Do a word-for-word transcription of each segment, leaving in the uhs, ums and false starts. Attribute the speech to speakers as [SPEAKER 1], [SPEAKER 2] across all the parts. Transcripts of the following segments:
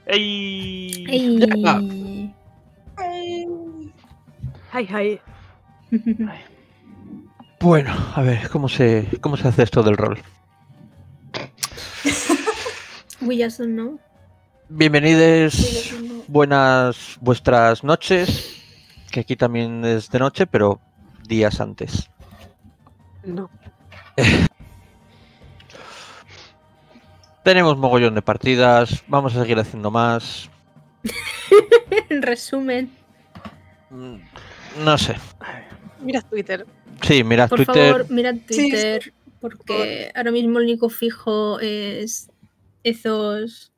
[SPEAKER 1] ¡Ey!
[SPEAKER 2] ¡Ey!
[SPEAKER 3] ¡Ay, ay!
[SPEAKER 4] Bueno, a ver, ¿cómo se, cómo se hace esto del rol?
[SPEAKER 2] We just don't know.
[SPEAKER 4] Bienvenidos, buenas vuestras noches, que aquí también es de noche, pero días antes.
[SPEAKER 3] No.
[SPEAKER 4] Tenemos mogollón de partidas, vamos a seguir haciendo más.
[SPEAKER 2] En resumen.
[SPEAKER 4] Mm, No sé.
[SPEAKER 3] Mira Twitter.
[SPEAKER 4] Sí, mirad
[SPEAKER 2] Por
[SPEAKER 4] Twitter.
[SPEAKER 2] favor, mirad
[SPEAKER 5] Sí,
[SPEAKER 2] Twitter,
[SPEAKER 5] sí.
[SPEAKER 2] porque ahora mismo el único fijo es Ethos,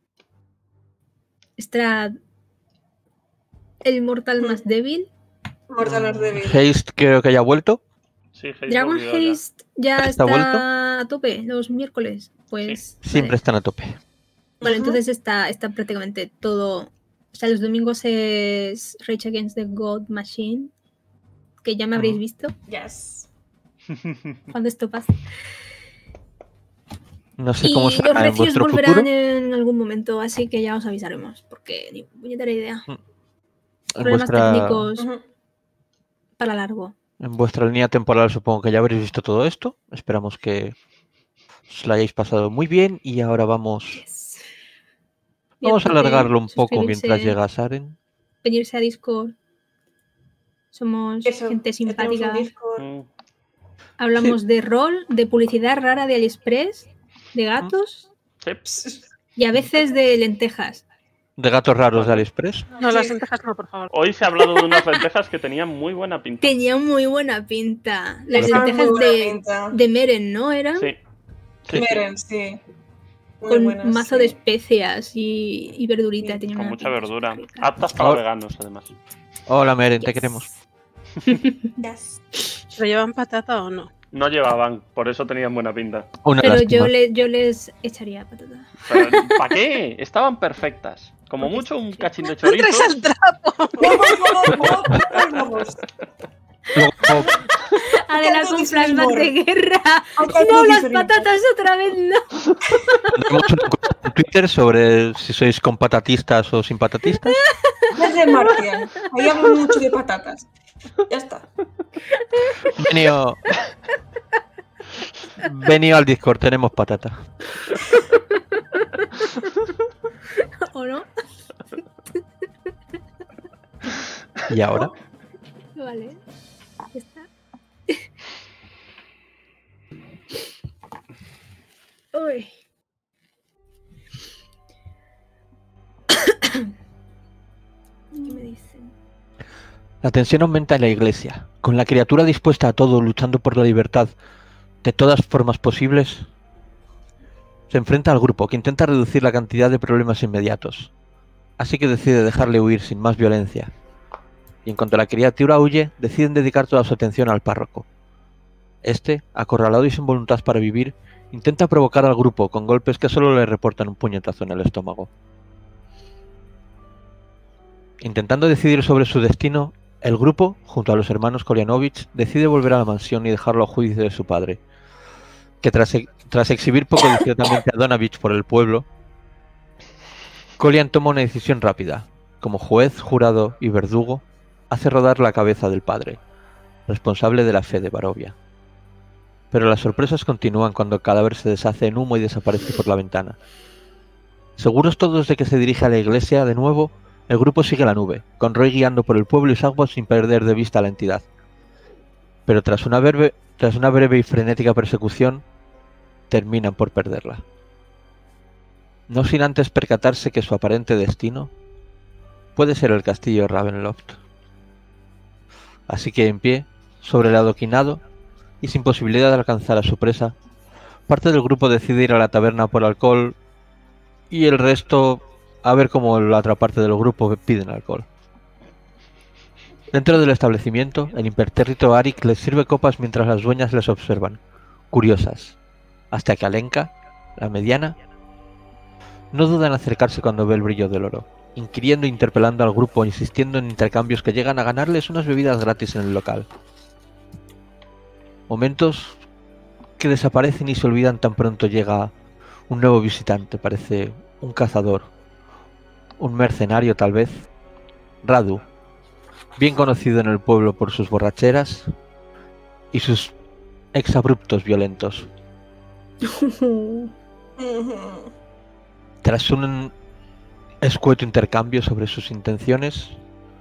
[SPEAKER 2] Strad, el mortal más débil.
[SPEAKER 5] Mortal más débil.
[SPEAKER 4] Haste creo que ya ha vuelto.
[SPEAKER 1] Sí, Haze
[SPEAKER 2] Dragon
[SPEAKER 1] volvió ya.
[SPEAKER 2] Haste ya
[SPEAKER 4] ¿Está
[SPEAKER 2] está,
[SPEAKER 4] vuelto?
[SPEAKER 2] a tope los miércoles. Pues
[SPEAKER 4] Siempre
[SPEAKER 2] vale.
[SPEAKER 4] están a tope.
[SPEAKER 2] Vale,
[SPEAKER 5] Ajá.
[SPEAKER 2] entonces está, está prácticamente todo. O sea, los domingos es Rage Against the God Machine, que ya me habréis
[SPEAKER 4] Ujú.
[SPEAKER 2] visto
[SPEAKER 5] Yes.
[SPEAKER 2] cuando esto pase.
[SPEAKER 4] No sé
[SPEAKER 2] Y
[SPEAKER 4] cómo
[SPEAKER 2] los
[SPEAKER 4] será en
[SPEAKER 2] recios
[SPEAKER 4] vuestro
[SPEAKER 2] volverán
[SPEAKER 4] futuro.
[SPEAKER 2] en algún momento, así que ya os avisaremos, porque ni puñetera idea.
[SPEAKER 4] En
[SPEAKER 2] Problemas
[SPEAKER 4] vuestra,
[SPEAKER 2] técnicos
[SPEAKER 5] Ujú.
[SPEAKER 2] para largo.
[SPEAKER 4] en vuestra línea temporal supongo que ya habréis visto todo esto. Esperamos que os lo hayáis pasado muy bien y ahora vamos,
[SPEAKER 2] Yes. Y
[SPEAKER 4] vamos a
[SPEAKER 2] aparte,
[SPEAKER 4] alargarlo un poco
[SPEAKER 2] suscribirse,
[SPEAKER 4] mientras llega Saren.
[SPEAKER 2] Venirse a Discord. Somos
[SPEAKER 5] Eso,
[SPEAKER 2] gente
[SPEAKER 5] que tenemos un
[SPEAKER 2] simpática.
[SPEAKER 5] Discord.
[SPEAKER 1] Mm,
[SPEAKER 2] Hablamos de rol, de publicidad rara de AliExpress, de gatos
[SPEAKER 1] sí.
[SPEAKER 2] y a veces de lentejas.
[SPEAKER 4] De gatos raros de AliExpress.
[SPEAKER 3] No, las
[SPEAKER 5] Sí.
[SPEAKER 3] lentejas no, por favor.
[SPEAKER 1] Hoy se ha hablado de unas lentejas que tenían muy buena pinta.
[SPEAKER 2] Tenía muy buena pinta. Las
[SPEAKER 5] Estaban muy
[SPEAKER 2] lentejas
[SPEAKER 5] buena
[SPEAKER 2] de,
[SPEAKER 5] pinta.
[SPEAKER 2] de Meren, ¿no? Eran
[SPEAKER 1] Sí. Sí, sí.
[SPEAKER 5] Meren, sí. Muy
[SPEAKER 2] con
[SPEAKER 5] buenas,
[SPEAKER 2] mazo
[SPEAKER 5] sí.
[SPEAKER 2] de especias y, y verdurita.
[SPEAKER 5] Sí,
[SPEAKER 2] Tenía
[SPEAKER 1] Con
[SPEAKER 2] una
[SPEAKER 1] mucha
[SPEAKER 2] pinta
[SPEAKER 1] verdura.
[SPEAKER 2] súper rica.
[SPEAKER 1] Aptas para
[SPEAKER 4] Ahora-
[SPEAKER 1] veganos, además.
[SPEAKER 4] Hola Meren, te
[SPEAKER 2] Yes.
[SPEAKER 4] queremos.
[SPEAKER 5] Yes.
[SPEAKER 3] ¿Pero llevan patata o no?
[SPEAKER 1] No llevaban, por eso tenían buena pinta.
[SPEAKER 4] Una
[SPEAKER 2] Pero
[SPEAKER 4] lástima.
[SPEAKER 2] yo, le, yo les echaría patata.
[SPEAKER 1] ¿Para qué? Estaban perfectas. Como
[SPEAKER 2] Porque
[SPEAKER 1] mucho un
[SPEAKER 2] sí.
[SPEAKER 1] cachín de
[SPEAKER 3] ¡No
[SPEAKER 1] chorizo.
[SPEAKER 3] entres al trapo!
[SPEAKER 5] Vamos, vamos, vamos, vamos.
[SPEAKER 4] Luego,
[SPEAKER 2] Adela
[SPEAKER 5] Tanto
[SPEAKER 2] con
[SPEAKER 5] dice mi
[SPEAKER 2] flashback
[SPEAKER 5] amor.
[SPEAKER 2] de guerra.
[SPEAKER 5] Aunque
[SPEAKER 2] No,
[SPEAKER 5] no
[SPEAKER 2] las
[SPEAKER 5] dice mi amor.
[SPEAKER 2] patatas otra vez no.
[SPEAKER 4] pondremos una encuesta en Twitter sobre si sois con patatistas o sin patatistas.
[SPEAKER 5] Es de Martian. Ahí hablo mucho de patatas. Ya está.
[SPEAKER 4] Venido, venido al Discord, tenemos patata.
[SPEAKER 2] ¿O no?
[SPEAKER 4] ¿Y ahora?
[SPEAKER 2] Vale. Ya está. Uy. ¿Qué me dicen?
[SPEAKER 4] La tensión aumenta en la iglesia, con la criatura dispuesta a todo, luchando por la libertad de todas formas posibles. Se enfrenta al grupo, que intenta reducir la cantidad de problemas inmediatos, así que decide dejarle huir sin más violencia. Y en cuanto la criatura huye, deciden dedicar toda su atención al párroco. Este, acorralado y sin voluntad para vivir, intenta provocar al grupo con golpes que solo le reportan un puñetazo en el estómago. Intentando decidir sobre su destino, el grupo, junto a los hermanos Kolianovich, decide volver a la mansión y dejarlo a juicio de su padre, que tras, ex- tras exhibir poco discretamente a Donavich por el pueblo, Kolian toma una decisión rápida. Como juez, jurado y verdugo, hace rodar la cabeza del padre, responsable de la fe de Barovia. Pero las sorpresas continúan cuando el cadáver se deshace en humo y desaparece por la ventana. Seguros todos de que se dirige a la iglesia de nuevo, el grupo sigue la nube, con Roy guiando por el pueblo y Sagwa sin perder de vista a la entidad. Pero tras una, breve, tras una breve y frenética persecución, terminan por perderla. No sin antes percatarse que su aparente destino puede ser el castillo de Ravenloft. Así que en pie, sobre el adoquinado, y sin posibilidad de alcanzar a su presa, parte del grupo decide ir a la taberna por alcohol y el resto a ver cómo la otra parte del grupo piden alcohol. Dentro del establecimiento, el impertérrito Arik les sirve copas mientras las dueñas les observan, curiosas, hasta que Alenka, la mediana, no duda en acercarse cuando ve el brillo del oro, inquiriendo e interpelando al grupo, insistiendo en intercambios que llegan a ganarles unas bebidas gratis en el local. Momentos que desaparecen y se olvidan tan pronto llega un nuevo visitante, parece un cazador un mercenario tal vez, Radu, bien conocido en el pueblo por sus borracheras y sus exabruptos violentos. Tras un escueto intercambio sobre sus intenciones,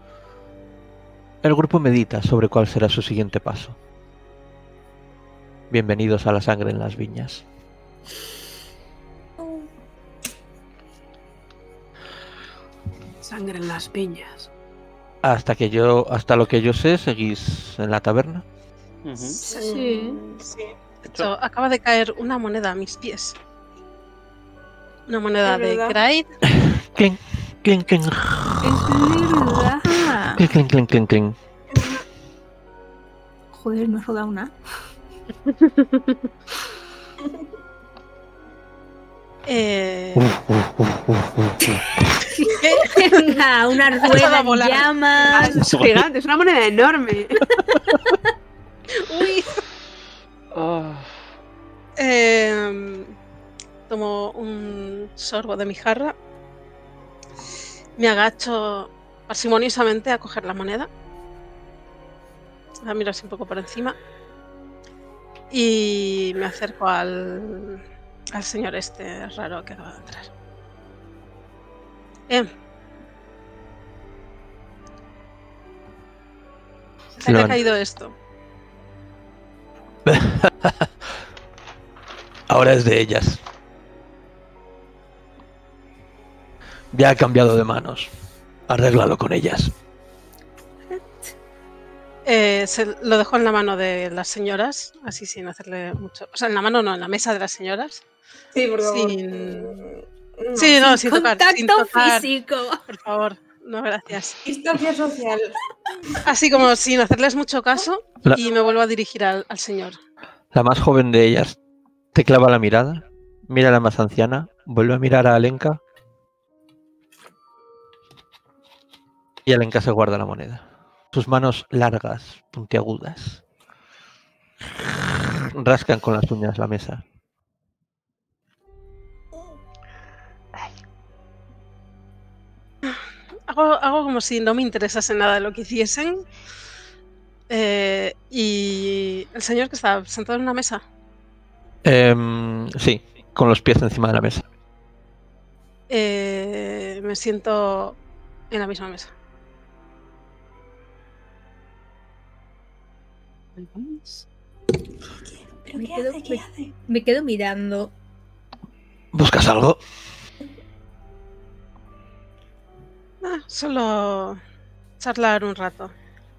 [SPEAKER 4] el grupo medita sobre cuál será su siguiente paso. Bienvenidos a la sangre en las viñas.
[SPEAKER 6] Sangre en las viñas.
[SPEAKER 4] Hasta que yo, hasta lo que yo sé, seguís en la taberna.
[SPEAKER 1] Ujú.
[SPEAKER 2] Sí.
[SPEAKER 3] Sí. De hecho, acaba de caer una moneda a mis pies. Una moneda
[SPEAKER 5] Es
[SPEAKER 3] de
[SPEAKER 5] verdad.
[SPEAKER 3] Graid.
[SPEAKER 4] Clink, clink, clink,
[SPEAKER 2] Es verdad.
[SPEAKER 4] clink, clink, clink, clink, clink.
[SPEAKER 2] Joder, me he rodado una.
[SPEAKER 3] Eh,
[SPEAKER 4] Uf, uf, uf, uf, uf, uf.
[SPEAKER 2] una, una rueda
[SPEAKER 3] a
[SPEAKER 2] de
[SPEAKER 3] volar.
[SPEAKER 6] Ah,
[SPEAKER 2] llamas.
[SPEAKER 6] es gigante, es una moneda enorme.
[SPEAKER 3] uy.
[SPEAKER 1] Ah,
[SPEAKER 3] Eh, tomo un sorbo de mi jarra. Me agacho parsimoniosamente a coger la moneda. La miro así un poco por encima. Y me acerco al, al señor este raro que acaba de entrar. Eh. ¿Se te
[SPEAKER 4] Lo
[SPEAKER 3] ha
[SPEAKER 4] han-
[SPEAKER 3] caído esto?
[SPEAKER 4] Ahora es de ellas. Ya ha cambiado de manos. Arréglalo con ellas.
[SPEAKER 3] Eh, se lo dejo en la mano de las señoras, así sin hacerle mucho. O sea, en la mano no, en la mesa de las señoras.
[SPEAKER 5] Sí, por favor.
[SPEAKER 3] Sin-
[SPEAKER 5] No.
[SPEAKER 3] Sí, no, sin tocar.
[SPEAKER 2] Contacto
[SPEAKER 3] Sin tocar,
[SPEAKER 2] físico.
[SPEAKER 3] por favor. No, gracias.
[SPEAKER 5] Distancia social.
[SPEAKER 3] Así como sin hacerles mucho caso
[SPEAKER 4] La-
[SPEAKER 3] y me vuelvo a dirigir al, al señor.
[SPEAKER 4] La más joven de ellas te clava la mirada, mira a la más anciana, vuelve a mirar a Alenka y Alenka se guarda la moneda. Sus manos largas, puntiagudas, rascan con las uñas la mesa.
[SPEAKER 3] Hago, hago como si no me interesase nada de lo que hiciesen. Eh, y el señor que está sentado en una mesa.
[SPEAKER 4] Em, sí, con los pies encima de la mesa.
[SPEAKER 3] Eh, me siento en la misma mesa.
[SPEAKER 5] ¿Pero
[SPEAKER 2] Me
[SPEAKER 5] qué
[SPEAKER 2] quedo-
[SPEAKER 5] hace? ¿Qué hace?
[SPEAKER 2] Me quedo mirando.
[SPEAKER 4] ¿Buscas algo?
[SPEAKER 3] Ah, solo charlar un rato.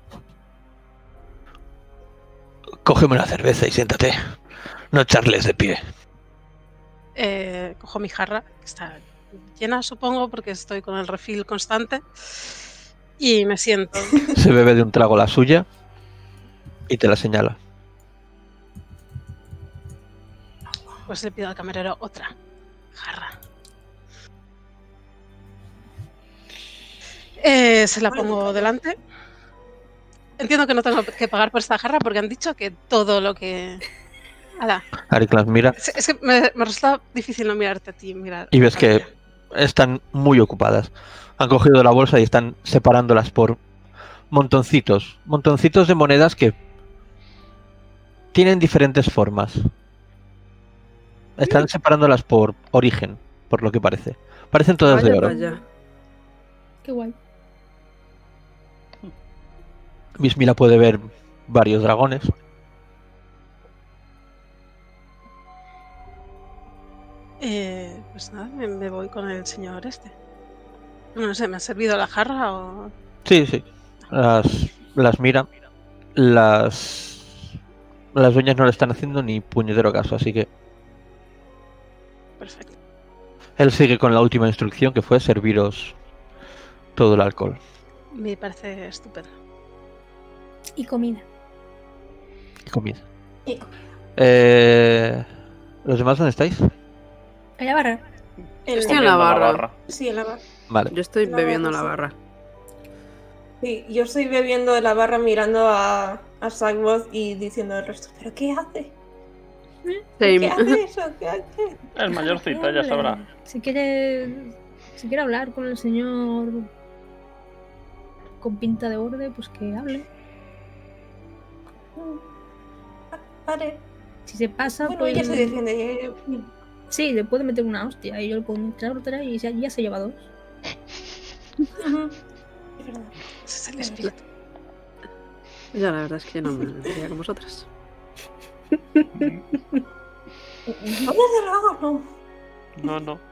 [SPEAKER 4] Cógeme una cerveza y siéntate. No charles de pie.
[SPEAKER 3] Eh, cojo mi jarra, que está llena, supongo, porque estoy con el refill constante. Y me siento.
[SPEAKER 4] Se bebe de un trago la suya y te la señala.
[SPEAKER 3] Pues le pido al camarero otra jarra. Eh, se la pongo delante. Entiendo que no tengo que pagar por esta jarra porque han dicho que todo lo que... Ala.
[SPEAKER 4] Ariklas mira
[SPEAKER 3] Es, es que me, me resulta difícil no mirarte a ti. Mirar,
[SPEAKER 4] y ves que
[SPEAKER 3] mirarte.
[SPEAKER 4] están muy ocupadas. Han cogido la bolsa y están separándolas por montoncitos. Montoncitos de monedas que tienen diferentes formas. Están separándolas por origen, por lo que parece. Parecen todas de
[SPEAKER 6] Vaya,
[SPEAKER 4] oro.
[SPEAKER 6] vaya.
[SPEAKER 2] Qué guay.
[SPEAKER 4] Bismila puede ver varios dragones.
[SPEAKER 3] Eh, pues nada, me, me voy con el señor este. No sé, ¿me ha servido la jarra o...?
[SPEAKER 4] Sí, sí. Las, las mira. Las, las dueñas no le están haciendo ni puñetero caso, así que
[SPEAKER 3] Perfecto.
[SPEAKER 4] él sigue con la última instrucción, que fue serviros todo el alcohol.
[SPEAKER 3] Me parece estupendo.
[SPEAKER 2] Y comida.
[SPEAKER 4] Y comienza.
[SPEAKER 5] Y comida.
[SPEAKER 4] Eh, ¿Los demás dónde estáis?
[SPEAKER 2] En la barra.
[SPEAKER 5] En
[SPEAKER 6] Estoy
[SPEAKER 5] la-
[SPEAKER 6] en la
[SPEAKER 1] comiendo
[SPEAKER 6] barra.
[SPEAKER 5] Sí, en la barra.
[SPEAKER 4] Vale.
[SPEAKER 6] Yo estoy
[SPEAKER 5] No,
[SPEAKER 6] bebiendo
[SPEAKER 5] no
[SPEAKER 6] la
[SPEAKER 5] sé.
[SPEAKER 6] barra.
[SPEAKER 5] Sí, yo estoy bebiendo de la barra mirando a, a Sackboth y diciendo al resto, ¿pero qué hace? ¿Qué
[SPEAKER 6] Same.
[SPEAKER 5] hace eso? ¿Qué hace?
[SPEAKER 1] es mayorcita, ya sabrá.
[SPEAKER 2] Si quiere Si quiere hablar con el señor con pinta de borde, pues que hable.
[SPEAKER 5] Vale.
[SPEAKER 2] Si se pasa,
[SPEAKER 5] Bueno,
[SPEAKER 2] pues...
[SPEAKER 5] ella se defiende. eh,
[SPEAKER 2] Sí, le puede meter una hostia y yo con otra y ya, ya se lleva dos.
[SPEAKER 5] Ujú. Es verdad.
[SPEAKER 3] Ese es el espíritu.
[SPEAKER 6] Ya, la verdad es que yo no me metería con vosotras.
[SPEAKER 5] ¿Dónde cerrado? No.
[SPEAKER 1] No, no.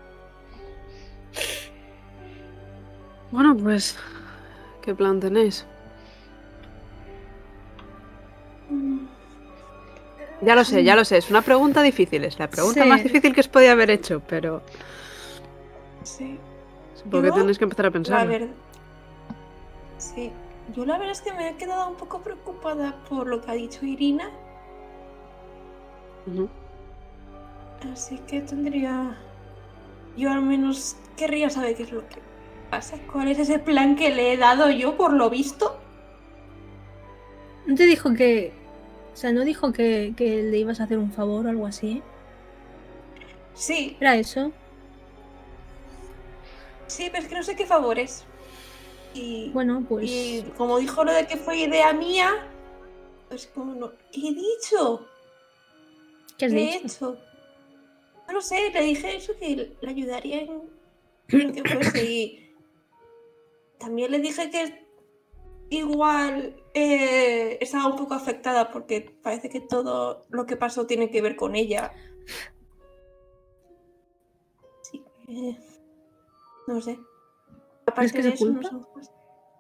[SPEAKER 6] Bueno, pues... ¿Qué plan tenéis?
[SPEAKER 5] Mm,
[SPEAKER 6] Ya lo sé, ya lo sé. Es una pregunta difícil. Es la pregunta
[SPEAKER 2] Sí.
[SPEAKER 6] más difícil que os podía haber hecho, pero...
[SPEAKER 5] Sí.
[SPEAKER 6] Supongo que
[SPEAKER 5] Yo,
[SPEAKER 6] tenéis que empezar a
[SPEAKER 5] La
[SPEAKER 6] pensar.
[SPEAKER 5] verdad. Sí. Yo la verdad es que me he quedado un poco preocupada por lo que ha dicho Irina. Así que tendría... Yo al menos querría saber qué es lo que pasa. ¿Cuál es ese plan que le he dado yo, por lo visto?
[SPEAKER 2] ¿No te dijo que... O sea, no dijo que, que le ibas a hacer un favor o algo así?
[SPEAKER 5] Sí,
[SPEAKER 2] ¿Era eso?
[SPEAKER 5] sí, pero es que no sé qué favores. Y,
[SPEAKER 2] Bueno, pues...
[SPEAKER 5] y como dijo lo de que fue idea mía, pues como no... ¿Qué he dicho?
[SPEAKER 2] ¿Qué has
[SPEAKER 5] ¿Qué he
[SPEAKER 2] dicho?
[SPEAKER 5] hecho? No lo sé, le dije eso, que le ayudaría en lo que fuese. Y también le dije que igual eh, estaba un poco afectada porque parece que todo lo que pasó tiene que ver con ella. Así que... No sé.
[SPEAKER 2] ¿Crees
[SPEAKER 5] Aparte
[SPEAKER 2] que
[SPEAKER 5] de
[SPEAKER 2] se
[SPEAKER 5] eso, no
[SPEAKER 2] culpa?
[SPEAKER 5] son cosas.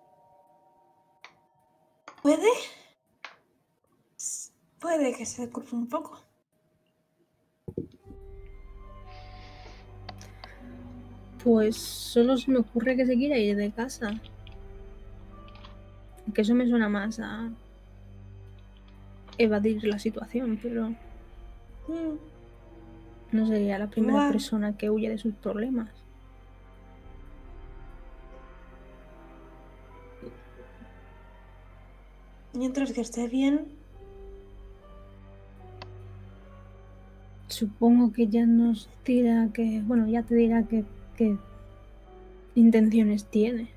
[SPEAKER 5] ¿Puede? Puede que se culpe un poco.
[SPEAKER 2] Pues solo se me ocurre que se quiera ir de casa. Que eso me suena más a evadir la situación, pero
[SPEAKER 5] Mm,
[SPEAKER 2] no sería la primera
[SPEAKER 5] Igual.
[SPEAKER 2] persona que huye de sus problemas.
[SPEAKER 5] Mientras que esté bien.
[SPEAKER 2] Supongo que ya nos dirá que... Bueno, ya te dirá que, que intenciones tiene.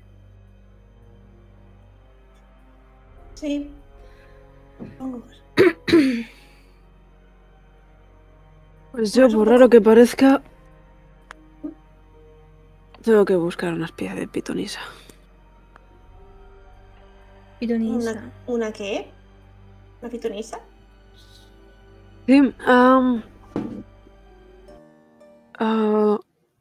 [SPEAKER 5] Sí. Supongo que-
[SPEAKER 6] Pues yo,
[SPEAKER 5] Más un
[SPEAKER 6] por
[SPEAKER 5] poco.
[SPEAKER 6] raro que parezca, tengo que buscar una especie de pitonisa.
[SPEAKER 2] Pitonisa.
[SPEAKER 5] ¿Una, ¿Una qué? ¿Una pitonisa?
[SPEAKER 6] Sí, am, ah,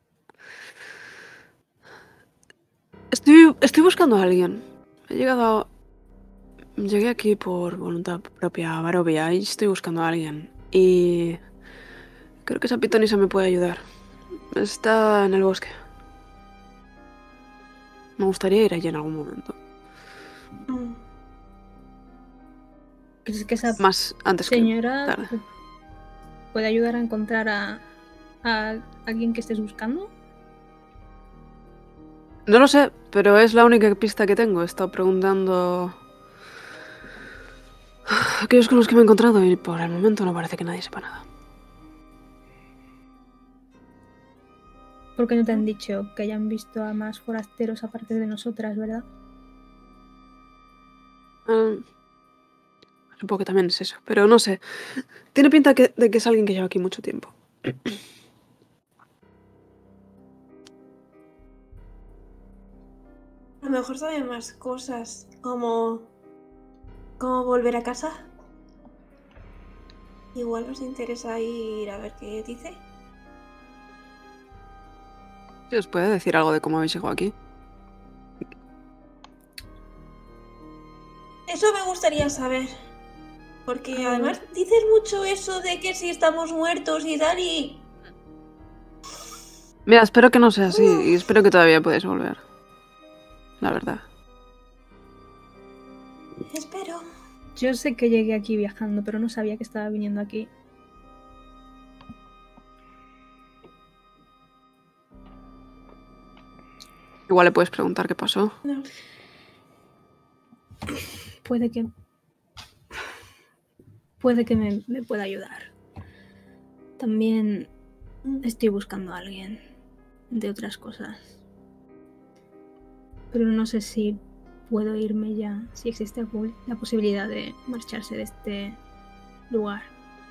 [SPEAKER 6] estoy, estoy buscando a alguien. He llegado a- Llegué aquí por voluntad propia a Barovia y estoy buscando a alguien. Y creo que esa pitonisa me puede ayudar. Está en el bosque. Me gustaría ir allí en algún momento.
[SPEAKER 5] Mm,
[SPEAKER 2] ¿Crees que esa
[SPEAKER 6] Más antes que
[SPEAKER 2] señora
[SPEAKER 6] tarde.
[SPEAKER 2] te puede ayudar a encontrar a, a alguien que estés buscando?
[SPEAKER 6] No lo sé, pero es la única pista que tengo. He estado preguntando a aquellos con los que me he encontrado y por el momento no parece que nadie sepa nada.
[SPEAKER 2] Porque no te han dicho que hayan visto a más forasteros aparte de nosotras, ¿verdad?
[SPEAKER 6] Ah, supongo que también es eso, pero no sé. Tiene pinta que- de que es alguien que lleva aquí mucho tiempo.
[SPEAKER 5] A lo mejor sabe más cosas, como cómo volver a casa. Igual nos interesa ir a ver qué dice.
[SPEAKER 6] ¿Sí os puede decir algo de cómo habéis llegado aquí?
[SPEAKER 5] Eso me gustaría saber. Porque
[SPEAKER 2] Ah.
[SPEAKER 5] además dices mucho eso de que si estamos muertos y tal y...
[SPEAKER 6] Mira, espero que no sea así y espero que todavía puedes volver. La verdad.
[SPEAKER 5] Espero.
[SPEAKER 2] Yo sé que llegué aquí viajando, pero no sabía que estaba viniendo aquí.
[SPEAKER 6] Igual le puedes preguntar qué pasó.
[SPEAKER 5] No.
[SPEAKER 2] Puede que... Puede que me, me pueda ayudar. También
[SPEAKER 5] Mm,
[SPEAKER 2] estoy buscando a alguien, entre otras cosas. pero no sé si puedo irme ya, si existe la posibilidad de marcharse de este lugar.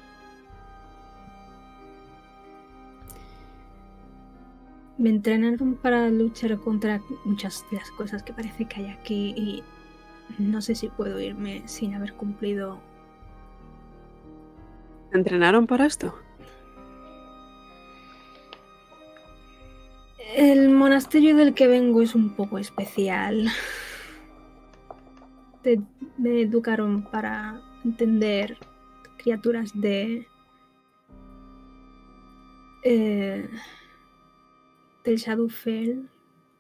[SPEAKER 2] Me entrenaron para luchar contra muchas de las cosas que parece que hay aquí y no sé si puedo irme sin haber cumplido.
[SPEAKER 6] ¿Te entrenaron para esto?
[SPEAKER 2] El monasterio del que vengo es un poco especial. Te, me educaron para entender criaturas de... Eh, del Shadowfell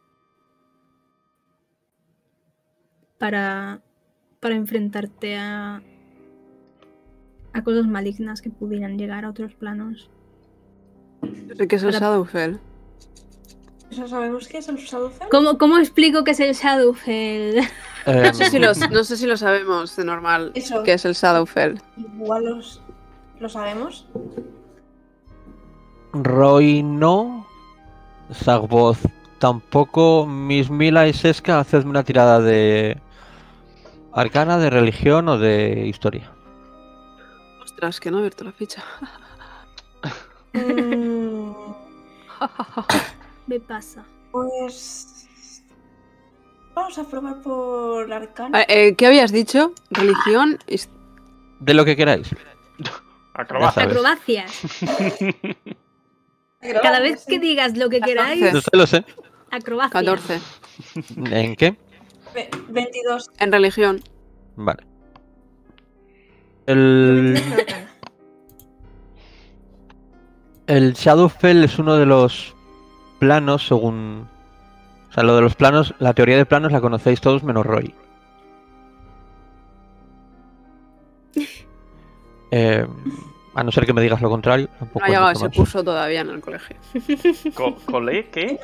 [SPEAKER 2] para, para enfrentarte a, a cosas malignas que pudieran llegar a otros planos.
[SPEAKER 6] ¿De qué es el
[SPEAKER 2] Para-
[SPEAKER 6] Shadowfell?
[SPEAKER 5] ¿Eso sabemos qué es el Shadowfell?
[SPEAKER 2] ¿Cómo, cómo explico qué es el Shadowfell?
[SPEAKER 4] Em,
[SPEAKER 6] No sé si, los, no sé si lo sabemos de normal,
[SPEAKER 5] Eso.
[SPEAKER 6] qué es el Shadowfell.
[SPEAKER 5] Igual los, lo sabemos.
[SPEAKER 4] Roy no. Sagboth tampoco. Miss Mila y Seska, hacedme una tirada de arcana, de religión o de historia.
[SPEAKER 6] Ostras, que no he abierto la ficha.
[SPEAKER 5] Mm,
[SPEAKER 2] Me pasa.
[SPEAKER 5] pues... Vamos a probar por Arcana.
[SPEAKER 6] Ah, eh, ¿Qué habías dicho? Religión. his-
[SPEAKER 4] De lo que queráis.
[SPEAKER 1] Acrobacia.
[SPEAKER 4] sabes.
[SPEAKER 2] Acrobacias. Cada vez que digas lo que queráis,
[SPEAKER 4] Lo sé, lo sé.
[SPEAKER 2] acrobacias.
[SPEAKER 6] catorce.
[SPEAKER 4] ¿En qué?
[SPEAKER 5] Ve- veintidós.
[SPEAKER 6] En religión.
[SPEAKER 4] Vale. El,
[SPEAKER 5] veintidós en Arcana.
[SPEAKER 4] el Shadowfell es uno de los planos según... O sea, lo de los planos, la teoría de planos la conocéis todos menos Roy. Eh, a no ser que me digas lo contrario, tampoco
[SPEAKER 6] No ha
[SPEAKER 4] hay
[SPEAKER 6] llegado a
[SPEAKER 4] mucho
[SPEAKER 6] ese
[SPEAKER 4] más.
[SPEAKER 6] curso todavía en el colegio.
[SPEAKER 1] Co- ¿Cole? ¿Qué?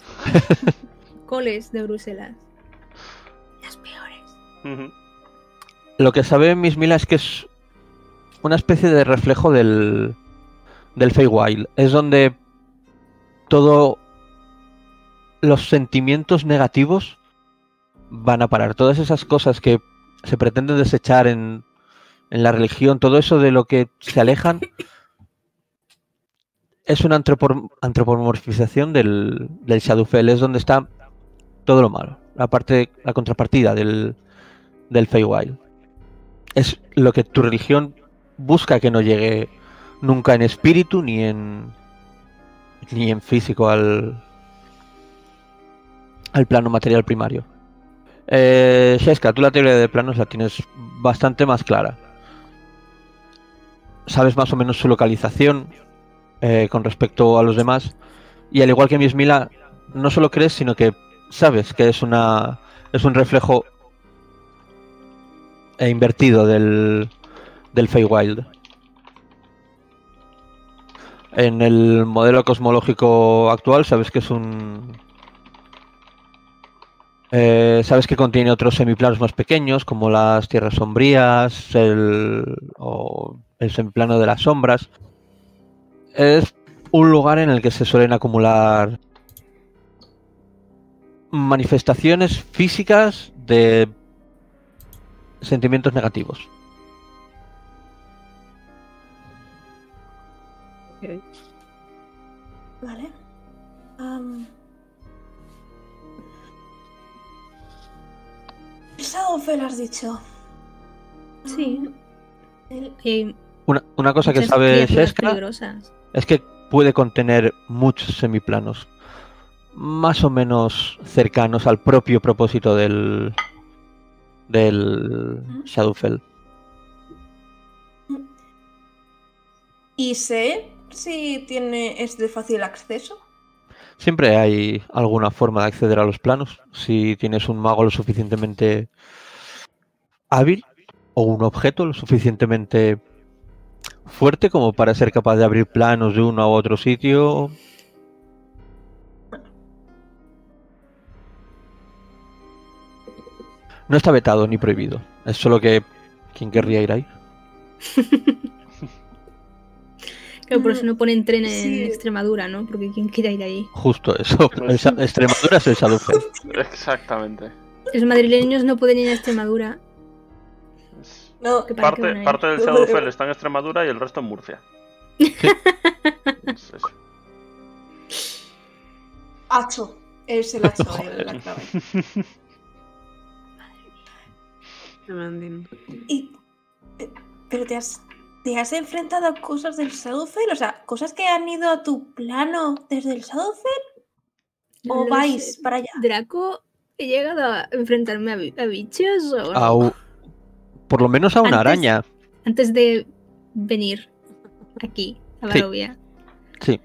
[SPEAKER 2] Coles de Bruselas. Las peores.
[SPEAKER 1] Ujú.
[SPEAKER 4] Lo que sabe Miss Mila es que es una especie de reflejo del, del Feywild. Es donde todo los sentimientos negativos van a parar. Todas esas cosas que se pretenden desechar en, en la religión, todo eso de lo que se alejan, es una antropor- antropomorfización del, del Shadowfell. Es donde está todo lo malo. La parte, la contrapartida del, del Feywild. Es lo que tu religión busca que no llegue nunca en espíritu ni en ni en físico al al plano material primario. Eh, Sheska, tú la teoría de planos la tienes bastante más clara. Sabes más o menos su localización eh, con respecto a los demás, y al igual que Miss Mila, no solo crees, sino que sabes que es una es un reflejo e invertido del, del Feywild. En el modelo cosmológico actual sabes que es un... eh, sabes que contiene otros semiplanos más pequeños, como las tierras sombrías, el, o el semiplano de las sombras. Es un lugar en el que se suelen acumular manifestaciones físicas de sentimientos negativos.
[SPEAKER 5] Vale. Am, El Shadowfell has dicho.
[SPEAKER 2] Sí.
[SPEAKER 5] Am, el-
[SPEAKER 2] Hay
[SPEAKER 4] Una, una cosa que
[SPEAKER 2] muchas
[SPEAKER 4] sabe
[SPEAKER 2] criaturas
[SPEAKER 4] Sheska
[SPEAKER 2] peligrosas.
[SPEAKER 4] es que puede contener muchos semiplanos, más o menos cercanos al propio propósito del del Shadowfell.
[SPEAKER 5] ¿Y sé si tiene es de fácil acceso?
[SPEAKER 4] Siempre hay alguna forma de acceder a los planos si tienes un mago lo suficientemente hábil o un objeto lo suficientemente fuerte como para ser capaz de abrir planos de uno a otro sitio. No está vetado ni prohibido. Es solo que... ¿Quién querría ir ahí?
[SPEAKER 2] Claro, por eso no ponen tren en
[SPEAKER 5] Sí.
[SPEAKER 2] Extremadura, ¿no? Porque ¿quién quiere ir ahí?
[SPEAKER 4] Justo eso. El Sa- Extremadura es el Shadowfell.
[SPEAKER 1] Exactamente.
[SPEAKER 2] Los madrileños no pueden ir a Extremadura.
[SPEAKER 1] Es-
[SPEAKER 5] No,
[SPEAKER 2] Que para qué
[SPEAKER 1] Parte,
[SPEAKER 2] van a ir.
[SPEAKER 1] parte del Shadowfell está en Extremadura y el resto en Murcia. Es eso.
[SPEAKER 5] hacho. Es el hacho el- la clave.
[SPEAKER 6] Mandín.
[SPEAKER 5] Y, eh, pero te has, te has enfrentado a cosas del Shadowfell, o sea, cosas que han ido a tu plano desde el Shadowfell,
[SPEAKER 2] No
[SPEAKER 5] o
[SPEAKER 2] lo
[SPEAKER 5] vais
[SPEAKER 2] sé.
[SPEAKER 5] para allá.
[SPEAKER 2] Draco, ¿he llegado a enfrentarme a, bi- a bichos o no?
[SPEAKER 4] A u- por lo menos a una
[SPEAKER 2] Antes-
[SPEAKER 4] araña.
[SPEAKER 2] Antes de venir aquí, a
[SPEAKER 4] Sí.
[SPEAKER 2] Barovia.
[SPEAKER 4] Sí.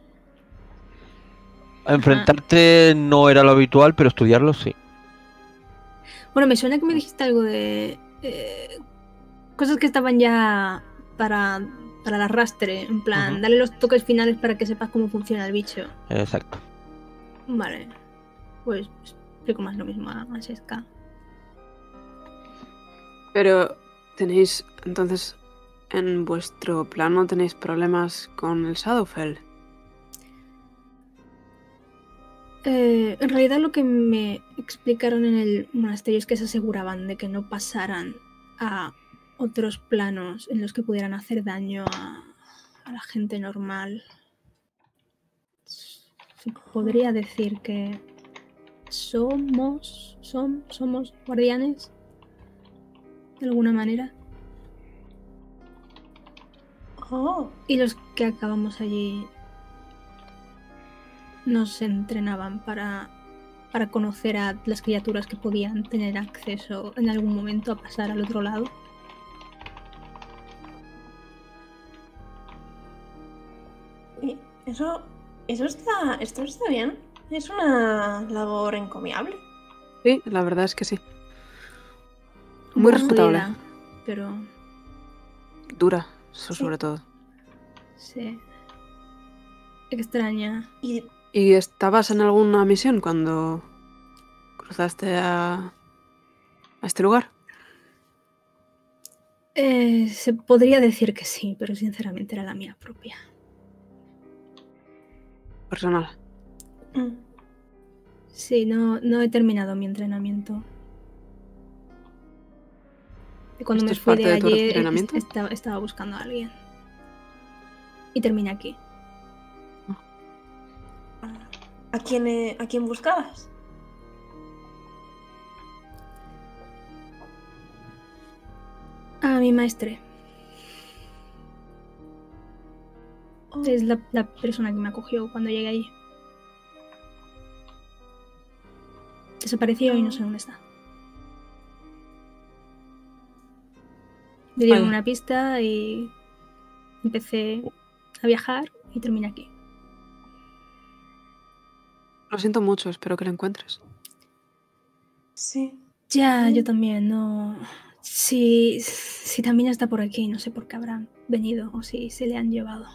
[SPEAKER 4] A enfrentarte no era lo habitual, pero estudiarlo sí.
[SPEAKER 2] Bueno, me suena que me dijiste algo de eh, cosas que estaban ya para, para el arrastre, en plan,
[SPEAKER 4] Ujú.
[SPEAKER 2] darle los toques finales para que sepas cómo funciona el bicho.
[SPEAKER 4] Exacto.
[SPEAKER 2] Vale, pues explico más lo mismo a, a Sheska.
[SPEAKER 6] Pero tenéis, entonces, en vuestro plano tenéis problemas con el Shadowfell.
[SPEAKER 2] Eh, en realidad lo que me explicaron en el monasterio es que se aseguraban de que no pasaran a otros planos en los que pudieran hacer daño a, a la gente normal. Se podría decir que somos, son, somos guardianes de alguna manera.
[SPEAKER 5] Oh,
[SPEAKER 2] Y los que acabamos allí nos entrenaban para, para conocer a las criaturas que podían tener acceso en algún momento a pasar al otro lado.
[SPEAKER 5] y eso, eso está, esto está bien. Es una labor encomiable.
[SPEAKER 6] Sí, la verdad es que sí.
[SPEAKER 2] Un
[SPEAKER 6] Muy
[SPEAKER 2] poco
[SPEAKER 6] respetable.
[SPEAKER 2] jodida, pero
[SPEAKER 6] Dura, eso
[SPEAKER 5] Sí.
[SPEAKER 6] sobre todo.
[SPEAKER 2] sí. Extraña.
[SPEAKER 5] Y
[SPEAKER 6] ¿Y estabas en alguna misión cuando cruzaste a, a este lugar?
[SPEAKER 2] Eh, se podría decir que sí, pero sinceramente era la mía propia.
[SPEAKER 6] Personal.
[SPEAKER 5] mm,
[SPEAKER 2] Sí, no, no he terminado mi entrenamiento. Y cuando
[SPEAKER 6] ¿Esto
[SPEAKER 2] me
[SPEAKER 6] es
[SPEAKER 2] fui
[SPEAKER 6] parte
[SPEAKER 2] de
[SPEAKER 6] de tu
[SPEAKER 2] allí,
[SPEAKER 6] entrenamiento?
[SPEAKER 2] est- estaba, estaba buscando a alguien. Y terminé aquí.
[SPEAKER 5] ¿a quién, eh, ¿a quién buscabas?
[SPEAKER 2] A mi maestre.
[SPEAKER 5] Oh,
[SPEAKER 2] Es la, la persona que me acogió cuando llegué allí. Desapareció y no sé dónde está. Me dieron
[SPEAKER 6] Vaya.
[SPEAKER 2] una pista y empecé a viajar y terminé aquí.
[SPEAKER 6] Lo siento mucho, espero que lo encuentres.
[SPEAKER 5] sí.
[SPEAKER 2] Ya,
[SPEAKER 5] Mm.
[SPEAKER 2] yo también, no. Si, si también está por aquí, no sé por qué habrán venido o si se le han llevado.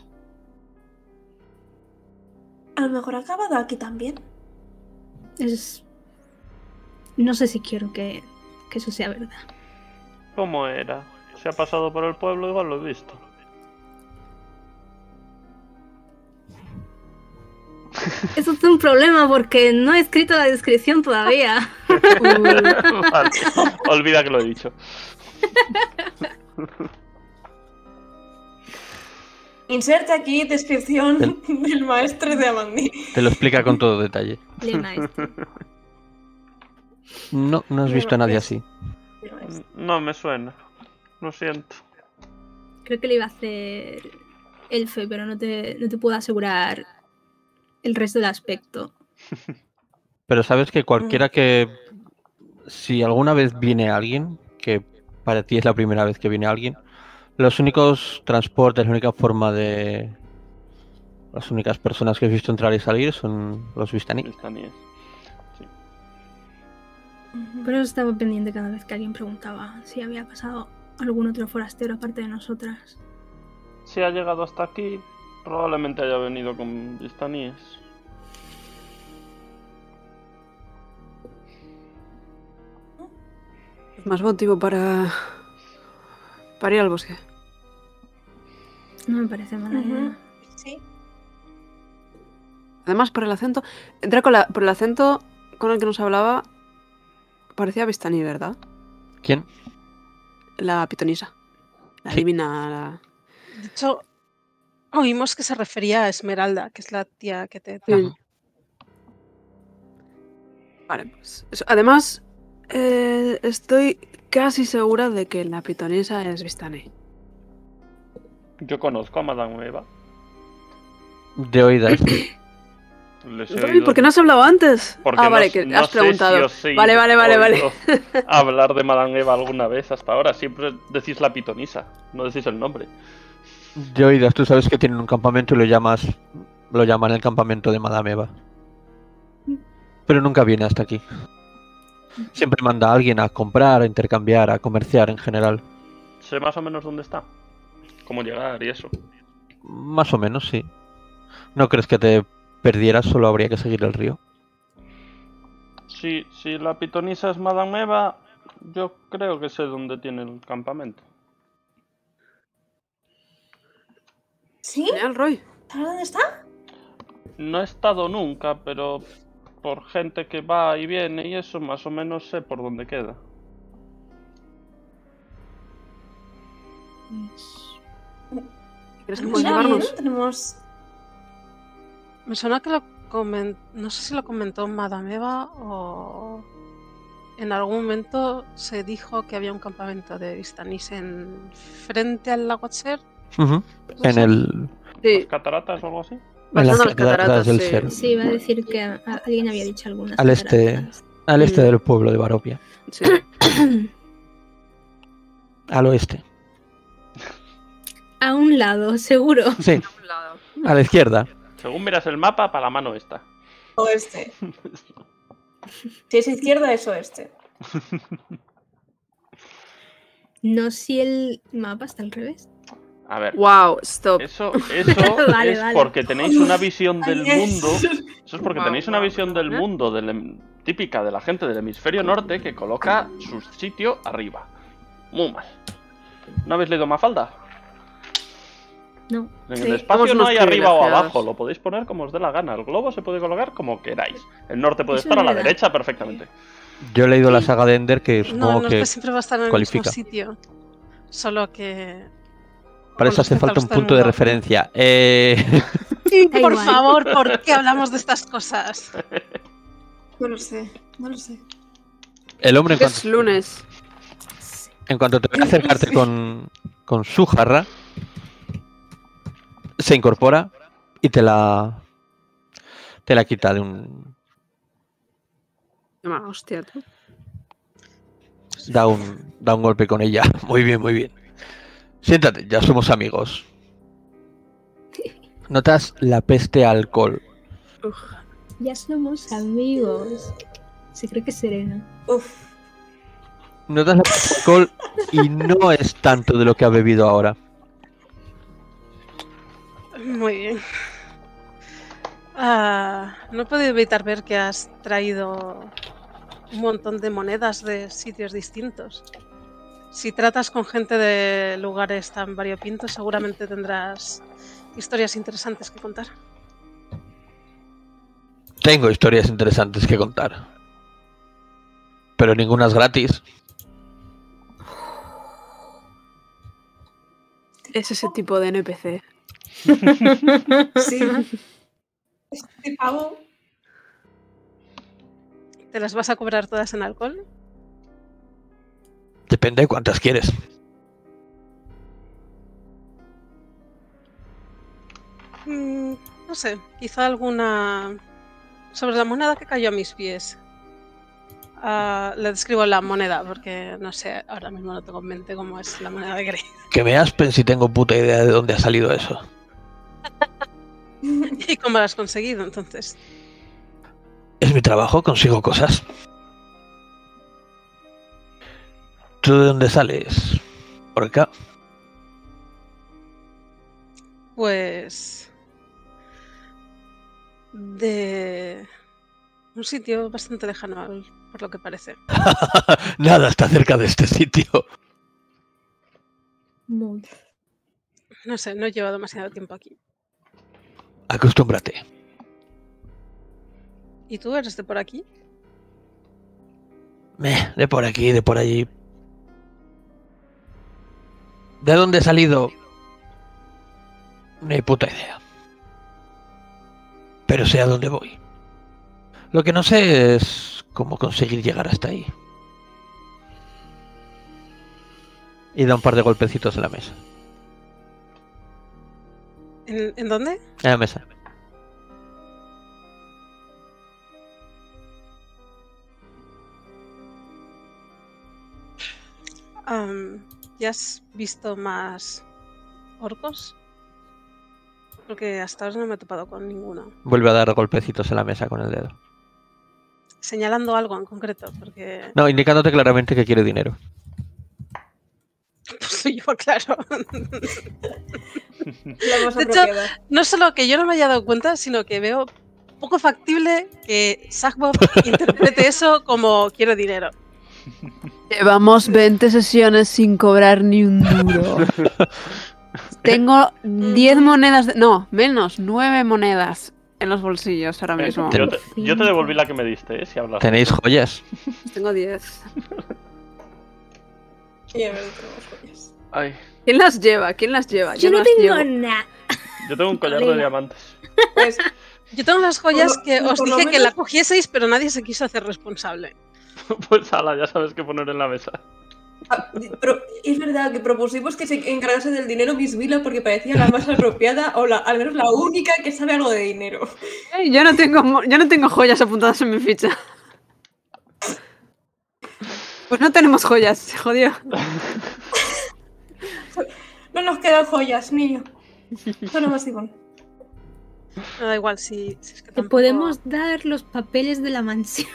[SPEAKER 5] A lo mejor ha acabado aquí también.
[SPEAKER 2] Es. No sé si quiero que, que eso sea verdad.
[SPEAKER 1] ¿Cómo era? Se ha pasado por el pueblo, igual lo he visto.
[SPEAKER 2] Eso es un problema porque no he escrito la descripción todavía.
[SPEAKER 1] Vale. Olvida que lo he dicho.
[SPEAKER 5] Inserte aquí descripción del maestre de Amandí.
[SPEAKER 4] Te lo explica con todo detalle.
[SPEAKER 2] Le maestro.
[SPEAKER 4] No, no has visto a nadie así.
[SPEAKER 5] Del maestro.
[SPEAKER 1] No me suena. Lo siento.
[SPEAKER 2] Creo que le iba a hacer Elfe, pero no te, no te puedo asegurar el resto del aspecto.
[SPEAKER 4] Pero sabes que cualquiera que... Si alguna vez viene alguien, que para ti es la primera vez que viene alguien, los únicos transportes, la única forma de... Las únicas personas que has visto entrar y salir son los Vistani.
[SPEAKER 1] Vistaníes. Sí.
[SPEAKER 5] Ujú.
[SPEAKER 2] Por eso estaba pendiente cada vez que alguien preguntaba si había pasado algún otro forastero aparte de nosotras.
[SPEAKER 1] Si ha llegado hasta aquí, probablemente haya venido con Vistaníes.
[SPEAKER 6] Más motivo para... para ir al bosque.
[SPEAKER 2] No me parece mala
[SPEAKER 5] Ujú.
[SPEAKER 2] idea.
[SPEAKER 5] Sí.
[SPEAKER 6] Además, por el acento... Drácula, por el acento con el que nos hablaba, parecía Vistani, ¿verdad?
[SPEAKER 4] ¿Quién?
[SPEAKER 6] La pitonisa. La
[SPEAKER 4] Sí.
[SPEAKER 6] divina... La...
[SPEAKER 3] De hecho, oímos que se refería a Esmeralda, que es la tía que te...
[SPEAKER 6] Sí.
[SPEAKER 4] Ajá.
[SPEAKER 6] Vale, pues... eso. Además, eh, estoy casi segura de que la pitonisa es Vistani.
[SPEAKER 1] Yo conozco a Madame Eva.
[SPEAKER 4] De oídas.
[SPEAKER 1] Les he
[SPEAKER 6] David,
[SPEAKER 1] oído-
[SPEAKER 6] ¿por qué no has hablado antes?
[SPEAKER 1] Porque
[SPEAKER 6] Ah,
[SPEAKER 1] no
[SPEAKER 6] vale,
[SPEAKER 1] s-
[SPEAKER 6] que
[SPEAKER 1] no
[SPEAKER 6] has
[SPEAKER 1] sé
[SPEAKER 6] preguntado.
[SPEAKER 1] si os he
[SPEAKER 6] Vale, vale, vale, vale.
[SPEAKER 1] oído hablar de Madame Eva alguna vez hasta ahora. Siempre decís la pitonisa, no decís el nombre.
[SPEAKER 4] De oídas, tú sabes que tienen un campamento y lo llamas. Lo llaman el campamento de Madame Eva. Pero nunca viene hasta aquí. Siempre manda a alguien a comprar, a intercambiar, a comerciar en general.
[SPEAKER 1] Sé más o menos dónde está. Cómo llegar y eso.
[SPEAKER 4] Más o menos, sí. ¿No crees que te perdieras? Solo habría que seguir el río.
[SPEAKER 1] Si, si la pitonisa es Madame Eva, yo creo que sé dónde tiene el campamento.
[SPEAKER 5] ¿Sí?
[SPEAKER 6] Genial, Roy.
[SPEAKER 5] ¿Sabes dónde está?
[SPEAKER 1] No he estado nunca, pero por gente que va y viene y eso, más o menos sé por dónde queda.
[SPEAKER 6] ¿Crees que
[SPEAKER 5] Pues
[SPEAKER 6] puedes
[SPEAKER 5] ya
[SPEAKER 6] llevarnos?
[SPEAKER 5] bien, tenemos...
[SPEAKER 3] Me suena que lo comentó, no sé si lo comentó Madame Eva o en algún momento se dijo que había un campamento de Vistanis en frente al lago Cher.
[SPEAKER 4] Ujú. En el.
[SPEAKER 1] ¿Las
[SPEAKER 6] Sí,
[SPEAKER 1] cataratas o algo así?
[SPEAKER 4] En las
[SPEAKER 6] Pasando las
[SPEAKER 4] cataratas
[SPEAKER 6] cataratas,
[SPEAKER 4] del
[SPEAKER 6] sí.
[SPEAKER 4] Ser.
[SPEAKER 2] Sí, iba a decir que a- a- alguien había dicho algunas.
[SPEAKER 4] Al este.
[SPEAKER 2] cataratas.
[SPEAKER 4] Al este
[SPEAKER 6] Mm.
[SPEAKER 4] del pueblo de Barovia.
[SPEAKER 6] sí.
[SPEAKER 4] Al oeste.
[SPEAKER 2] A un lado, seguro.
[SPEAKER 4] Sí, a la izquierda.
[SPEAKER 1] Según miras el mapa, para la mano esta.
[SPEAKER 5] Oeste. Si es izquierda, es oeste.
[SPEAKER 2] No si el mapa está al revés.
[SPEAKER 1] A ver,
[SPEAKER 6] Wow, stop.
[SPEAKER 1] eso, eso
[SPEAKER 2] Vale,
[SPEAKER 1] es
[SPEAKER 2] vale.
[SPEAKER 1] porque tenéis una visión del
[SPEAKER 5] Ay, es-
[SPEAKER 1] mundo. Eso es porque
[SPEAKER 6] Guau,
[SPEAKER 1] tenéis una
[SPEAKER 6] guau,
[SPEAKER 1] visión del
[SPEAKER 6] ¿eh?
[SPEAKER 1] mundo del hem- típica de la gente del hemisferio norte que coloca su sitio arriba. Muy mal. ¿No habéis leído Mafalda?
[SPEAKER 2] No.
[SPEAKER 1] En
[SPEAKER 5] Sí.
[SPEAKER 1] el espacio
[SPEAKER 6] Somos
[SPEAKER 1] no
[SPEAKER 6] unos
[SPEAKER 1] hay arriba o
[SPEAKER 6] privilegiados.
[SPEAKER 1] abajo, lo podéis poner como os dé la gana. El globo se puede colocar como queráis. El norte puede
[SPEAKER 2] Eso
[SPEAKER 1] estar
[SPEAKER 2] es
[SPEAKER 1] a la
[SPEAKER 2] verdad.
[SPEAKER 1] derecha perfectamente.
[SPEAKER 4] Yo he leído la saga de Ender que
[SPEAKER 3] No,
[SPEAKER 4] supongo
[SPEAKER 3] no
[SPEAKER 4] que
[SPEAKER 3] es que siempre va a estar en el
[SPEAKER 4] cualifica.
[SPEAKER 3] mismo sitio. Solo que.
[SPEAKER 4] para eso hace
[SPEAKER 3] con respecto al
[SPEAKER 4] falta un
[SPEAKER 3] resto del
[SPEAKER 4] punto de
[SPEAKER 3] mundo.
[SPEAKER 4] referencia. Eh...
[SPEAKER 3] Sí,
[SPEAKER 2] Da
[SPEAKER 3] por
[SPEAKER 2] igual.
[SPEAKER 3] favor, ¿por qué hablamos de estas cosas?
[SPEAKER 5] No lo sé, no lo sé.
[SPEAKER 4] El hombre en
[SPEAKER 6] Es
[SPEAKER 4] cuanto,
[SPEAKER 6] lunes.
[SPEAKER 4] en cuanto te ve acercarte
[SPEAKER 5] Sí.
[SPEAKER 4] con, con su jarra, se incorpora y te la te la quita de un
[SPEAKER 6] Toma, hostia, tú.
[SPEAKER 4] da un da un golpe con ella. Muy bien, muy bien. Siéntate, ya somos amigos. Notas la peste a alcohol.
[SPEAKER 6] Uf.
[SPEAKER 2] Ya somos amigos. Se cree que es Serena.
[SPEAKER 5] Uf.
[SPEAKER 4] Notas la peste a alcohol y no es tanto de lo que ha bebido ahora.
[SPEAKER 3] Muy bien. Ah, no he podido evitar ver que has traído un montón de monedas de sitios distintos. Si tratas con gente de lugares tan variopintos, seguramente tendrás historias interesantes que contar.
[SPEAKER 4] Tengo historias interesantes que contar. Pero ninguna es gratis.
[SPEAKER 6] Es ese tipo de N P C.
[SPEAKER 5] Sí. Este pavo.
[SPEAKER 3] ¿Te las vas a cobrar todas en alcohol?
[SPEAKER 4] Depende de cuántas quieres.
[SPEAKER 3] Mm, no sé, quizá alguna... Sobre la moneda que cayó a mis pies. Ah, le describo la moneda porque no sé, ahora mismo no tengo en mente cómo es la moneda de Grey.
[SPEAKER 4] Que me aspen si tengo puta idea de dónde ha salido eso.
[SPEAKER 3] ¿Y cómo la has conseguido entonces?
[SPEAKER 4] Es mi trabajo, consigo cosas. ¿Tú de dónde sales? ¿Por acá?
[SPEAKER 3] Pues... de... un sitio bastante lejano, al- por lo que parece.
[SPEAKER 4] Nada está cerca de este sitio.
[SPEAKER 2] Muy.
[SPEAKER 3] No sé, no he llevado demasiado tiempo aquí.
[SPEAKER 4] Acostúmbrate.
[SPEAKER 3] ¿Y tú eres de por aquí?
[SPEAKER 4] Meh, de por aquí, de por allí. ¿De dónde he salido? Ni puta idea. Pero sé a dónde voy. Lo que no sé es cómo conseguir llegar hasta ahí. Y da un par de golpecitos en la mesa.
[SPEAKER 3] ¿En, ¿en dónde?
[SPEAKER 4] En la mesa.
[SPEAKER 3] Um, ¿Ya has visto más orcos? Porque hasta ahora no me he topado con ninguno.
[SPEAKER 4] Vuelve a dar golpecitos en la mesa con el dedo.
[SPEAKER 3] Señalando algo en concreto, porque...
[SPEAKER 4] No, indicándote claramente que quiere dinero.
[SPEAKER 3] Pues yo, claro.
[SPEAKER 5] La más
[SPEAKER 3] De hecho,
[SPEAKER 5] apropiada.
[SPEAKER 3] no solo que yo no me haya dado cuenta, sino que veo poco factible que Sackbob interprete eso como quiero dinero.
[SPEAKER 6] Llevamos veinte sesiones sin cobrar ni un duro. Tengo diez monedas, de... no, menos, nueve monedas en los bolsillos ahora
[SPEAKER 1] Eh,
[SPEAKER 6] mismo.
[SPEAKER 1] yo, te, yo te devolví la que me diste, ¿eh? Si hablas.
[SPEAKER 4] ¿Tenéis joyas?
[SPEAKER 6] Tengo diez.
[SPEAKER 5] Y a ver, tenemos joyas.
[SPEAKER 1] Ay,
[SPEAKER 6] ¿Quién las lleva? ¿Quién las lleva?
[SPEAKER 2] Yo no
[SPEAKER 6] las
[SPEAKER 2] tengo
[SPEAKER 6] llevo.
[SPEAKER 2] nada.
[SPEAKER 1] yo tengo un collar de
[SPEAKER 2] Problema.
[SPEAKER 1] diamantes.
[SPEAKER 5] Pues,
[SPEAKER 3] Yo tengo las joyas
[SPEAKER 5] Por lo-
[SPEAKER 3] que os
[SPEAKER 5] por lo
[SPEAKER 3] dije que
[SPEAKER 5] menos-
[SPEAKER 3] la cogieseis, pero nadie se quiso hacer responsable.
[SPEAKER 1] Pues ala, ya sabes qué poner en la mesa.
[SPEAKER 5] ah, pero es verdad que propusimos que se encargase del dinero Miss Vila porque parecía la más apropiada o la, al menos la única que sabe algo de dinero.
[SPEAKER 6] Ey, yo no tengo, mo- yo no tengo joyas apuntadas en mi ficha. Pues no tenemos joyas, se jodió.
[SPEAKER 5] No nos quedan joyas, niño. Solo más Ivonne.
[SPEAKER 3] Me da igual si, si es que
[SPEAKER 2] Te
[SPEAKER 3] tampoco...
[SPEAKER 2] podemos dar los papeles de la mansión.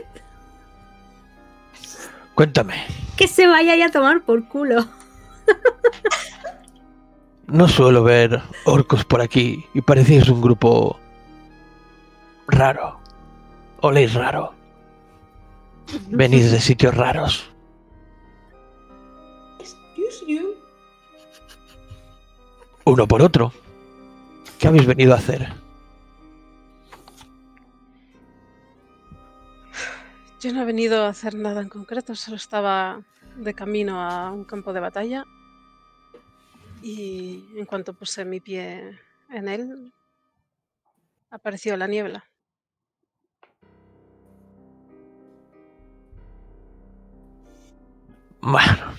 [SPEAKER 4] Cuéntame.
[SPEAKER 2] Que se vaya ya a tomar por culo.
[SPEAKER 4] No suelo ver orcos por aquí y parecéis un grupo raro. Oléis raro. Venís de sitios raros.
[SPEAKER 5] Excuse you.
[SPEAKER 4] Uno por otro. ¿Qué habéis venido a hacer?
[SPEAKER 3] Yo no he venido a hacer nada en concreto, solo estaba de camino a un campo de batalla y en cuanto puse mi pie en él, apareció la niebla.
[SPEAKER 4] Bueno.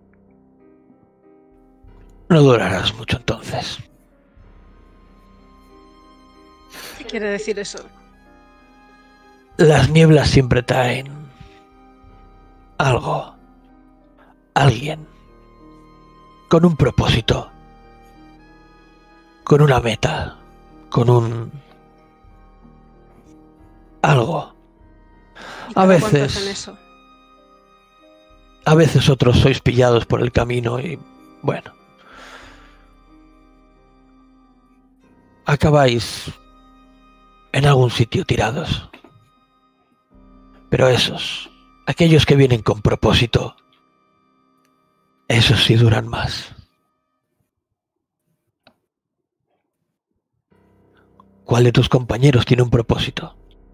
[SPEAKER 4] No durarás mucho entonces.
[SPEAKER 3] ¿Qué quiere decir eso?
[SPEAKER 4] Las nieblas siempre traen algo, alguien, con un propósito, con una meta, con un algo.
[SPEAKER 3] ¿Y
[SPEAKER 4] A
[SPEAKER 3] cada cuánto
[SPEAKER 4] veces-
[SPEAKER 3] hacen eso?
[SPEAKER 4] A veces otros sois pillados por el camino y, bueno, acabáis en algún sitio tirados. Pero esos, aquellos que vienen con propósito, esos sí duran más. ¿Cuál de tus compañeros tiene un propósito?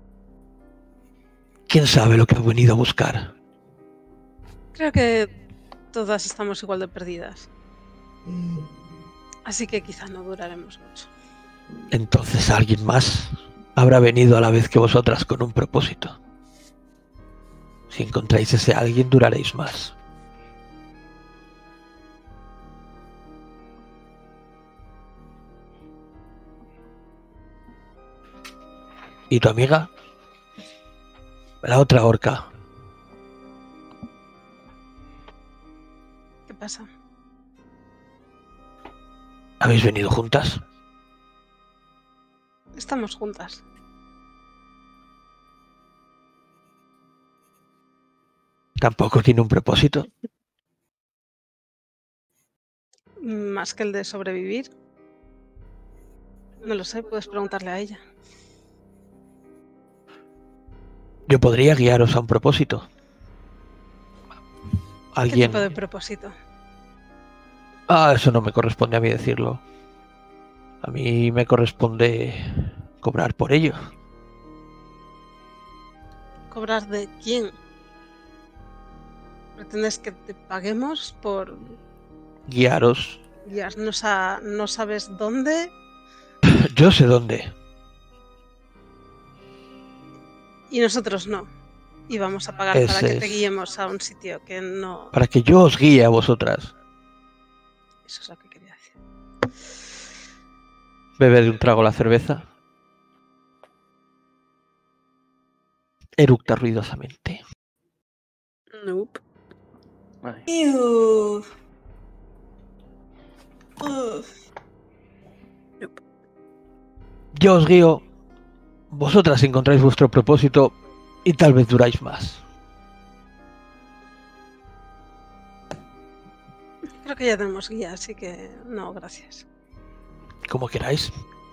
[SPEAKER 4] ¿Quién sabe lo que ha venido a buscar?
[SPEAKER 3] Creo que todas estamos igual de perdidas. Así que quizá no duraremos mucho.
[SPEAKER 4] Entonces alguien más habrá venido a la vez que vosotras con un propósito. Si encontráis ese alguien, duraréis más. ¿Y tu amiga? La otra orca.
[SPEAKER 3] ¿Qué pasa?
[SPEAKER 4] ¿Habéis venido juntas?
[SPEAKER 3] Estamos juntas.
[SPEAKER 4] ¿Tampoco tiene un propósito?
[SPEAKER 3] Más que el de sobrevivir. No lo sé, puedes preguntarle a ella.
[SPEAKER 4] Yo podría guiaros a un propósito.
[SPEAKER 3] ¿Qué
[SPEAKER 4] Alguien...
[SPEAKER 3] tipo de propósito?
[SPEAKER 4] Ah, eso no me corresponde a mí decirlo. A mí me corresponde cobrar por ello.
[SPEAKER 3] ¿Cobrar de quién? ¿Pretendes que te paguemos por
[SPEAKER 4] Guiaros.
[SPEAKER 3] guiarnos a no sabes dónde?
[SPEAKER 4] Yo sé dónde.
[SPEAKER 3] Y nosotros no. Y vamos a pagar
[SPEAKER 4] Ese
[SPEAKER 3] para que te
[SPEAKER 4] es.
[SPEAKER 3] guiemos a un sitio que no...
[SPEAKER 4] Para que yo os guíe a vosotras.
[SPEAKER 3] Eso es lo que quería decir.
[SPEAKER 4] Bebe de un trago la cerveza. Eructa ruidosamente.
[SPEAKER 6] Nope.
[SPEAKER 1] Ay,
[SPEAKER 5] Iu. Uf.
[SPEAKER 4] Yo os guío. Vosotras encontráis vuestro propósito y tal vez duráis más.
[SPEAKER 3] Creo que ya tenemos guía, así que no, gracias.
[SPEAKER 4] Como queráis.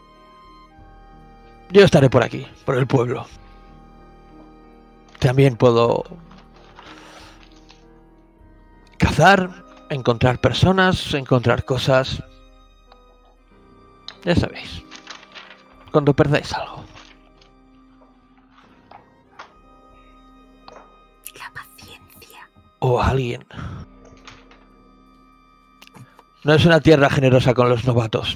[SPEAKER 4] Yo estaré por aquí, por el pueblo. También puedo cazar, encontrar personas, encontrar cosas. Ya sabéis. Cuando perdáis algo.
[SPEAKER 2] La paciencia.
[SPEAKER 4] O a alguien. No es una tierra generosa con los novatos.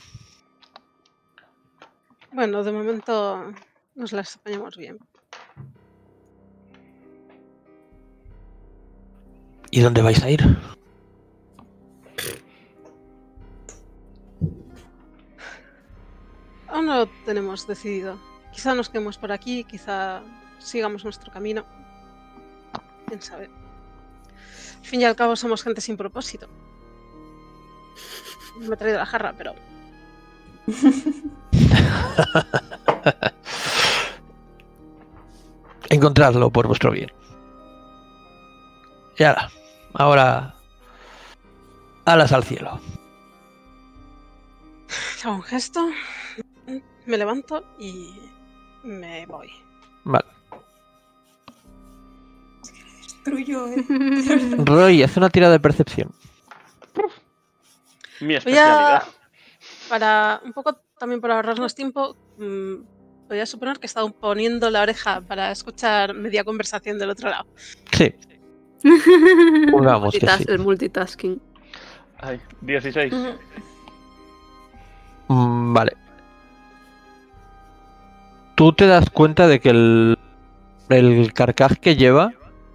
[SPEAKER 3] Bueno, de momento nos las apañamos bien.
[SPEAKER 4] ¿Y dónde vais a ir?
[SPEAKER 3] Aún no lo tenemos decidido. Quizá nos quedemos por aquí, quizá sigamos nuestro camino. Quién sabe. Al fin y al cabo somos gente sin propósito. Me he traído la jarra, pero...
[SPEAKER 4] Encontradlo por vuestro bien. Y ahora, ahora, alas al cielo.
[SPEAKER 3] Hago un gesto, me levanto y me voy.
[SPEAKER 4] Vale.
[SPEAKER 5] Destruyó, eh.
[SPEAKER 4] Roy, haz una tirada de percepción.
[SPEAKER 1] mi
[SPEAKER 3] Voy
[SPEAKER 1] especialidad.
[SPEAKER 3] a... Para un poco también para ahorrarnos tiempo, mmm, voy a suponer que he estado poniendo la oreja para escuchar media conversación del otro lado.
[SPEAKER 4] Sí, pongamos que
[SPEAKER 6] Multitas-
[SPEAKER 4] sí.
[SPEAKER 6] El multitasking.
[SPEAKER 1] Ay, dieciséis.
[SPEAKER 4] Mm, vale. Tú te das cuenta de que el, el carcaj que lleva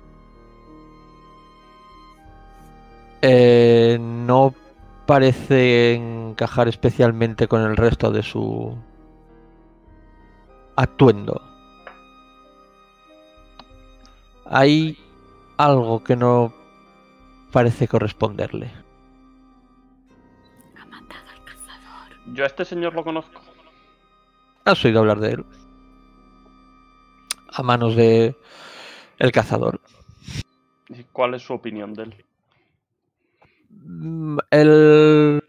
[SPEAKER 4] eh, no parece encajar especialmente con el resto de su atuendo. Hay algo que no parece corresponderle.
[SPEAKER 2] Ha matado al cazador.
[SPEAKER 1] Yo a este señor lo conozco.
[SPEAKER 4] ¿Has oído hablar de él? A manos de el cazador.
[SPEAKER 1] ¿Y cuál es su opinión de él?
[SPEAKER 4] Mm, Él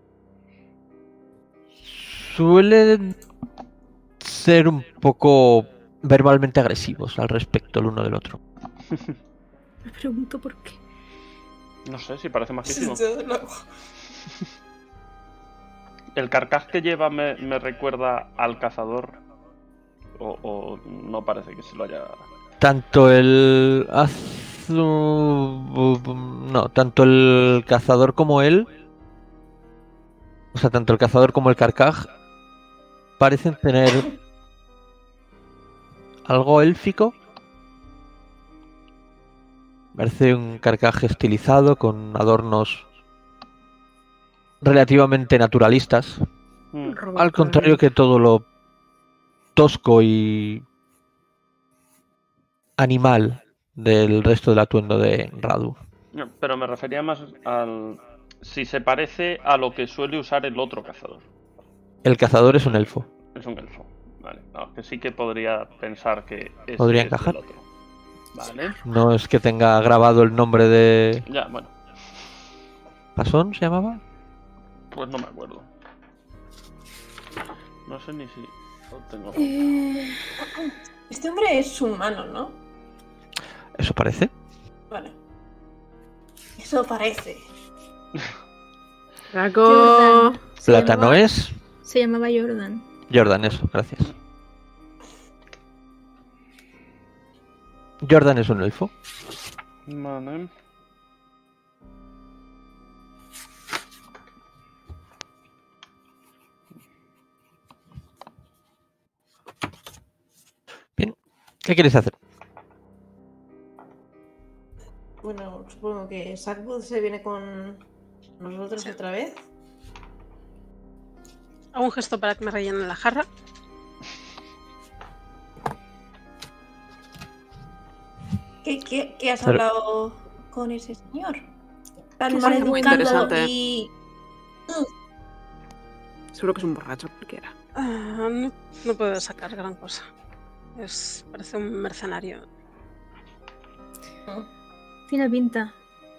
[SPEAKER 4] suele ser un poco verbalmente agresivos al respecto el uno del otro.
[SPEAKER 2] Me pregunto por qué.
[SPEAKER 1] No sé, si parece majísimo.
[SPEAKER 5] Yo no-
[SPEAKER 1] ¿El carcaj que lleva me, me recuerda al cazador? O, o no parece que se lo haya...
[SPEAKER 4] Tanto el azu... no, tanto el cazador como él, o sea, tanto el cazador como el carcaj parecen tener algo élfico. Parece un carcaj estilizado con adornos relativamente naturalistas,
[SPEAKER 1] Mm,
[SPEAKER 4] al contrario que todo lo tosco y animal del resto del atuendo de Radu.
[SPEAKER 1] no, pero me refería más al... Si se parece a lo que suele usar el otro cazador.
[SPEAKER 4] El cazador es un elfo.
[SPEAKER 1] Es un elfo. Vale, no, que sí que podría pensar que es
[SPEAKER 4] ¿Podría
[SPEAKER 1] es
[SPEAKER 4] encajar?
[SPEAKER 1] el otro. Vale.
[SPEAKER 4] No es que tenga grabado el nombre de...
[SPEAKER 1] Ya, bueno,
[SPEAKER 4] ¿Pasón se llamaba?
[SPEAKER 1] pues no me acuerdo. No sé ni si lo tengo.
[SPEAKER 2] Eh,
[SPEAKER 5] Este hombre es humano, ¿no?
[SPEAKER 4] ¿Eso parece?
[SPEAKER 5] Vale. Eso parece.
[SPEAKER 6] Draco.
[SPEAKER 2] Jordan. Se
[SPEAKER 4] Plátano
[SPEAKER 2] llamaba-
[SPEAKER 4] es...
[SPEAKER 2] Se llamaba Jordan.
[SPEAKER 4] Jordan, eso, gracias. Jordan es un elfo.
[SPEAKER 1] Vale.
[SPEAKER 4] Bien, ¿qué quieres hacer?
[SPEAKER 5] Bueno, supongo que Sackwood se viene con nosotros
[SPEAKER 3] Sí.
[SPEAKER 5] otra vez.
[SPEAKER 3] Hago un gesto para que me rellenen la jarra.
[SPEAKER 5] ¿Qué, qué, qué has
[SPEAKER 4] Pero-
[SPEAKER 5] hablado con ese señor? Tan
[SPEAKER 6] Que
[SPEAKER 5] mal
[SPEAKER 6] es muy
[SPEAKER 5] educado
[SPEAKER 6] interesante.
[SPEAKER 5] y...
[SPEAKER 6] Seguro que es un borracho cualquiera.
[SPEAKER 3] Ah, no, no puedo sacar gran cosa. Es, parece un mercenario.
[SPEAKER 2] Tiene pinta.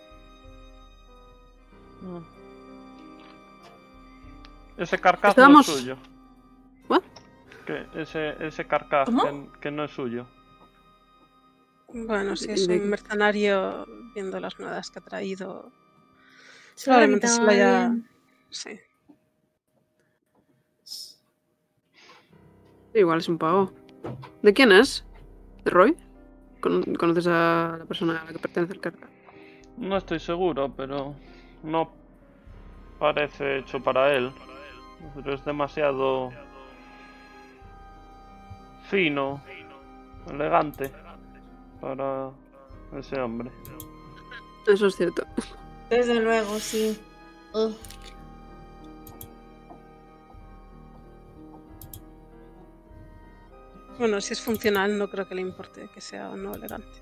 [SPEAKER 1] Ese carcaj
[SPEAKER 6] Estábamos-
[SPEAKER 1] no es suyo.
[SPEAKER 6] ¿What?
[SPEAKER 1] Que ese, ese carcaj
[SPEAKER 5] ¿Cómo?
[SPEAKER 1] que, que no es suyo.
[SPEAKER 3] Bueno, si es
[SPEAKER 6] ¿De
[SPEAKER 3] un
[SPEAKER 6] qué?
[SPEAKER 3] mercenario, viendo las monedas que ha traído,
[SPEAKER 2] Se lo habrá
[SPEAKER 3] probablemente se
[SPEAKER 2] quitado
[SPEAKER 3] lo haya...
[SPEAKER 2] alguien.
[SPEAKER 3] Sí.
[SPEAKER 6] Igual es un pavo. ¿De quién es? ¿De Roy? ¿Con- ¿Conoces a la persona a la que pertenece el carta?
[SPEAKER 1] No estoy seguro, pero no parece hecho para él. Pero es demasiado fino, elegante para ese hombre.
[SPEAKER 6] Eso es cierto.
[SPEAKER 5] Desde luego, sí. Ugh.
[SPEAKER 3] Bueno, si es funcional, no creo que le importe que sea o no elegante.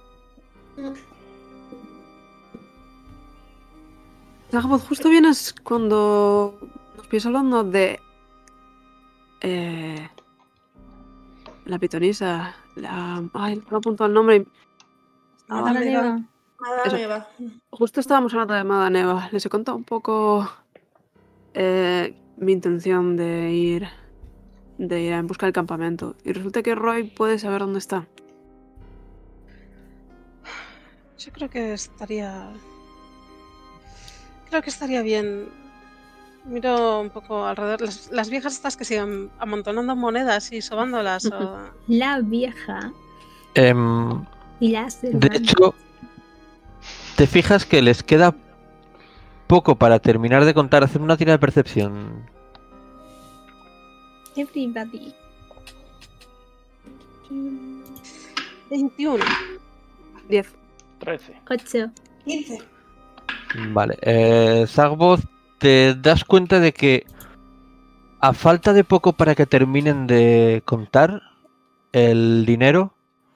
[SPEAKER 6] Zagbot, justo vienes cuando nos pides hablando de... Eh, la pitonisa. La... Ay, no apunto el nombre.
[SPEAKER 3] Ah,
[SPEAKER 2] Madame
[SPEAKER 3] Neva.
[SPEAKER 2] Neva.
[SPEAKER 5] Madame Eva.
[SPEAKER 6] Justo estábamos hablando de Mada Neva. Les he contado un poco eh, mi intención de ir de ir en busca del campamento. Y resulta que Roy puede saber dónde está.
[SPEAKER 3] Yo creo que estaría... Creo que estaría bien. Miro un poco alrededor. Las, las viejas estas que siguen amontonando monedas y sobándolas. o...
[SPEAKER 2] La vieja
[SPEAKER 4] Em,
[SPEAKER 2] y las
[SPEAKER 4] de
[SPEAKER 2] hermanas.
[SPEAKER 4] hecho, te fijas que les queda poco para terminar de contar. Hacer una tira de percepción.
[SPEAKER 2] Everybody.
[SPEAKER 3] veintiuno.
[SPEAKER 6] diez.
[SPEAKER 1] trece.
[SPEAKER 2] ocho.
[SPEAKER 5] quince.
[SPEAKER 4] Vale. Eh, Zagboth, te das cuenta de que a falta de poco para que terminen de contar el dinero,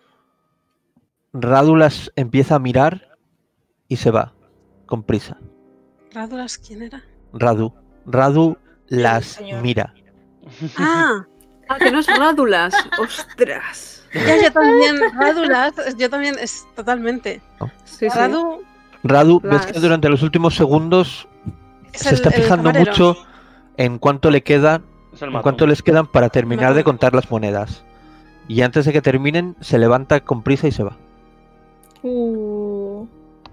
[SPEAKER 4] Rádulas empieza a mirar y se va con prisa.
[SPEAKER 3] ¿Rádulas quién era?
[SPEAKER 4] Radu. Radu las
[SPEAKER 5] señor.
[SPEAKER 4] mira.
[SPEAKER 3] Ah,
[SPEAKER 6] Ah, que no es Rádulas. ¡Ostras!
[SPEAKER 3] ya, yo también. Rádulas, yo también, es totalmente.
[SPEAKER 6] Sí, sí.
[SPEAKER 3] Radu
[SPEAKER 4] Radu, ves
[SPEAKER 6] Las-
[SPEAKER 4] que durante los últimos segundos
[SPEAKER 3] es
[SPEAKER 4] se
[SPEAKER 3] el-
[SPEAKER 4] está
[SPEAKER 3] el
[SPEAKER 4] fijando
[SPEAKER 3] camarero.
[SPEAKER 4] mucho en cuánto le queda,
[SPEAKER 1] Es el
[SPEAKER 4] en
[SPEAKER 1] matón.
[SPEAKER 4] cuánto les quedan para terminar de
[SPEAKER 3] Matón.
[SPEAKER 4] contar las monedas. Y antes de que terminen, se levanta con prisa y se va.
[SPEAKER 2] Uh,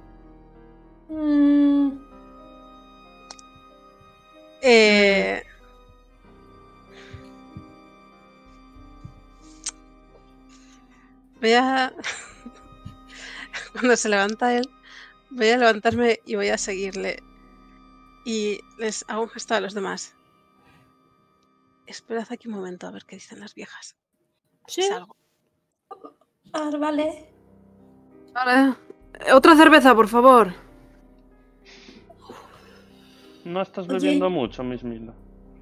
[SPEAKER 5] Mm,
[SPEAKER 3] Eh, voy a... Cuando se levanta él, voy a levantarme y voy a seguirle. Y les hago un gesto a los demás. Esperad aquí un momento a ver qué dicen las viejas.
[SPEAKER 2] sí.
[SPEAKER 3] Salgo.
[SPEAKER 5] ah, vale.
[SPEAKER 6] Vale. Eh, Otra cerveza, por favor.
[SPEAKER 1] No estás
[SPEAKER 5] Oye.
[SPEAKER 1] bebiendo mucho, Miss Mila.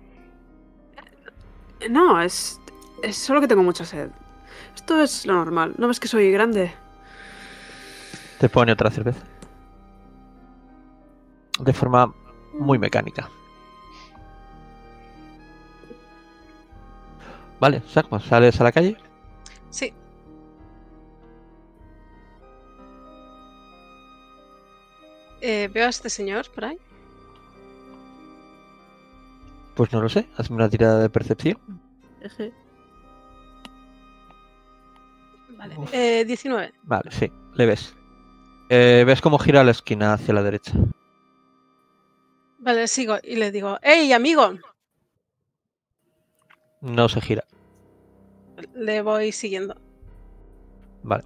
[SPEAKER 6] Eh, No, es... Es solo que tengo mucha sed. Esto es lo normal. ¿No ves que soy grande?
[SPEAKER 4] Te pone otra cerveza. De forma muy mecánica. Vale, Saco, ¿sales a la calle?
[SPEAKER 3] Sí. Eh, veo a este señor por ahí.
[SPEAKER 4] Pues no lo sé, hazme una tirada de percepción.
[SPEAKER 3] Vale.
[SPEAKER 4] Uf.
[SPEAKER 3] Eh, diecinueve.
[SPEAKER 4] Vale, sí, le ves. Eh, ves cómo gira la esquina hacia la derecha.
[SPEAKER 3] Vale, sigo y le digo, ¡Hey, amigo!
[SPEAKER 4] No se gira.
[SPEAKER 3] Le voy siguiendo.
[SPEAKER 4] Vale.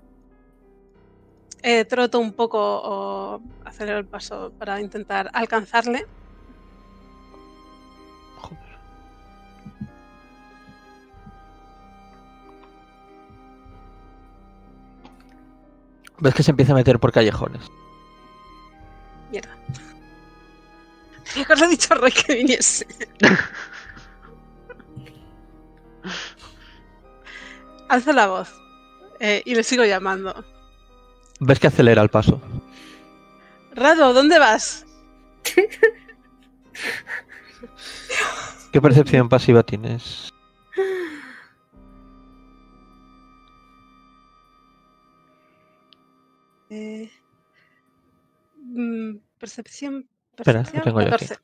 [SPEAKER 3] Eh, troto un poco o acelero el paso para intentar alcanzarle.
[SPEAKER 4] Joder. Ves que se empieza a meter por callejones.
[SPEAKER 3] Mierda. Tenía que haberle dicho a Roy que viniese. Alzo la voz eh, y le sigo llamando.
[SPEAKER 4] Ves que acelera el paso.
[SPEAKER 3] Rado, ¿dónde vas?
[SPEAKER 4] ¿Qué percepción pasiva tienes?
[SPEAKER 3] Eh, mm, percepción.
[SPEAKER 4] Espera,
[SPEAKER 3] percepción
[SPEAKER 4] lo tengo yo aquí.
[SPEAKER 3] catorce.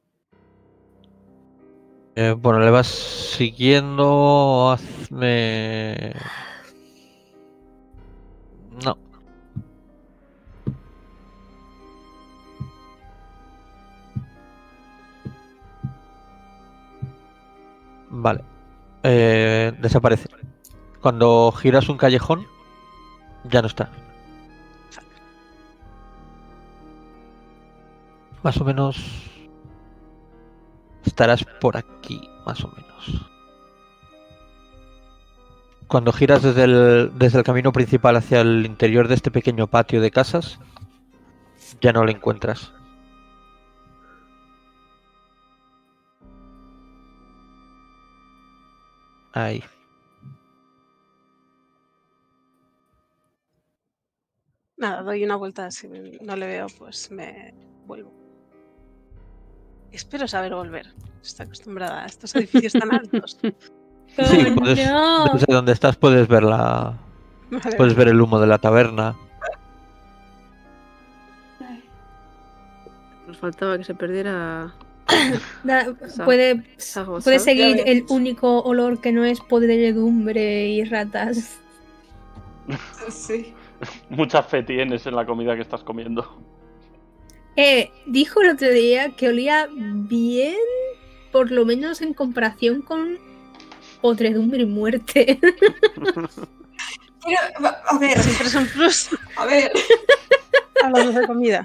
[SPEAKER 4] Eh, bueno, le vas siguiendo. Hazme. No. Vale. Eh, desaparece. Cuando giras un callejón, ya no está. Más o menos. Estarás por aquí, más o menos. Cuando giras desde el, desde el camino principal hacia el interior de este pequeño patio de casas, ya no lo encuentras. Ahí.
[SPEAKER 3] Nada, doy una vuelta. Si no le veo, pues me vuelvo. Espero saber volver. Estoy acostumbrada a estos edificios tan altos.
[SPEAKER 4] Sí,
[SPEAKER 2] Oh,
[SPEAKER 4] puedes,
[SPEAKER 2] no.
[SPEAKER 4] desde donde estás puedes ver la,
[SPEAKER 3] Vale,
[SPEAKER 4] puedes ver el humo de la taberna.
[SPEAKER 6] Nos faltaba que se perdiera.
[SPEAKER 2] Da-
[SPEAKER 6] Sa-
[SPEAKER 2] puede,
[SPEAKER 6] Sago,
[SPEAKER 2] puede
[SPEAKER 6] ¿sabes?
[SPEAKER 2] seguir
[SPEAKER 5] Ya ves.
[SPEAKER 2] el único olor que no es podredumbre y ratas.
[SPEAKER 5] Sí.
[SPEAKER 1] Mucha fe tienes en la comida que estás comiendo.
[SPEAKER 2] Eh, dijo el otro día que olía bien, por lo menos en comparación con podredumbre y muerte.
[SPEAKER 5] Pero, va- a ver,
[SPEAKER 3] siempre es un plus.
[SPEAKER 5] a ver.
[SPEAKER 3] Hablamos de comida.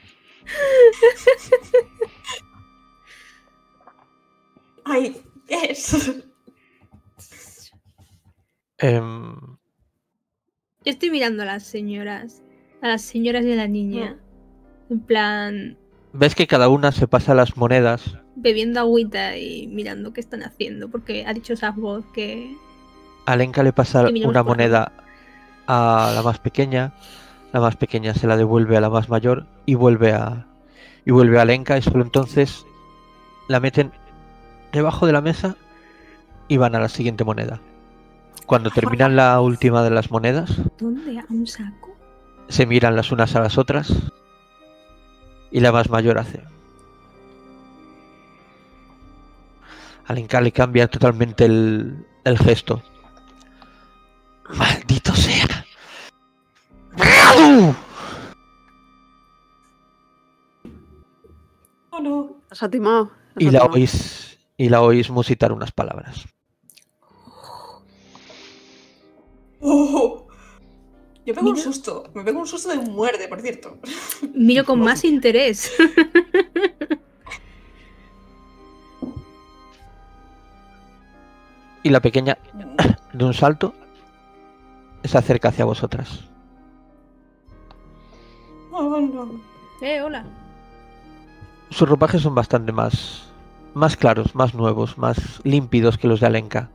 [SPEAKER 5] Ay, es.
[SPEAKER 4] Em,
[SPEAKER 2] Yo estoy mirando a las señoras, a las señoras y a la niña, en plan,
[SPEAKER 4] ves que cada una se pasa las monedas.
[SPEAKER 2] bebiendo agüita y mirando qué están haciendo, porque ha dicho esa voz que...
[SPEAKER 4] A Lenka le pasa
[SPEAKER 2] Y miramos
[SPEAKER 4] una
[SPEAKER 2] por
[SPEAKER 4] moneda a la más pequeña, la más pequeña se la devuelve a la más mayor y vuelve a y vuelve a Lenka y solo entonces la meten debajo de la mesa y van a la siguiente moneda. Cuando terminan la última de las monedas,
[SPEAKER 2] ¿Dónde? ¿A un saco?
[SPEAKER 4] se miran las unas a las otras y la más mayor hace. A Lenka le cambia totalmente el, el gesto. ¡Maldito sea!
[SPEAKER 5] Oh, no.
[SPEAKER 6] Has atimado. has
[SPEAKER 4] Y la
[SPEAKER 6] atimado.
[SPEAKER 4] oís y la oís musitar unas palabras.
[SPEAKER 5] Oh. Yo pego un
[SPEAKER 2] Mira.
[SPEAKER 5] susto. Me pego un susto de muerte, por cierto.
[SPEAKER 2] Miro con más interés.
[SPEAKER 4] Y la pequeña, de un salto, se acerca hacia vosotras.
[SPEAKER 5] Oh, no.
[SPEAKER 2] eh, hola.
[SPEAKER 4] Sus ropajes son bastante más, más claros, más nuevos, más límpidos que los de Alenka.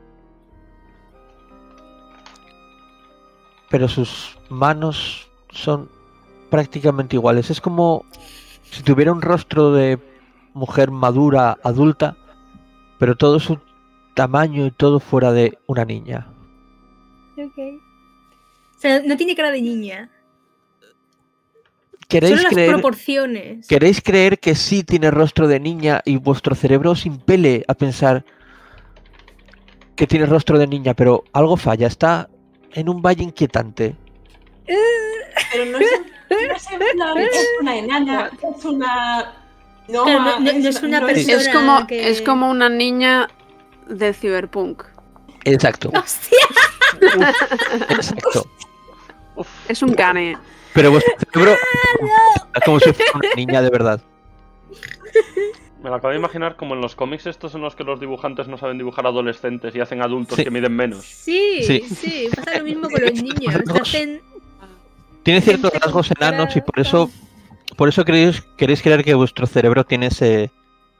[SPEAKER 4] Pero sus manos son prácticamente iguales. Es como si tuviera un rostro de mujer madura, adulta, pero todo su tamaño y todo fuera de una niña.
[SPEAKER 2] Ok. O sea, no tiene cara de niña. Solo
[SPEAKER 4] ¿Queréis
[SPEAKER 2] las
[SPEAKER 4] creer,
[SPEAKER 2] proporciones.
[SPEAKER 4] ¿Queréis creer que sí tiene rostro de niña y vuestro cerebro os impele a pensar que tiene rostro de niña, pero algo falla? Está en un valle inquietante.
[SPEAKER 5] Pero no es, no es en plan, es una enana, es una. No,
[SPEAKER 2] Claro, no- no- no es una
[SPEAKER 5] no
[SPEAKER 2] persona.
[SPEAKER 6] Es como,
[SPEAKER 2] que-
[SPEAKER 6] es como una niña de Cyberpunk.
[SPEAKER 4] Exacto.
[SPEAKER 2] ¡Hostia!
[SPEAKER 4] Exacto.
[SPEAKER 6] Es un cane.
[SPEAKER 4] Pero vuestro cerebro es como si fuera una niña de verdad.
[SPEAKER 1] Me lo acabo de imaginar como en los cómics estos en los que los dibujantes no saben dibujar adolescentes y hacen adultos
[SPEAKER 4] Sí.
[SPEAKER 1] que miden menos.
[SPEAKER 2] Sí,
[SPEAKER 4] Sí.
[SPEAKER 2] sí, pasa lo mismo con los niños. Te
[SPEAKER 4] Rasgos.
[SPEAKER 2] hacen
[SPEAKER 4] Tiene ciertos
[SPEAKER 2] gente
[SPEAKER 4] rasgos
[SPEAKER 2] con
[SPEAKER 4] enanos y
[SPEAKER 2] cara-
[SPEAKER 4] por eso, por eso queréis, queréis creer que vuestro cerebro tiene ese,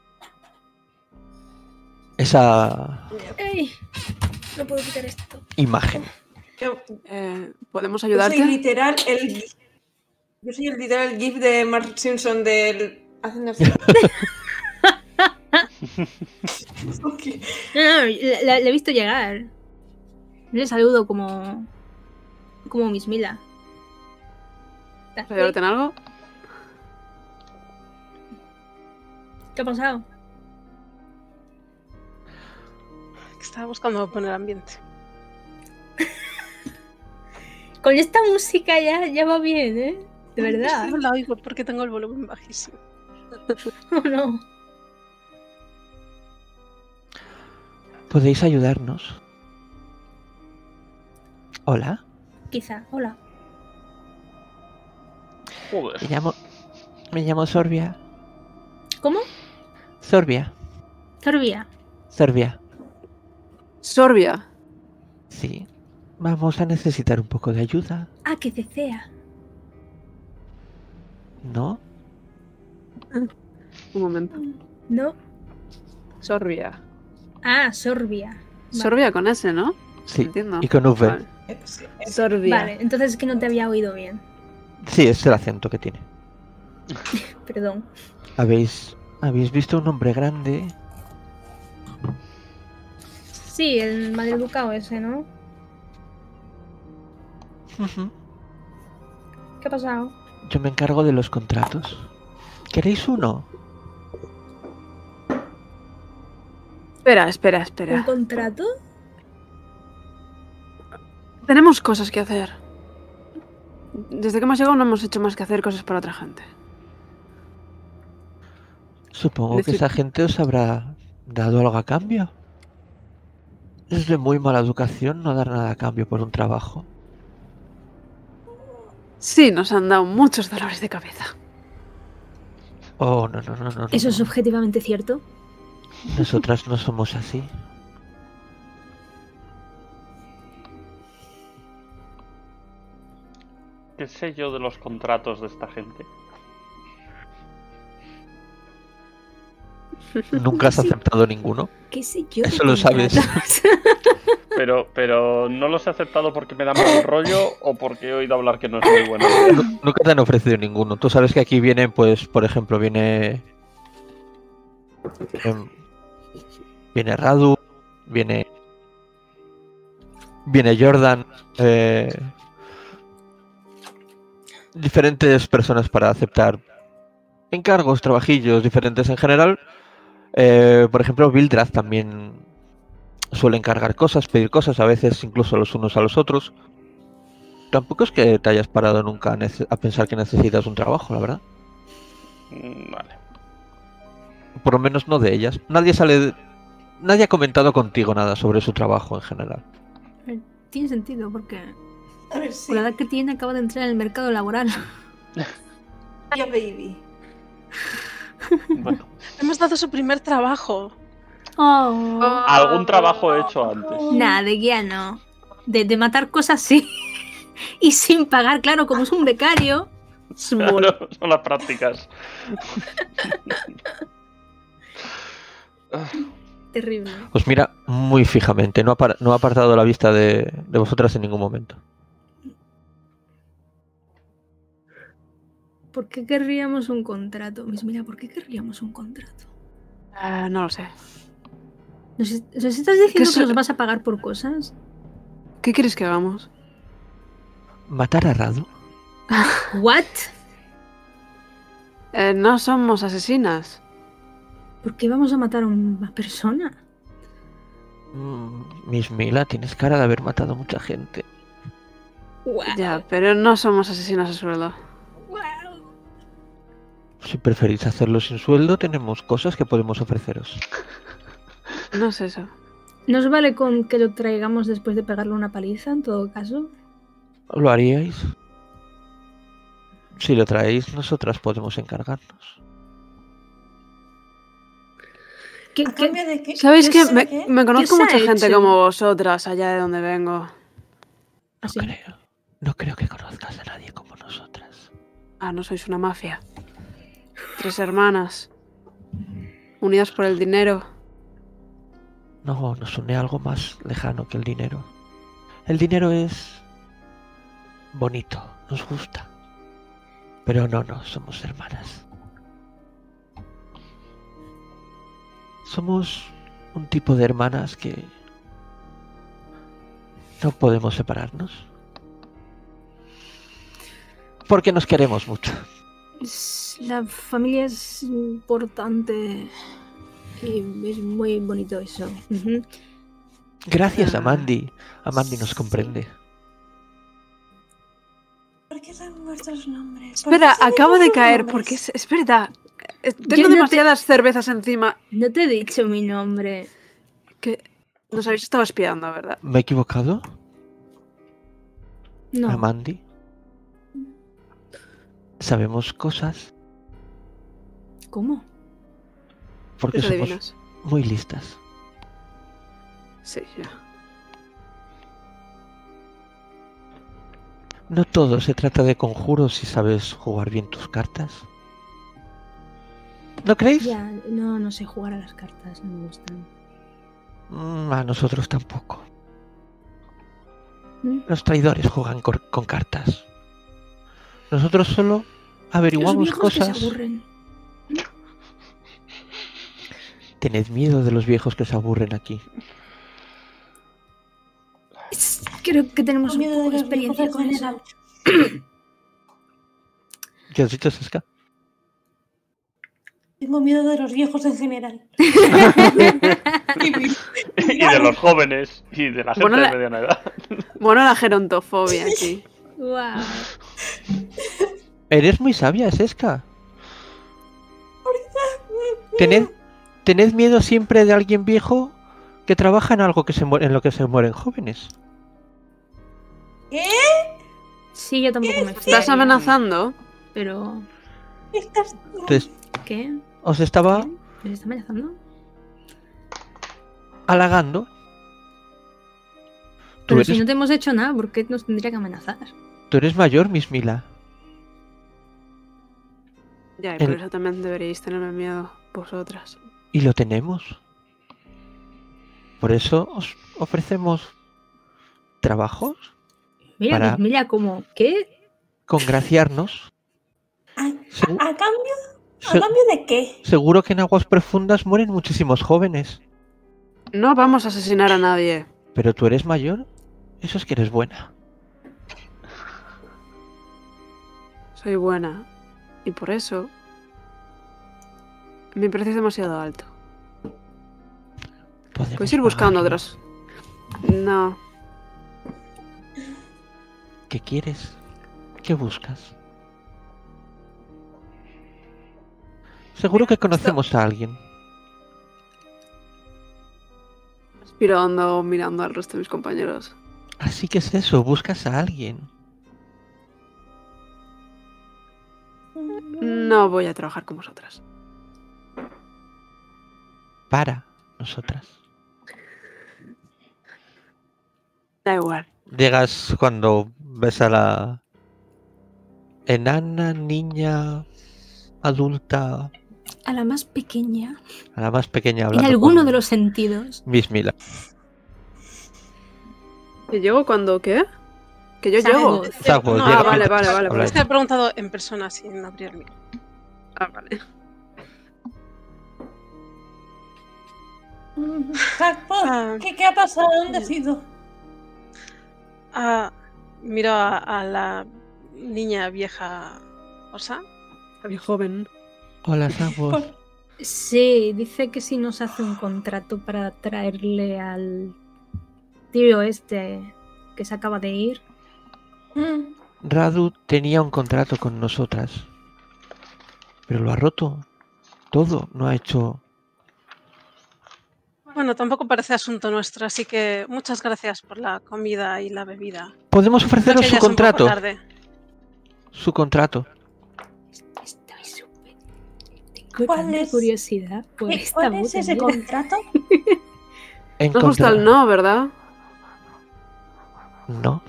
[SPEAKER 4] esa
[SPEAKER 2] ¡Ey! No puedo quitar esto.
[SPEAKER 4] imagen.
[SPEAKER 5] Yo,
[SPEAKER 6] Eh, ¿Podemos
[SPEAKER 5] yo soy
[SPEAKER 6] ayudarte?
[SPEAKER 5] literal el. Yo soy el literal gif de Mark Simpson del. Haciendo así. Ok.
[SPEAKER 2] No, no, la, la- la he visto llegar. Le saludo como. como Miss Mila.
[SPEAKER 6] ¿Puedo ayudarte en algo?
[SPEAKER 2] ¿Qué ha pasado?
[SPEAKER 3] Estaba buscando poner ambiente.
[SPEAKER 2] Con esta música ya, ya va bien, ¿eh? De verdad.
[SPEAKER 3] No la oigo porque tengo el volumen bajísimo.
[SPEAKER 2] Oh, no.
[SPEAKER 4] ¿Podéis ayudarnos? Hola,
[SPEAKER 2] Quizá. Hola.
[SPEAKER 1] Joder.
[SPEAKER 4] me llamo, me llamo Sorbia.
[SPEAKER 2] ¿Cómo?
[SPEAKER 4] Sorbia,
[SPEAKER 2] Sorbia.
[SPEAKER 4] Sorbia.
[SPEAKER 6] Sorbia.
[SPEAKER 4] Sí, vamos a necesitar un poco de ayuda,
[SPEAKER 2] Ah, que cecea.
[SPEAKER 4] ¿no?
[SPEAKER 6] Un momento.
[SPEAKER 2] No.
[SPEAKER 6] Sorbia.
[SPEAKER 2] Ah, Sorbia. Vale.
[SPEAKER 6] Sorbia con S, ¿no?
[SPEAKER 4] Sí,
[SPEAKER 6] Entiendo.
[SPEAKER 4] y con V.
[SPEAKER 6] Vale.
[SPEAKER 5] Eh, sí, eh,
[SPEAKER 6] Sorbia.
[SPEAKER 2] Vale, entonces es que no te había oído bien.
[SPEAKER 4] Sí, es el acento que tiene.
[SPEAKER 2] Perdón.
[SPEAKER 4] ¿Habéis, habéis visto un hombre grande?
[SPEAKER 2] Sí, el maleducado ese, ¿no?
[SPEAKER 4] Ujú.
[SPEAKER 2] ¿Qué ha pasado?
[SPEAKER 4] Yo me encargo de los contratos. ¿Queréis uno?
[SPEAKER 6] Espera, espera,
[SPEAKER 2] ¿Un
[SPEAKER 6] espera.
[SPEAKER 2] contrato?
[SPEAKER 6] Tenemos cosas que hacer. Desde que hemos llegado no hemos hecho más que hacer cosas para otra gente.
[SPEAKER 4] Supongo que
[SPEAKER 6] Decid-
[SPEAKER 4] esa gente os habrá dado algo a cambio. Es de muy mala educación no dar nada a cambio por un trabajo.
[SPEAKER 6] Sí, nos han dado muchos dolores de cabeza.
[SPEAKER 4] Oh, no, no, no, no. no,
[SPEAKER 2] ¿Eso es
[SPEAKER 4] no.
[SPEAKER 2] objetivamente cierto?
[SPEAKER 4] Nosotras no somos así.
[SPEAKER 1] ¿Qué sé yo de los contratos de esta gente?
[SPEAKER 4] Nunca has
[SPEAKER 2] Sí.
[SPEAKER 4] aceptado ninguno.
[SPEAKER 2] ¿Qué sé yo? de
[SPEAKER 4] Eso lo sabes.
[SPEAKER 2] contratos?
[SPEAKER 1] Pero, pero no los he aceptado porque me da mal rollo o porque he oído hablar que no es muy buena idea.
[SPEAKER 4] Nu- Nunca te han ofrecido ninguno. Tú sabes que aquí vienen, pues, por ejemplo, viene. em, viene Radu, viene. Viene Jordan. eh, diferentes personas para aceptar encargos, trabajillos diferentes en general. Eh, por ejemplo, Vildrath también suele encargar cosas, pedir cosas, a veces incluso los unos a los otros. Tampoco es que te hayas parado nunca a, nece- a pensar que necesitas un trabajo, la verdad.
[SPEAKER 1] Mm, Vale.
[SPEAKER 4] Por lo menos no de ellas. Nadie sale. de- Nadie ha comentado contigo nada sobre su trabajo en general.
[SPEAKER 2] Tiene sentido, porque
[SPEAKER 5] A ver, sí.
[SPEAKER 2] con la edad que tiene acaba de entrar en el mercado laboral.
[SPEAKER 5] Ya, baby.
[SPEAKER 1] Bueno,
[SPEAKER 3] Hemos dado su primer trabajo.
[SPEAKER 2] Oh.
[SPEAKER 1] algún trabajo he hecho antes.
[SPEAKER 2] Nada, de guía no. De, de matar cosas sí. Y sin pagar, claro, como es un becario.
[SPEAKER 6] Small.
[SPEAKER 1] Claro, son las prácticas.
[SPEAKER 2] Terrible.
[SPEAKER 4] Os mira muy fijamente. No ha, par- no ha apartado la vista de, de vosotras en ningún momento.
[SPEAKER 2] ¿Por qué querríamos un contrato? Pues mira, ¿por qué querríamos un contrato?
[SPEAKER 6] Ah, no lo sé.
[SPEAKER 2] ¿Nos, est- nos estás diciendo
[SPEAKER 6] eso-
[SPEAKER 2] que nos vas a pagar por cosas?
[SPEAKER 6] ¿Qué quieres que hagamos?
[SPEAKER 4] ¿Matar a Radu?
[SPEAKER 2] ¿What?
[SPEAKER 6] Eh, no somos asesinas.
[SPEAKER 2] ¿Por qué vamos a matar a una persona?
[SPEAKER 4] Mm, Miss Mila, tienes cara de haber matado a mucha gente.
[SPEAKER 2] Wow.
[SPEAKER 6] Ya, pero no somos asesinas a sueldo.
[SPEAKER 2] Wow.
[SPEAKER 4] Si preferís hacerlo sin sueldo, tenemos cosas que podemos ofreceros.
[SPEAKER 6] No es eso.
[SPEAKER 2] ¿Nos vale con que lo traigamos después de pegarle una paliza, en todo caso?
[SPEAKER 4] ¿Lo haríais? Si lo traéis, nosotras podemos encargarnos.
[SPEAKER 2] ¿Qué,
[SPEAKER 5] ¿A
[SPEAKER 2] qué-
[SPEAKER 5] cambio de qué?
[SPEAKER 6] ¿Sabéis
[SPEAKER 5] ¿Qué
[SPEAKER 6] que
[SPEAKER 5] sé
[SPEAKER 6] me,
[SPEAKER 5] qué?
[SPEAKER 6] me conozco
[SPEAKER 2] se ha
[SPEAKER 6] mucha gente
[SPEAKER 2] hecho?
[SPEAKER 6] como vosotras allá de donde vengo?
[SPEAKER 4] No
[SPEAKER 2] así?
[SPEAKER 4] creo. No creo que conozcas a nadie como nosotras.
[SPEAKER 6] Ah, no sois una mafia. Tres hermanas. Unidas por el dinero.
[SPEAKER 4] No, nos une algo más lejano que el dinero. El dinero es bonito, nos gusta. Pero no, no, somos hermanas. Somos un tipo de hermanas que no podemos separarnos. Porque nos queremos mucho.
[SPEAKER 2] Es- La familia es importante y es muy bonito eso. Ujú.
[SPEAKER 4] Gracias a
[SPEAKER 6] Ah,
[SPEAKER 4] Mandy. A Mandy nos
[SPEAKER 2] sí.
[SPEAKER 4] comprende.
[SPEAKER 5] ¿Por qué son vuestros nombres? ¿Por
[SPEAKER 6] Espera,
[SPEAKER 5] qué sabéis
[SPEAKER 6] acabo de
[SPEAKER 5] vuestros
[SPEAKER 6] caer
[SPEAKER 5] nombres?
[SPEAKER 6] porque es, es verdad. Eh,
[SPEAKER 2] Yo
[SPEAKER 6] Tengo
[SPEAKER 2] no te-
[SPEAKER 6] demasiadas cervezas encima.
[SPEAKER 2] No te he dicho mi nombre.
[SPEAKER 6] Que nos habéis estado espiando, ¿verdad?
[SPEAKER 4] ¿Me he equivocado?
[SPEAKER 2] No.
[SPEAKER 4] ¿A Mandy? ¿Sabemos cosas?
[SPEAKER 2] ¿Cómo?
[SPEAKER 4] Porque
[SPEAKER 6] ¿Qué
[SPEAKER 4] somos
[SPEAKER 6] adivinas?
[SPEAKER 4] muy listas.
[SPEAKER 6] Sí, ya.
[SPEAKER 4] No todo se trata de conjuros si sabes jugar bien tus cartas. ¿No creéis?
[SPEAKER 2] Ya, no, no sé jugar a las cartas, no me gustan.
[SPEAKER 4] Mm, a nosotros tampoco.
[SPEAKER 2] ¿Mm?
[SPEAKER 4] Los traidores juegan cor- con cartas. Nosotros solo
[SPEAKER 2] Los
[SPEAKER 4] averiguamos
[SPEAKER 2] viejos que se
[SPEAKER 4] cosas.
[SPEAKER 2] aburren.
[SPEAKER 4] Tened miedo de los viejos que se aburren aquí.
[SPEAKER 2] Es- Creo que tenemos
[SPEAKER 5] Tengo
[SPEAKER 2] un
[SPEAKER 5] miedo
[SPEAKER 2] poco
[SPEAKER 5] de
[SPEAKER 2] de
[SPEAKER 5] los viejos
[SPEAKER 2] experiencia
[SPEAKER 5] en
[SPEAKER 2] con eso.
[SPEAKER 5] general.
[SPEAKER 4] ¿Qué has dicho, Sesca?
[SPEAKER 5] Tengo miedo de los viejos en general.
[SPEAKER 1] Y de los jóvenes y de la gente
[SPEAKER 6] Bueno,
[SPEAKER 1] de
[SPEAKER 6] la-
[SPEAKER 1] mediana edad.
[SPEAKER 6] Bueno, la gerontofobia aquí.
[SPEAKER 2] Wow.
[SPEAKER 4] Eres muy sabia, Sesca. Tened, tened miedo siempre de alguien viejo que trabaja en algo que se muere, en lo que se mueren jóvenes.
[SPEAKER 5] ¿Qué?
[SPEAKER 2] Sí, yo tampoco me
[SPEAKER 6] ¿Estás
[SPEAKER 2] fiaría,
[SPEAKER 6] amenazando?
[SPEAKER 2] Pero...
[SPEAKER 5] Estás...
[SPEAKER 4] Entonces,
[SPEAKER 2] ¿Qué?
[SPEAKER 4] os estaba
[SPEAKER 2] ¿Qué? ¿Me está amenazando?
[SPEAKER 4] halagando. Tú
[SPEAKER 2] Pero
[SPEAKER 4] eres,
[SPEAKER 2] si no te hemos hecho nada, ¿por qué nos tendría que amenazar?
[SPEAKER 4] tú eres mayor, Miss Mila.
[SPEAKER 6] Ya, y por
[SPEAKER 4] El-
[SPEAKER 6] eso también deberíais tenerme miedo vosotras.
[SPEAKER 4] Y lo tenemos. Por eso os ofrecemos trabajos,
[SPEAKER 2] Mira,
[SPEAKER 4] Para-
[SPEAKER 2] pues mira como... ¿Qué?
[SPEAKER 4] congraciarnos.
[SPEAKER 5] ¿A,
[SPEAKER 4] Segu-
[SPEAKER 5] a cambio? ¿A
[SPEAKER 4] se-
[SPEAKER 5] cambio de qué?
[SPEAKER 4] seguro que en aguas profundas mueren muchísimos jóvenes.
[SPEAKER 6] No vamos a asesinar a nadie.
[SPEAKER 4] Pero tú eres mayor. Eso es que eres buena.
[SPEAKER 6] Soy buena. Y por eso... Mi precio es demasiado alto.
[SPEAKER 4] Podemos
[SPEAKER 6] Puedes ir buscando
[SPEAKER 4] pagarlo.
[SPEAKER 6] otros. No.
[SPEAKER 4] ¿Qué quieres? ¿Qué buscas? Seguro que conocemos a alguien.
[SPEAKER 6] Respiro hondo mirando al resto de mis compañeros.
[SPEAKER 4] Así que es eso, buscas a alguien.
[SPEAKER 6] No voy a trabajar con vosotras.
[SPEAKER 4] Para nosotras.
[SPEAKER 6] Da igual.
[SPEAKER 4] Llegas cuando ves a la enana, niña, adulta,
[SPEAKER 2] A la más pequeña.
[SPEAKER 4] a la más pequeña
[SPEAKER 2] En
[SPEAKER 4] hablando
[SPEAKER 2] alguno
[SPEAKER 4] con
[SPEAKER 2] de los sentidos.
[SPEAKER 4] Miss Mila.
[SPEAKER 6] ¿Que llego cuando qué? ¿Que yo
[SPEAKER 2] Sabe
[SPEAKER 6] llego?
[SPEAKER 2] voz.
[SPEAKER 4] Zagos,
[SPEAKER 3] No,
[SPEAKER 4] llega
[SPEAKER 6] Ah, vale,
[SPEAKER 4] mientras
[SPEAKER 6] vale, vale.
[SPEAKER 4] habláis.
[SPEAKER 3] Te he preguntado en persona sin abrir el micro.
[SPEAKER 6] Ah, vale.
[SPEAKER 5] Jackpot,
[SPEAKER 3] Ah.
[SPEAKER 5] ¿qué, ¿qué ha pasado? ¿Dónde has ido?
[SPEAKER 3] Ah, miro a, a la niña vieja Osa.
[SPEAKER 6] Había joven.
[SPEAKER 4] Hola, Zagos.
[SPEAKER 2] Sí, dice que si nos hace un contrato para traerle al tío este que se acaba de ir.
[SPEAKER 5] Mm,
[SPEAKER 4] Radu tenía un contrato con nosotras, pero lo ha roto todo, no ha hecho
[SPEAKER 3] Bueno, tampoco parece asunto nuestro, así que muchas gracias por la comida y la bebida.
[SPEAKER 4] Podemos ofreceros
[SPEAKER 3] Creo que
[SPEAKER 4] su
[SPEAKER 3] ya es un poco
[SPEAKER 4] contrato.
[SPEAKER 3] tarde.
[SPEAKER 4] Su contrato.
[SPEAKER 2] Estoy súper. Tengo
[SPEAKER 5] ¿Cuál
[SPEAKER 2] tanta
[SPEAKER 5] es?
[SPEAKER 2] curiosidad por
[SPEAKER 5] ¿Qué-
[SPEAKER 2] esta
[SPEAKER 5] ¿Cuál es
[SPEAKER 2] botanera.
[SPEAKER 5] ese contrato?
[SPEAKER 6] Nos gusta el
[SPEAKER 4] Encontrar-
[SPEAKER 6] no, ¿verdad?
[SPEAKER 4] No.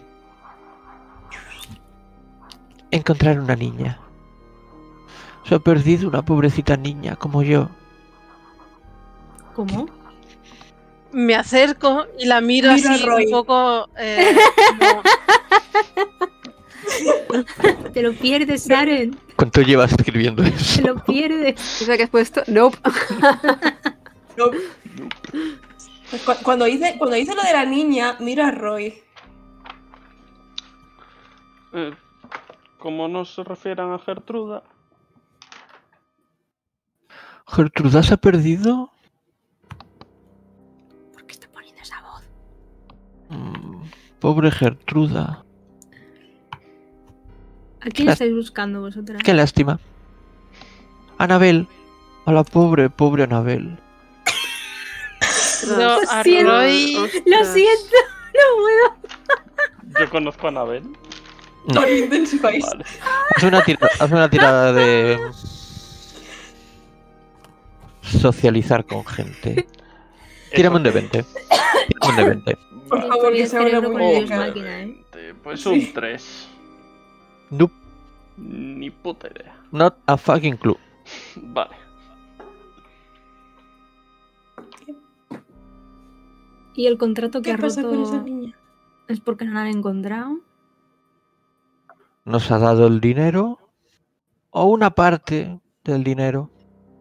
[SPEAKER 4] Encontrar una niña. Se ha perdido una pobrecita niña como yo.
[SPEAKER 2] ¿Cómo?
[SPEAKER 3] Me acerco y la miro
[SPEAKER 5] Mira a
[SPEAKER 3] así
[SPEAKER 5] Roy.
[SPEAKER 3] un poco eh, como...
[SPEAKER 2] Te lo pierdes, Saren.
[SPEAKER 4] ¿Cuánto llevas escribiendo eso?
[SPEAKER 2] Te lo pierdes.
[SPEAKER 6] Dice que has puesto. Nope.
[SPEAKER 5] No. Pues cu- Cuando hice, cuando hice lo de la niña, mira a Roy.
[SPEAKER 1] Eh, como no se refieran a Gertruda,
[SPEAKER 4] ¿Gertruda se ha perdido?
[SPEAKER 2] ¿Por qué está poniendo esa voz?
[SPEAKER 4] Mm, pobre Gertruda.
[SPEAKER 2] ¿A quién
[SPEAKER 4] Las-
[SPEAKER 2] estáis buscando vosotras?
[SPEAKER 4] Qué lástima. Anabel. A la pobre, pobre Anabel.
[SPEAKER 3] Yo a
[SPEAKER 2] siento.
[SPEAKER 3] Roy...
[SPEAKER 2] Lo siento, no puedo.
[SPEAKER 1] yo conozco a Anabel.
[SPEAKER 4] No.
[SPEAKER 5] Por Intensify.
[SPEAKER 1] Vale.
[SPEAKER 4] Haz una, tira- haz una tirada de... socializar con gente. Tírame un de veinte. Tírame un de veinte.
[SPEAKER 5] Por
[SPEAKER 2] Estoy
[SPEAKER 5] favor, que
[SPEAKER 2] el
[SPEAKER 5] sea una
[SPEAKER 2] cerebro con el
[SPEAKER 5] muñeca.
[SPEAKER 2] dios máquina, ¿eh?
[SPEAKER 1] Pues
[SPEAKER 5] Sí.
[SPEAKER 1] un tres.
[SPEAKER 4] Nope.
[SPEAKER 1] Ni puta idea.
[SPEAKER 4] Not a fucking clue.
[SPEAKER 1] Vale.
[SPEAKER 2] ¿Y el contrato que
[SPEAKER 5] ¿Qué
[SPEAKER 2] ha
[SPEAKER 5] pasa con esa
[SPEAKER 2] roto
[SPEAKER 5] niña?
[SPEAKER 2] es porque no la han encontrado?
[SPEAKER 4] Nos ha dado el dinero. O una parte del dinero.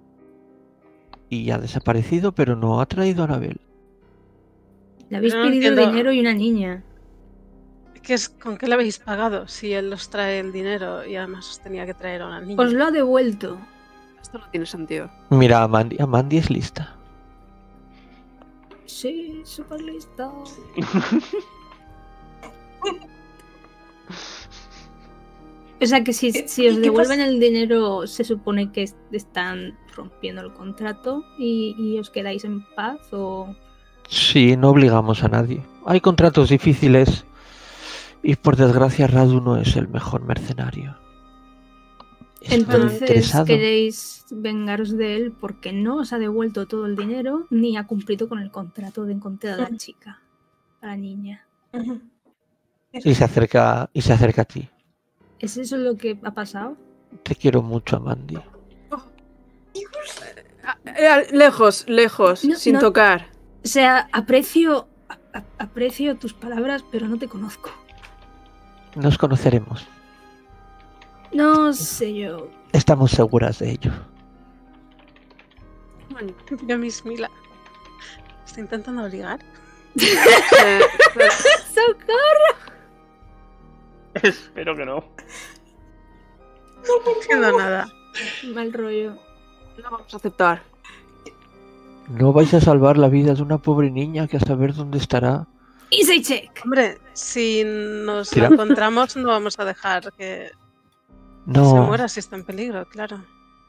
[SPEAKER 4] Y ha desaparecido, pero no ha traído a Anabel.
[SPEAKER 2] Le habéis
[SPEAKER 3] No
[SPEAKER 2] pedido
[SPEAKER 3] entiendo.
[SPEAKER 2] dinero y una niña.
[SPEAKER 3] ¿Qué es, ¿Con qué le habéis pagado? Si él os trae el dinero y además os tenía que traer a una niña.
[SPEAKER 2] Os lo ha devuelto.
[SPEAKER 6] Esto no tiene sentido.
[SPEAKER 4] Mira, a Mandy, a Mandy es lista.
[SPEAKER 2] Sí, súper listo. O sea que si,
[SPEAKER 5] ¿Qué-
[SPEAKER 2] si os
[SPEAKER 5] qué
[SPEAKER 2] devuelven
[SPEAKER 5] pasa?
[SPEAKER 2] el dinero, se supone que es- están rompiendo el contrato y, y os quedáis en paz o...
[SPEAKER 4] Sí, no obligamos a nadie. Hay contratos difíciles. Y por desgracia Radu no es el mejor mercenario. Es muy
[SPEAKER 2] Entonces
[SPEAKER 4] interesado.
[SPEAKER 2] queréis vengaros de él porque no os ha devuelto todo el dinero ni ha cumplido con el contrato de encontrar a la
[SPEAKER 5] Ujú.
[SPEAKER 2] chica, a la niña.
[SPEAKER 5] Ujú.
[SPEAKER 4] Y se acerca, y se acerca a ti.
[SPEAKER 2] ¿Es eso lo que ha pasado?
[SPEAKER 4] Te quiero mucho, Mandy.
[SPEAKER 6] Ah, eh, lejos, lejos,
[SPEAKER 2] No,
[SPEAKER 6] sin
[SPEAKER 2] no.
[SPEAKER 6] tocar.
[SPEAKER 2] O sea, aprecio, a- a- aprecio tus palabras, pero no te conozco.
[SPEAKER 4] Nos conoceremos.
[SPEAKER 2] No sé yo.
[SPEAKER 4] Estamos seguras de ello.
[SPEAKER 3] Mira, Miss Mila. ¿Está intentando obligar?
[SPEAKER 6] Eh, pero-
[SPEAKER 2] ¡Socorro!
[SPEAKER 1] Espero que no.
[SPEAKER 3] No entiendo nada.
[SPEAKER 2] Mal rollo.
[SPEAKER 6] no vamos a aceptar.
[SPEAKER 4] No vais a salvar la vida de una pobre niña que a saber dónde estará.
[SPEAKER 2] Easy check.
[SPEAKER 3] Hombre, si nos
[SPEAKER 4] Tira.
[SPEAKER 3] la encontramos no vamos a dejar que se
[SPEAKER 4] No,
[SPEAKER 3] muera si está en peligro, claro.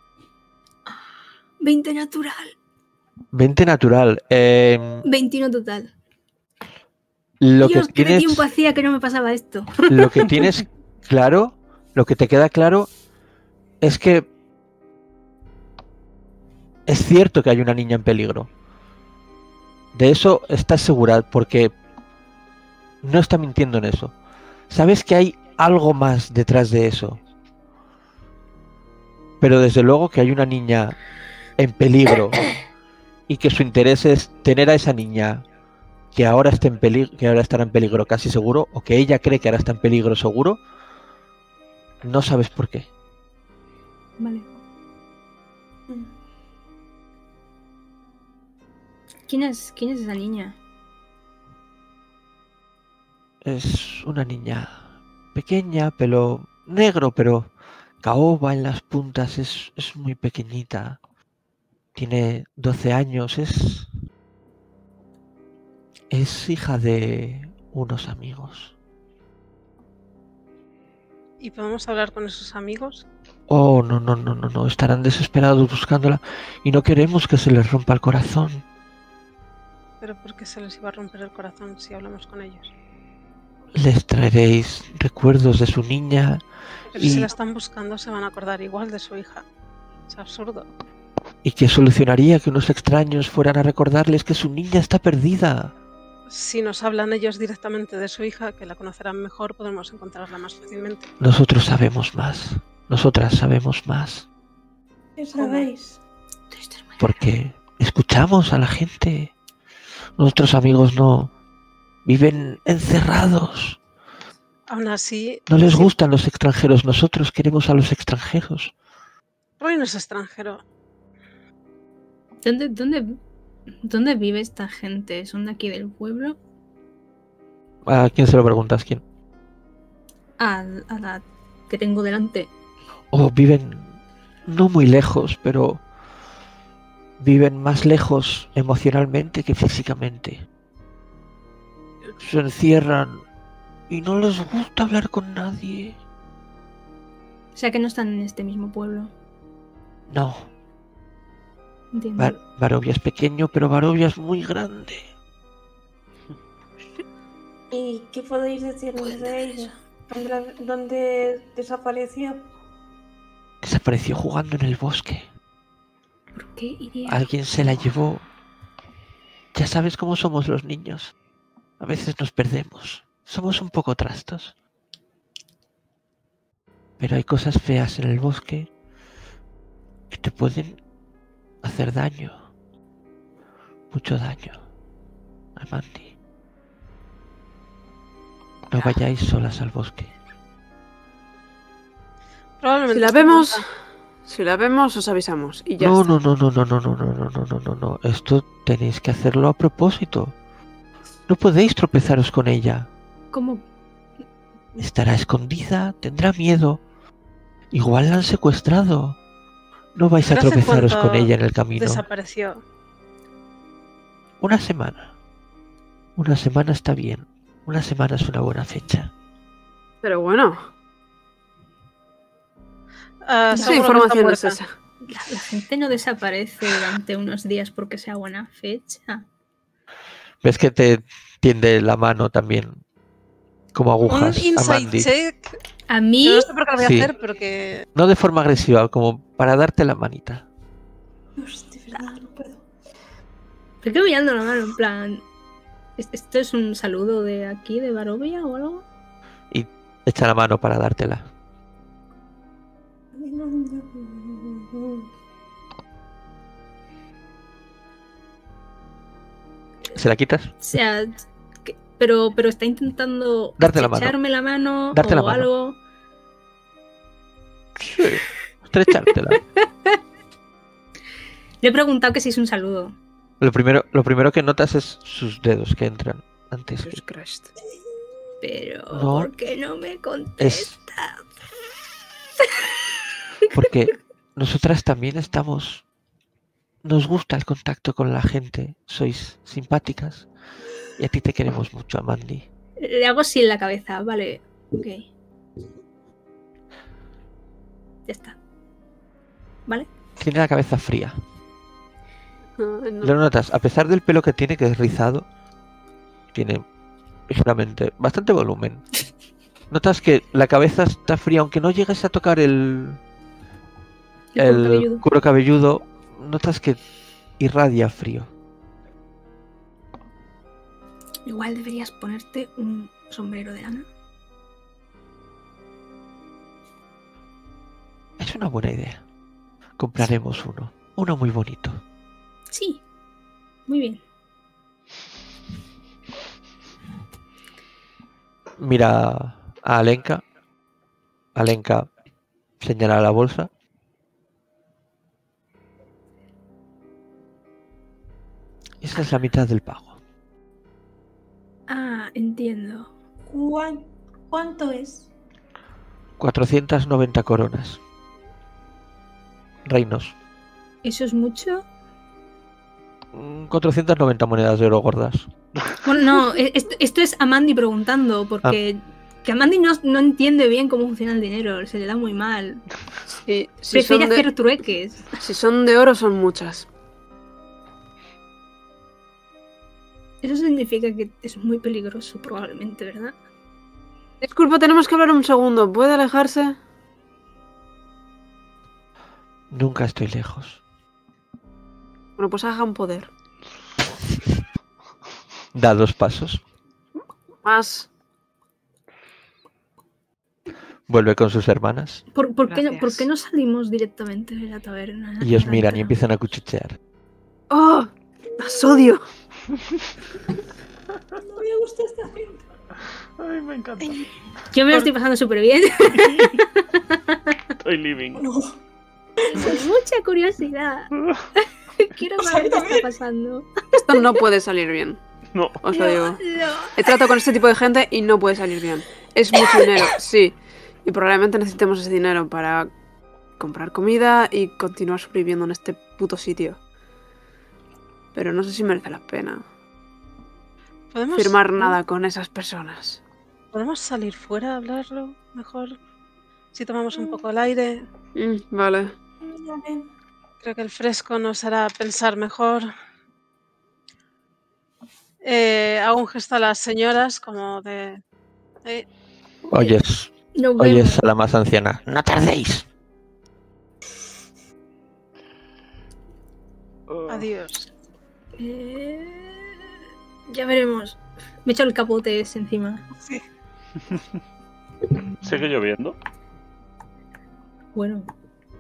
[SPEAKER 2] veinte natural.
[SPEAKER 4] veinte natural. Eh,
[SPEAKER 2] veintiuno total.
[SPEAKER 4] lo
[SPEAKER 2] Dios,
[SPEAKER 4] que
[SPEAKER 2] qué de
[SPEAKER 4] tienes,
[SPEAKER 2] tiempo hacía que no me pasaba esto.
[SPEAKER 4] lo que tienes claro, lo que te queda claro es que es cierto que hay una niña en peligro. De eso estás segura porque no está mintiendo en eso. Sabes que hay algo más detrás de eso. Pero desde luego que hay una niña en peligro y que su interés es tener a esa niña que ahora está en peligro, que ahora estará en peligro casi seguro, o que ella cree que ahora está en peligro seguro, no sabes por qué.
[SPEAKER 2] Vale. ¿Quién es, quién es esa niña?
[SPEAKER 4] Es una niña pequeña, pelo negro, pero caoba en las puntas, es, es muy pequeñita. Tiene doce años, es... Es hija de unos amigos.
[SPEAKER 3] ¿Y podemos hablar con esos amigos?
[SPEAKER 4] Oh, no, no, no, no, no, estarán desesperados buscándola y no queremos que se les rompa el corazón.
[SPEAKER 3] Pero ¿por qué se les iba a romper el corazón si hablamos con ellos?
[SPEAKER 4] Les traeréis recuerdos de su niña
[SPEAKER 3] Pero
[SPEAKER 4] y,
[SPEAKER 3] si la están buscando se van a acordar igual de su hija. Es absurdo.
[SPEAKER 4] y que solucionaría que unos extraños fueran a recordarles que su niña está perdida.
[SPEAKER 3] Si nos hablan ellos directamente de su hija, que la conocerán mejor, podremos encontrarla más fácilmente.
[SPEAKER 4] Nosotros sabemos más. Nosotras sabemos más.
[SPEAKER 5] ¿Qué sabéis?
[SPEAKER 4] Porque escuchamos a la gente. Nuestros amigos no. Viven encerrados.
[SPEAKER 3] Aún así...
[SPEAKER 4] No les
[SPEAKER 3] sí,
[SPEAKER 4] gustan los extranjeros. Nosotros queremos a los extranjeros.
[SPEAKER 3] Roy no es extranjero.
[SPEAKER 2] ¿Dónde, dónde, ¿Dónde vive esta gente? ¿Son de aquí del pueblo?
[SPEAKER 4] ¿A quién se lo preguntas? ¿Quién?
[SPEAKER 2] A, a la que tengo delante.
[SPEAKER 4] O viven no muy lejos, pero viven más lejos emocionalmente que físicamente. Se encierran y no les gusta hablar con nadie.
[SPEAKER 2] O sea que no están en este mismo pueblo.
[SPEAKER 4] No,
[SPEAKER 2] Entiendo.
[SPEAKER 4] Bar- Barovia es pequeño, pero Barovia es muy grande.
[SPEAKER 5] ¿Y qué podéis decirnos de ella? ¿Dónde, la- dónde desapareció?
[SPEAKER 4] Desapareció jugando en el bosque.
[SPEAKER 2] ¿Por qué iría?
[SPEAKER 4] Alguien se la llevó. Ya sabes cómo somos los niños. A veces nos perdemos. Somos un poco trastos. Pero hay cosas feas en el bosque que te pueden hacer daño. Mucho daño. Amandi. No vayáis solas al bosque.
[SPEAKER 3] Probablemente
[SPEAKER 6] Si la
[SPEAKER 3] esté
[SPEAKER 6] vemos,
[SPEAKER 3] muerta.
[SPEAKER 6] si la vemos, os avisamos. Y ya
[SPEAKER 4] No,
[SPEAKER 6] está.
[SPEAKER 4] no, no, no, no, no, no, no, no, no, no, no, no. Esto tenéis que hacerlo a propósito. No podéis tropezaros con ella.
[SPEAKER 2] ¿Cómo?
[SPEAKER 4] Estará escondida, tendrá miedo. Igual la han secuestrado. No vais a
[SPEAKER 3] ¿Pero hace
[SPEAKER 4] tropezaros
[SPEAKER 3] cuánto
[SPEAKER 4] con ella en el camino.
[SPEAKER 3] Desapareció.
[SPEAKER 4] Una semana. Una semana está bien. Una semana es una buena fecha.
[SPEAKER 6] Pero bueno,
[SPEAKER 3] Ah,
[SPEAKER 6] esa
[SPEAKER 3] seguro que está
[SPEAKER 6] información es
[SPEAKER 3] muerta.
[SPEAKER 6] esa.
[SPEAKER 2] La, la gente no desaparece durante unos días porque sea buena fecha.
[SPEAKER 4] ¿Ves que te tiende la mano también? Como
[SPEAKER 3] Un
[SPEAKER 4] agujas a
[SPEAKER 3] inside
[SPEAKER 4] Mandy.
[SPEAKER 3] check.
[SPEAKER 2] A
[SPEAKER 3] Que
[SPEAKER 2] mí,
[SPEAKER 3] no sé por qué lo voy a
[SPEAKER 4] Sí.
[SPEAKER 3] hacer, pero que...
[SPEAKER 4] No de forma agresiva, como para darte la manita.
[SPEAKER 5] Dios, de verdad, no puedo.
[SPEAKER 2] ¿por qué mirando la mano? En plan, ¿est- ¿esto es un saludo de aquí, de Barovia o algo?
[SPEAKER 4] Y echa la mano para dártela. ¿Se la quitas?
[SPEAKER 2] O sea, que- pero, pero está intentando
[SPEAKER 4] Darte la mano.
[SPEAKER 2] echarme la mano
[SPEAKER 4] Darte
[SPEAKER 2] o
[SPEAKER 4] la mano.
[SPEAKER 2] algo.
[SPEAKER 4] Sí. Estrechártela.
[SPEAKER 2] Le he preguntado que si es un saludo.
[SPEAKER 4] Lo primero, lo primero que notas es sus dedos que entran antes que...
[SPEAKER 6] Jesus Christ.
[SPEAKER 2] Pero,
[SPEAKER 4] No.
[SPEAKER 2] ¿por qué no me
[SPEAKER 4] Es
[SPEAKER 2] contesta?
[SPEAKER 4] porque nosotras también estamos... Nos gusta el contacto con la gente. Sois simpáticas. Y a ti te queremos mucho, Amandi.
[SPEAKER 2] Le hago así en la cabeza, vale. Ok. Ya está. ¿Vale?
[SPEAKER 4] Tiene la cabeza fría.
[SPEAKER 6] Ay, no.
[SPEAKER 4] Lo notas, a pesar del pelo que tiene, que es rizado, tiene ligeramente bastante volumen. Notas que la cabeza está fría, aunque no llegues a tocar el,
[SPEAKER 2] El cuero
[SPEAKER 4] el
[SPEAKER 2] cabelludo.
[SPEAKER 4] cuero cabelludo, notas que irradia frío.
[SPEAKER 2] Igual deberías ponerte un sombrero de lana.
[SPEAKER 4] Es una buena idea. Compraremos uno, uno muy bonito.
[SPEAKER 2] Sí. Muy bien.
[SPEAKER 4] Mira a Alenka. Alenka señala la bolsa. Esa es la mitad del pago.
[SPEAKER 2] Ah, entiendo.
[SPEAKER 5] ¿Cuán- ¿Cuánto es?
[SPEAKER 4] cuatrocientas noventa coronas. Reinos.
[SPEAKER 2] ¿Eso es mucho?
[SPEAKER 4] Mm, cuatrocientas noventa monedas de oro gordas.
[SPEAKER 2] Bueno, no, e- esto, esto es Amandi preguntando, porque que Amandi no, no entiende bien cómo funciona el dinero, se le da muy mal.
[SPEAKER 6] Si, si
[SPEAKER 2] Prefiere
[SPEAKER 6] son de,
[SPEAKER 2] hacer trueques.
[SPEAKER 6] si son de oro, son muchas.
[SPEAKER 2] Eso significa que es muy peligroso, probablemente, ¿verdad?
[SPEAKER 6] Disculpa, tenemos que hablar un segundo. ¿Puede alejarse?
[SPEAKER 4] Nunca estoy lejos.
[SPEAKER 6] Bueno, pues haga un poder.
[SPEAKER 4] Da dos pasos.
[SPEAKER 6] Más.
[SPEAKER 4] Vuelve con sus hermanas.
[SPEAKER 2] ¿Por, por, qué, no,
[SPEAKER 6] Gracias.
[SPEAKER 2] ¿Por qué no salimos directamente de la taberna?
[SPEAKER 4] Y os
[SPEAKER 2] La
[SPEAKER 4] miran y
[SPEAKER 2] ventana?
[SPEAKER 4] empiezan a cuchichear.
[SPEAKER 6] ¡Oh! ¡Las odio!
[SPEAKER 5] No me gusta esta gente.
[SPEAKER 1] Ay, me encanta.
[SPEAKER 2] Yo me lo estoy pasando súper bien.
[SPEAKER 1] Estoy living.
[SPEAKER 5] No.
[SPEAKER 2] Con mucha curiosidad. Quiero
[SPEAKER 5] O sea,
[SPEAKER 2] saber qué
[SPEAKER 5] también.
[SPEAKER 2] está pasando.
[SPEAKER 6] Esto no puede salir bien.
[SPEAKER 1] No.
[SPEAKER 6] Os lo digo.
[SPEAKER 2] No.
[SPEAKER 6] He tratado con este tipo de gente y no puede salir bien. Es mucho dinero, sí. Y probablemente necesitemos ese dinero para comprar comida y continuar sobreviviendo en este puto sitio. Pero no sé si merece la pena
[SPEAKER 3] ¿Podemos,
[SPEAKER 6] firmar nada con esas personas.
[SPEAKER 3] ¿Podemos salir fuera a hablarlo mejor? Si tomamos un poco el aire,
[SPEAKER 6] Mm, vale.
[SPEAKER 5] Ya ven.
[SPEAKER 3] creo que el fresco nos hará pensar mejor. Eh, hago un gesto a las señoras como de... eh,
[SPEAKER 4] Oyes,
[SPEAKER 2] Nos vemos.
[SPEAKER 4] oyes a la más anciana. ¡No tardéis!
[SPEAKER 3] adiós.
[SPEAKER 2] Eh, ya veremos. Me echo el capote ese encima.
[SPEAKER 3] Sí.
[SPEAKER 1] ¿Sigue lloviendo?
[SPEAKER 2] Bueno,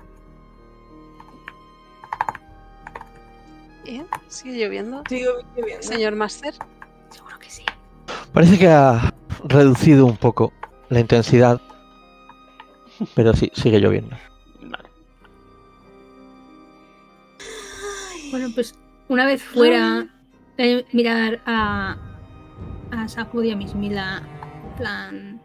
[SPEAKER 3] ¿Eh? ¿Sigue lloviendo?
[SPEAKER 5] Sigo viviendo.
[SPEAKER 3] Señor Master.
[SPEAKER 2] seguro que sí.
[SPEAKER 4] Parece que ha reducido un poco la intensidad. Pero sí, sigue lloviendo.
[SPEAKER 1] Vale.
[SPEAKER 2] Bueno, pues una vez fuera, eh, mirar a, a Safud y a Mismila, en plan...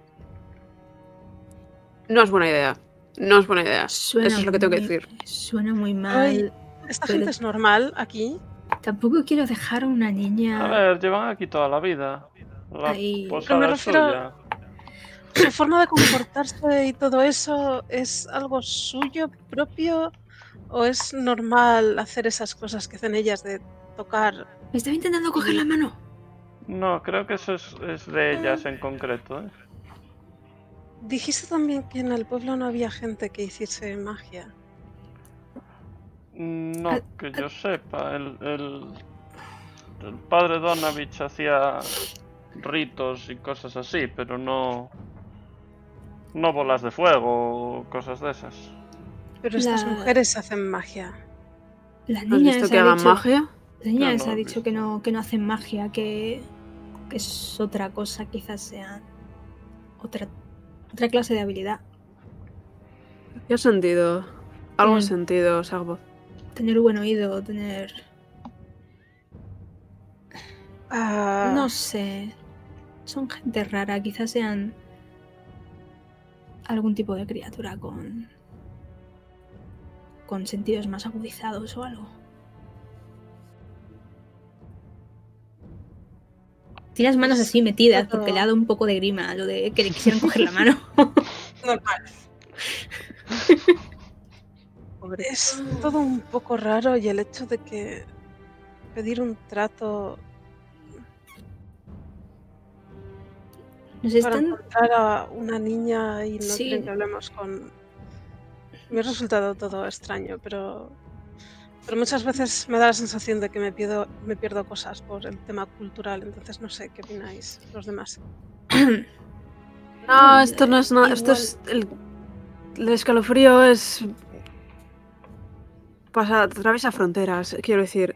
[SPEAKER 6] No es buena idea. No es buena idea.
[SPEAKER 2] Suena
[SPEAKER 6] Eso es lo que tengo que
[SPEAKER 2] muy-
[SPEAKER 6] decir.
[SPEAKER 2] Suena muy mal.
[SPEAKER 3] Ay. ¿Esta
[SPEAKER 2] Pero-
[SPEAKER 3] gente es normal aquí?
[SPEAKER 2] Tampoco quiero dejar a una niña...
[SPEAKER 1] A ver, llevan aquí toda la vida. La
[SPEAKER 2] Ahí.
[SPEAKER 1] posada
[SPEAKER 3] Pero me
[SPEAKER 1] es
[SPEAKER 3] refiero-
[SPEAKER 1] suya.
[SPEAKER 3] ¿Su forma de comportarse y todo eso es algo suyo propio? ¿O es normal hacer esas cosas que hacen ellas de tocar?
[SPEAKER 2] Me estaba intentando coger la mano.
[SPEAKER 1] No, creo que eso es, es de ellas en concreto. ¿eh?
[SPEAKER 3] Dijiste también que en el pueblo no había gente que hiciese magia.
[SPEAKER 1] No,
[SPEAKER 2] Ah,
[SPEAKER 1] que yo sepa. El, el, el padre Donavich hacía ritos y cosas así, pero no. No bolas de fuego o cosas de esas.
[SPEAKER 3] Pero estas
[SPEAKER 2] La-
[SPEAKER 3] mujeres hacen magia.
[SPEAKER 2] La
[SPEAKER 6] ¿Has
[SPEAKER 2] niña
[SPEAKER 6] visto
[SPEAKER 2] esa
[SPEAKER 6] que
[SPEAKER 2] ha
[SPEAKER 6] hagan
[SPEAKER 2] dicho,
[SPEAKER 6] magia?
[SPEAKER 2] la niña
[SPEAKER 1] No,
[SPEAKER 2] esa
[SPEAKER 1] no
[SPEAKER 2] ha
[SPEAKER 1] lo he
[SPEAKER 2] dicho que
[SPEAKER 1] visto.
[SPEAKER 2] no, que no hacen magia, que, que es otra cosa, quizás sea otra, otra clase de habilidad.
[SPEAKER 6] ¿Qué sentido? Algo
[SPEAKER 2] Bien.
[SPEAKER 6] sentido, Sagbot.
[SPEAKER 2] Tener buen oído, tener...
[SPEAKER 3] Ah,
[SPEAKER 2] No sé. Son gente rara, quizás sean algún tipo de criatura con con sentidos más agudizados o algo. Tiene las manos así metidas porque le ha dado un poco de grima lo de que le quisieran coger la mano.
[SPEAKER 5] Normal.
[SPEAKER 3] es todo un poco raro y el hecho de que pedir un trato
[SPEAKER 2] Nos
[SPEAKER 3] para
[SPEAKER 2] están...
[SPEAKER 3] encontrar a una niña y no
[SPEAKER 2] Sí.
[SPEAKER 3] quieren que hablemos con... Me ha resultado todo extraño, pero... Pero muchas veces me da la sensación de que me pierdo, me pierdo cosas por el tema cultural, entonces no sé qué opináis los demás.
[SPEAKER 6] No, esto no es nada. Esto
[SPEAKER 2] Igual.
[SPEAKER 6] es. El, el escalofrío es. Pasa, atraviesa fronteras. Quiero decir.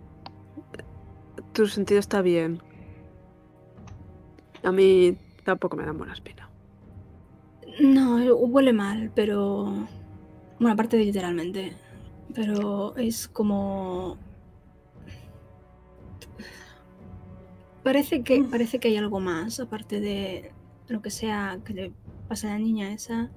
[SPEAKER 6] Tu sentido está bien. A mí tampoco me dan buena espina.
[SPEAKER 2] No, huele mal, pero... Bueno, aparte de literalmente. Pero es como... Parece que, parece que hay algo más, aparte de lo que sea que le pase a la niña esa.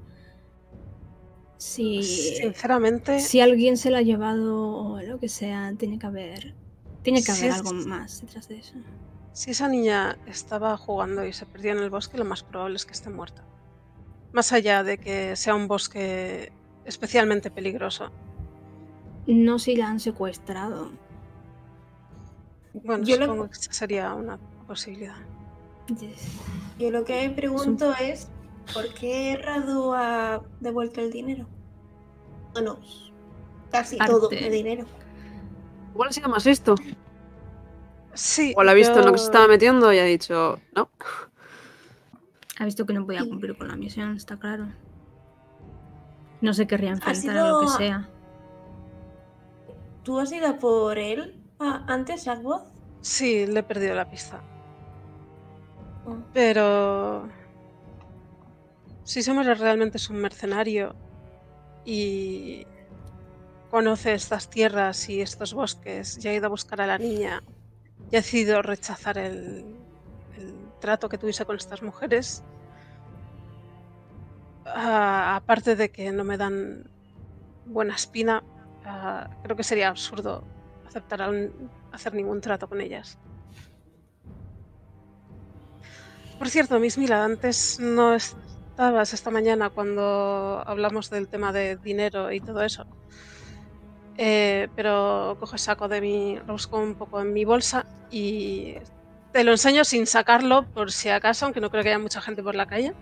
[SPEAKER 2] Si,
[SPEAKER 3] Sinceramente,
[SPEAKER 2] si alguien se la ha llevado o lo que sea, tiene que haber... Tiene que
[SPEAKER 3] Si
[SPEAKER 2] haber
[SPEAKER 3] es-
[SPEAKER 2] algo más detrás de eso.
[SPEAKER 3] si esa niña estaba jugando y se perdió en el bosque, lo más probable es que esté muerta. Más allá de que sea un bosque especialmente peligroso.
[SPEAKER 2] No si la han secuestrado.
[SPEAKER 3] Bueno,
[SPEAKER 5] Yo lo-
[SPEAKER 3] supongo que esa sería una posibilidad.
[SPEAKER 5] Yo lo que me pregunto es, ¿por qué Radu ha devuelto el dinero? Bueno, casi
[SPEAKER 2] Parte.
[SPEAKER 5] todo el dinero.
[SPEAKER 6] Igual ha sido más listo.
[SPEAKER 3] Sí,
[SPEAKER 6] O la ha visto en lo que se
[SPEAKER 3] yo-
[SPEAKER 6] estaba metiendo y ha dicho, no.
[SPEAKER 2] Ha visto que no podía cumplir con la misión, está claro. No se querría enfrentar a
[SPEAKER 5] sido-
[SPEAKER 2] lo que sea.
[SPEAKER 5] ¿Tú has ido a por él ah, antes, Blackwood?
[SPEAKER 3] Sí, le he perdido la pista.
[SPEAKER 5] Oh.
[SPEAKER 3] Pero si Somers realmente es un mercenario y conoce estas tierras y estos bosques y ha ido a buscar a la niña y ha decidido rechazar el, el trato que tuviese con estas mujeres, ah, aparte de que no me dan buena espina, ah, creo que sería absurdo aceptar a un- hacer ningún trato con ellas. Por cierto, Miss Mila, antes no estabas esta mañana cuando hablamos del tema de dinero y todo eso. Eh, pero cojo el saco de mi, lo busco un poco en mi bolsa y te lo enseño sin sacarlo por si acaso, aunque no creo que haya mucha gente por la calle.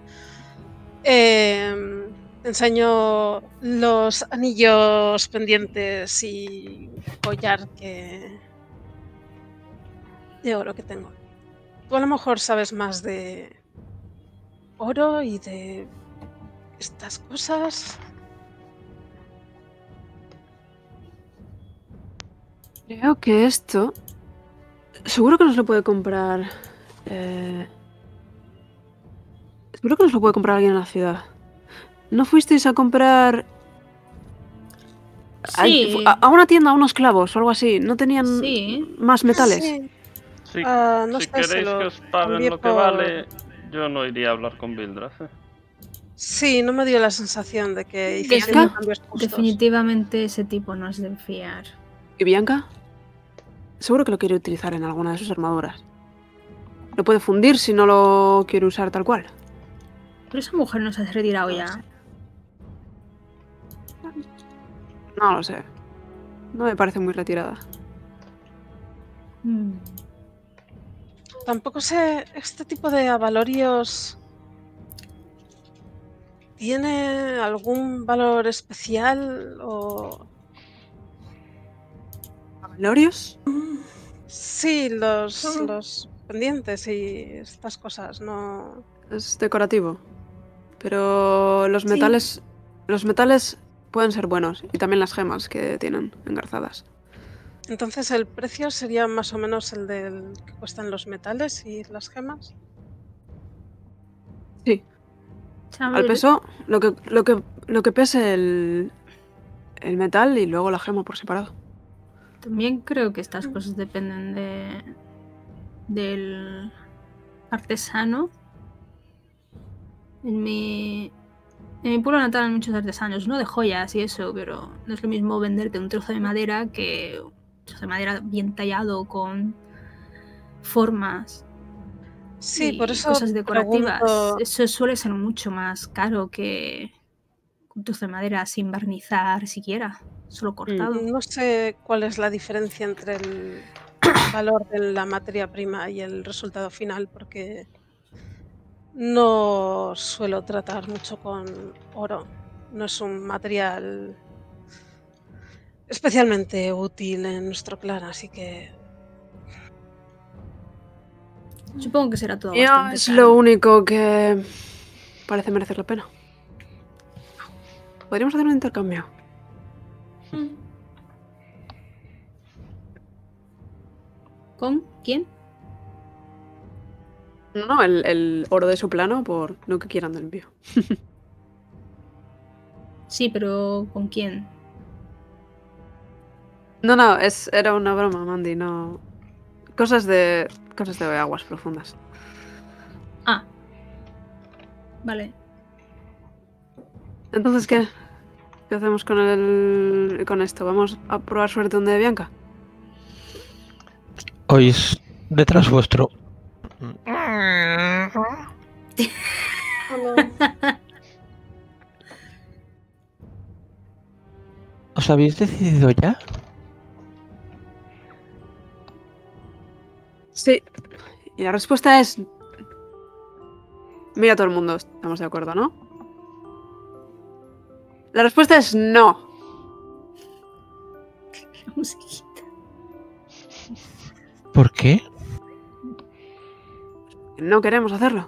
[SPEAKER 3] Eh, te enseño los anillos pendientes y collar que de oro que tengo. Tú a lo mejor sabes más de oro y de estas cosas.
[SPEAKER 6] Creo que esto... Seguro que nos lo puede comprar... Eh... Seguro que nos lo puede comprar alguien en la ciudad. ¿No fuisteis a comprar...
[SPEAKER 2] Sí,
[SPEAKER 6] A, a una tienda a unos clavos o algo así? ¿No tenían
[SPEAKER 2] sí.
[SPEAKER 6] más metales?
[SPEAKER 3] Sí,
[SPEAKER 1] Si,
[SPEAKER 3] Ah, no
[SPEAKER 1] si
[SPEAKER 3] sé, se
[SPEAKER 1] queréis
[SPEAKER 3] lo
[SPEAKER 1] que os paguen
[SPEAKER 3] cambié
[SPEAKER 1] lo que
[SPEAKER 3] por-
[SPEAKER 1] vale, yo no iría a hablar con Vildras. ¿eh?
[SPEAKER 3] sí, no me dio la sensación de que
[SPEAKER 2] Defini-
[SPEAKER 3] hiciesen cambios justos.
[SPEAKER 2] definitivamente ese tipo no es de fiar.
[SPEAKER 6] ¿Y Bianca? Seguro que lo quiere utilizar en alguna de sus armaduras. Lo puede fundir si no lo quiere usar tal cual.
[SPEAKER 2] Pero esa mujer no se ha retirado
[SPEAKER 6] No lo
[SPEAKER 2] ya.
[SPEAKER 6] sé. No lo sé. No me parece muy retirada.
[SPEAKER 2] Mm.
[SPEAKER 3] Tampoco sé, este tipo de avalorios tiene algún valor especial o...
[SPEAKER 6] ¿Valorios?
[SPEAKER 3] Sí, los,
[SPEAKER 5] Mm.
[SPEAKER 3] los pendientes y estas cosas, no...
[SPEAKER 6] Es decorativo. Pero los
[SPEAKER 5] Sí.
[SPEAKER 6] metales... Los metales pueden ser buenos. Y también las gemas que tienen engarzadas.
[SPEAKER 3] Entonces el precio sería más o menos el del que cuestan los metales y las gemas.
[SPEAKER 6] Sí. Al peso, lo que, lo que, lo que pese el, el metal y luego la gema por separado.
[SPEAKER 2] También creo que estas cosas dependen de del artesano. En mi en mi pueblo natal hay muchos artesanos, no de joyas y eso, pero no es lo mismo venderte un trozo de madera que un trozo de madera bien tallado con formas
[SPEAKER 3] Sí,
[SPEAKER 2] y
[SPEAKER 3] por eso
[SPEAKER 2] cosas decorativas.
[SPEAKER 3] pregunto-
[SPEAKER 2] Eso suele ser mucho más caro que un trozo de madera sin barnizar siquiera, solo cortado.
[SPEAKER 3] No sé cuál es la diferencia entre el valor de la materia prima y el resultado final, porque no suelo tratar mucho con oro. No es un material especialmente útil en nuestro clan, así que
[SPEAKER 2] Supongo que será todo
[SPEAKER 6] Ya
[SPEAKER 2] bastante
[SPEAKER 6] es
[SPEAKER 2] caro.
[SPEAKER 6] lo único que parece merecer la pena. Podríamos hacer un intercambio.
[SPEAKER 2] ¿Con quién?
[SPEAKER 6] No, no, el, el oro de su plano por lo que quieran del envío.
[SPEAKER 2] Sí, pero ¿con quién?
[SPEAKER 6] No, no, es, era una broma, Mandy, no. Cosas de. Cosas de aguas profundas.
[SPEAKER 2] Ah. Vale.
[SPEAKER 6] Entonces, ¿qué? ¿Qué hacemos con el. con esto? ¿Vamos a probar suerte donde Bianca?
[SPEAKER 4] Oís detrás vuestro. ¿Os habéis decidido ya?
[SPEAKER 6] Sí. Y la respuesta es... Mira a todo el mundo, estamos de acuerdo, ¿no? La respuesta es no.
[SPEAKER 2] La musiquita.
[SPEAKER 4] ¿Por qué?
[SPEAKER 6] No queremos hacerlo.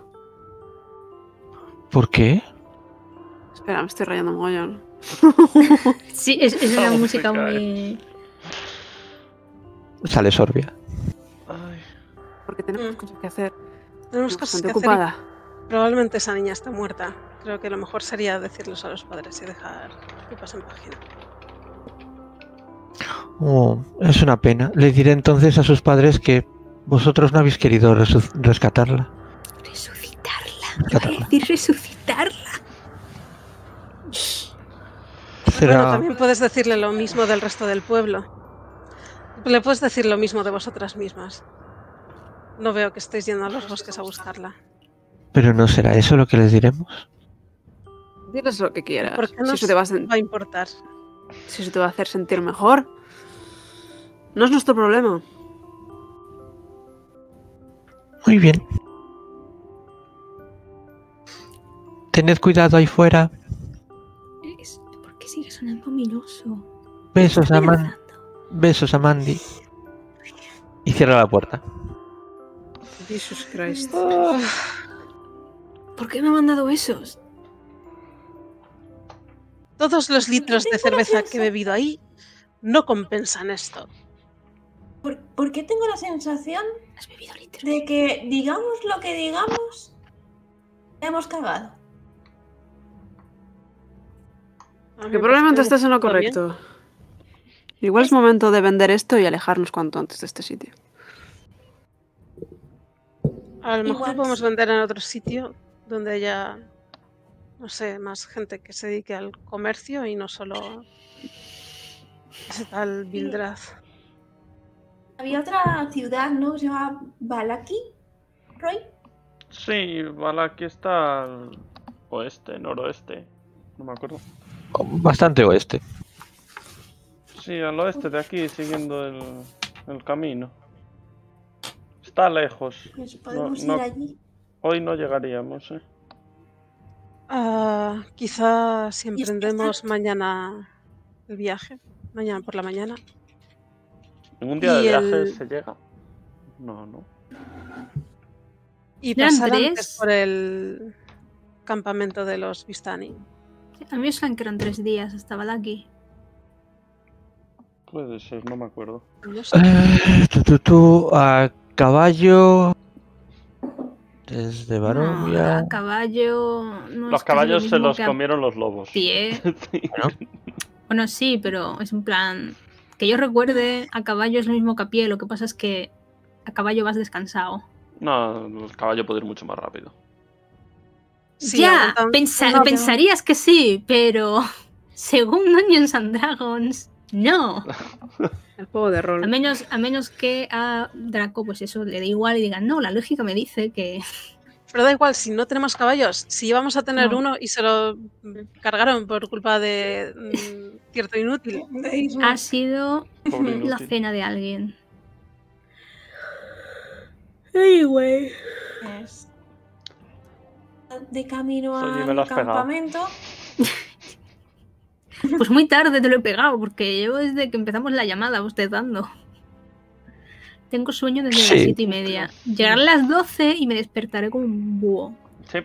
[SPEAKER 4] ¿Por qué?
[SPEAKER 6] Espera, me estoy rayando mogollón.
[SPEAKER 2] Sí, es, es una
[SPEAKER 1] Vamos,
[SPEAKER 2] música
[SPEAKER 1] se cae.
[SPEAKER 2] muy...
[SPEAKER 4] Sale Sorbia.
[SPEAKER 1] Ay,
[SPEAKER 6] Porque tenemos
[SPEAKER 3] Mm.
[SPEAKER 6] cosas que hacer.
[SPEAKER 3] Tenemos
[SPEAKER 6] Estoy
[SPEAKER 3] cosas
[SPEAKER 6] bastante
[SPEAKER 3] que hacer y
[SPEAKER 6] ocupada.
[SPEAKER 3] probablemente esa niña está muerta. Creo que lo mejor sería decirlos a los padres y dejar que pasen página.
[SPEAKER 4] Oh, es una pena. Le diré entonces a sus padres que vosotros no habéis querido resu- rescatarla.
[SPEAKER 2] Resucitarla.
[SPEAKER 4] Rescatarla.
[SPEAKER 2] Voy a decir resucitarla.
[SPEAKER 4] Será...
[SPEAKER 3] Bueno, también puedes decirle lo mismo del resto del pueblo. Le puedes decir lo mismo de vosotras mismas. No veo que estéis yendo a los bosques a buscarla.
[SPEAKER 4] Pero no será eso lo que les diremos.
[SPEAKER 6] Diles lo que quieras.
[SPEAKER 3] ¿Por qué
[SPEAKER 6] Si
[SPEAKER 3] nos
[SPEAKER 6] eso te va a, sen-
[SPEAKER 3] va a importar?
[SPEAKER 6] si eso te va a hacer sentir mejor, no es nuestro problema.
[SPEAKER 4] Muy bien. Tened cuidado ahí fuera.
[SPEAKER 2] Es- ¿Por qué sigue sonando ominoso?
[SPEAKER 4] Besos
[SPEAKER 2] ¿Qué
[SPEAKER 4] a
[SPEAKER 2] está
[SPEAKER 4] Man-
[SPEAKER 2] amenazando?
[SPEAKER 4] Besos a Mandy. Y cierra la puerta.
[SPEAKER 6] Jesus Christ.
[SPEAKER 2] ¿Por qué me ha mandado esos?
[SPEAKER 3] Todos los litros de
[SPEAKER 5] tengo la
[SPEAKER 3] cerveza que he
[SPEAKER 5] sensación-
[SPEAKER 3] bebido ahí no compensan esto.
[SPEAKER 5] ¿Por, por qué tengo la sensación
[SPEAKER 2] ¿Has bebido litros?
[SPEAKER 5] de que digamos lo que digamos, la hemos cagado?
[SPEAKER 3] A mí
[SPEAKER 6] Que
[SPEAKER 3] me
[SPEAKER 6] probablemente
[SPEAKER 3] parece
[SPEAKER 6] estés en lo
[SPEAKER 3] todo bien.
[SPEAKER 6] correcto. Igual es momento de vender esto y alejarnos cuanto antes de este sitio.
[SPEAKER 3] A lo mejor
[SPEAKER 5] Igual
[SPEAKER 3] lo podemos
[SPEAKER 5] sí.
[SPEAKER 3] vender en otro sitio donde haya, no sé, más gente que se dedique al comercio y no solo ese tal Vildraz.
[SPEAKER 5] Había otra ciudad, ¿no? Se llama Balaki, Roy.
[SPEAKER 1] sí, Balaki está al oeste, noroeste. No me acuerdo.
[SPEAKER 4] Bastante oeste.
[SPEAKER 1] Sí, al oeste de aquí, siguiendo el, el camino. Está lejos.
[SPEAKER 5] Pues podemos
[SPEAKER 1] no-
[SPEAKER 5] ir allí.
[SPEAKER 1] Hoy no llegaríamos, ¿eh?
[SPEAKER 3] Ah, quizá si
[SPEAKER 5] Y es que
[SPEAKER 3] emprendemos
[SPEAKER 5] está-
[SPEAKER 3] mañana el viaje, mañana por la mañana,
[SPEAKER 1] ¿En un día de
[SPEAKER 3] Y
[SPEAKER 1] viaje
[SPEAKER 3] el-
[SPEAKER 1] se llega? No, no.
[SPEAKER 3] y
[SPEAKER 2] ¿No eran
[SPEAKER 3] pasar
[SPEAKER 2] tres?
[SPEAKER 3] antes por el campamento de los Vistani.
[SPEAKER 2] A mí me suenan que eran tres días hasta Balaki.
[SPEAKER 1] Puede ser, no me acuerdo.
[SPEAKER 3] No sé.
[SPEAKER 4] Eh, tú, tú, tú, a caballo. Desde
[SPEAKER 2] No,
[SPEAKER 4] Barovia.
[SPEAKER 2] a caballo... No
[SPEAKER 1] Los
[SPEAKER 2] es casi lo
[SPEAKER 1] caballos se
[SPEAKER 2] mismo
[SPEAKER 1] los
[SPEAKER 2] que a
[SPEAKER 1] comieron los lobos.
[SPEAKER 2] pie.
[SPEAKER 1] Sí.
[SPEAKER 4] Bueno,
[SPEAKER 2] Bueno, sí, pero es un plan... Que yo recuerde, a caballo es lo mismo que a pie. Lo que pasa es que a caballo vas descansado.
[SPEAKER 1] No, el caballo puede ir mucho más rápido.
[SPEAKER 3] Sí,
[SPEAKER 2] ya,
[SPEAKER 3] aguantan-
[SPEAKER 2] pensa-
[SPEAKER 3] no, pero-
[SPEAKER 2] pensarías que sí, pero según Dungeons and Dragons, no.
[SPEAKER 6] El juego de
[SPEAKER 2] A
[SPEAKER 6] rol.
[SPEAKER 2] menos, a menos que a Draco, pues eso, le dé igual y diga, no, la lógica me dice que...
[SPEAKER 3] Pero da igual, si no tenemos caballos, si íbamos a tener
[SPEAKER 2] No.
[SPEAKER 3] uno y se lo cargaron por culpa de mm, cierto inútil.
[SPEAKER 2] Ha sido
[SPEAKER 1] Pobre
[SPEAKER 2] la
[SPEAKER 1] inútil.
[SPEAKER 2] cena de alguien. Anyway.
[SPEAKER 5] Es de camino
[SPEAKER 1] Oye, me lo
[SPEAKER 5] al
[SPEAKER 1] has pegado.
[SPEAKER 5] campamento.
[SPEAKER 2] Pues muy tarde te lo he pegado, porque yo desde que empezamos la llamada bostezando. Tengo sueño desde
[SPEAKER 4] Sí.
[SPEAKER 2] las siete y media. Llegarán a las doce y me despertaré como un búho.
[SPEAKER 1] Sí.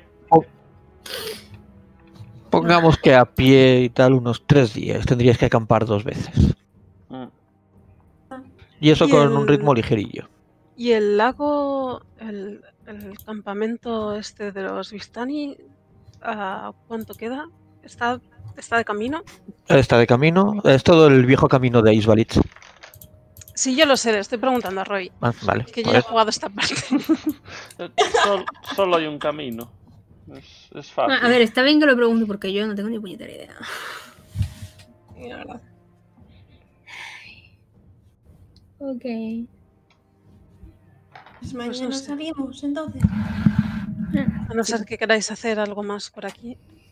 [SPEAKER 4] pongamos que a pie y tal, unos tres días. Tendrías que acampar dos veces.
[SPEAKER 1] Mm.
[SPEAKER 4] Y eso
[SPEAKER 3] Y
[SPEAKER 4] con
[SPEAKER 3] el-
[SPEAKER 4] un ritmo ligerillo.
[SPEAKER 3] Y el lago, el, el campamento este de los Vistani, ¿a cuánto queda? ¿Está, está de camino?
[SPEAKER 4] Está de camino. Es todo el viejo camino de Isvalit.
[SPEAKER 3] Sí, yo lo sé, le estoy preguntando a Roy,
[SPEAKER 4] Ah, vale.
[SPEAKER 3] que
[SPEAKER 4] a
[SPEAKER 3] yo ya he
[SPEAKER 4] ver.
[SPEAKER 3] jugado esta parte.
[SPEAKER 1] Eh, sol- solo hay un camino. Es, es fácil.
[SPEAKER 2] A ver, está bien que lo pregunte porque yo no tengo ni puñetera idea.
[SPEAKER 5] Sí, la verdad.
[SPEAKER 2] Ok.
[SPEAKER 5] Pues
[SPEAKER 3] Pues
[SPEAKER 5] mañana
[SPEAKER 3] no sé.
[SPEAKER 5] salimos, entonces.
[SPEAKER 3] A no ser que queráis hacer algo más por aquí.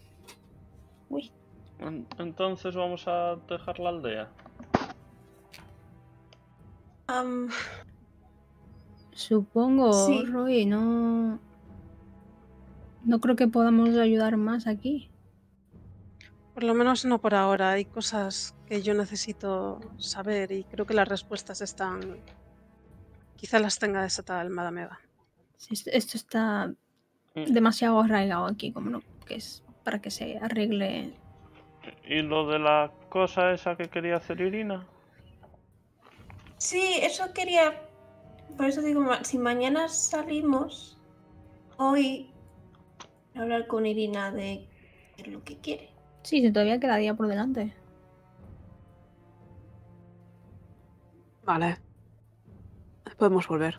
[SPEAKER 1] En- Entonces vamos a dejar la aldea.
[SPEAKER 5] Am,
[SPEAKER 2] Supongo,
[SPEAKER 5] Sí.
[SPEAKER 2] Roy, no... No creo que podamos ayudar más aquí.
[SPEAKER 3] Por lo menos no por ahora. Hay cosas que yo necesito saber y creo que las respuestas están... Quizá las tenga desatada el Madame Eva.
[SPEAKER 2] Si Esto esto está
[SPEAKER 1] Mm.
[SPEAKER 2] demasiado arraigado aquí, como no, que es para que se arregle.
[SPEAKER 1] ¿Y lo de la cosa esa que quería hacer Irina?
[SPEAKER 5] Sí, eso quería. Por eso digo, ma- si mañana salimos, hoy voy a hablar con Irina de qué es lo que quiere.
[SPEAKER 2] Sí, si todavía queda día por delante.
[SPEAKER 6] Vale. Podemos volver.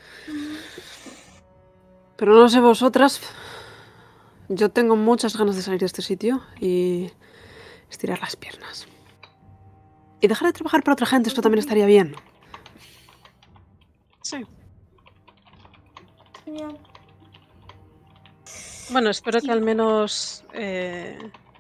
[SPEAKER 6] Pero no sé vosotras. Yo tengo muchas ganas de salir de este sitio y estirar las piernas. Y dejar de trabajar para otra gente, esto también estaría bien.
[SPEAKER 3] Sí.
[SPEAKER 5] Genial.
[SPEAKER 3] Bueno, espero que al menos eh,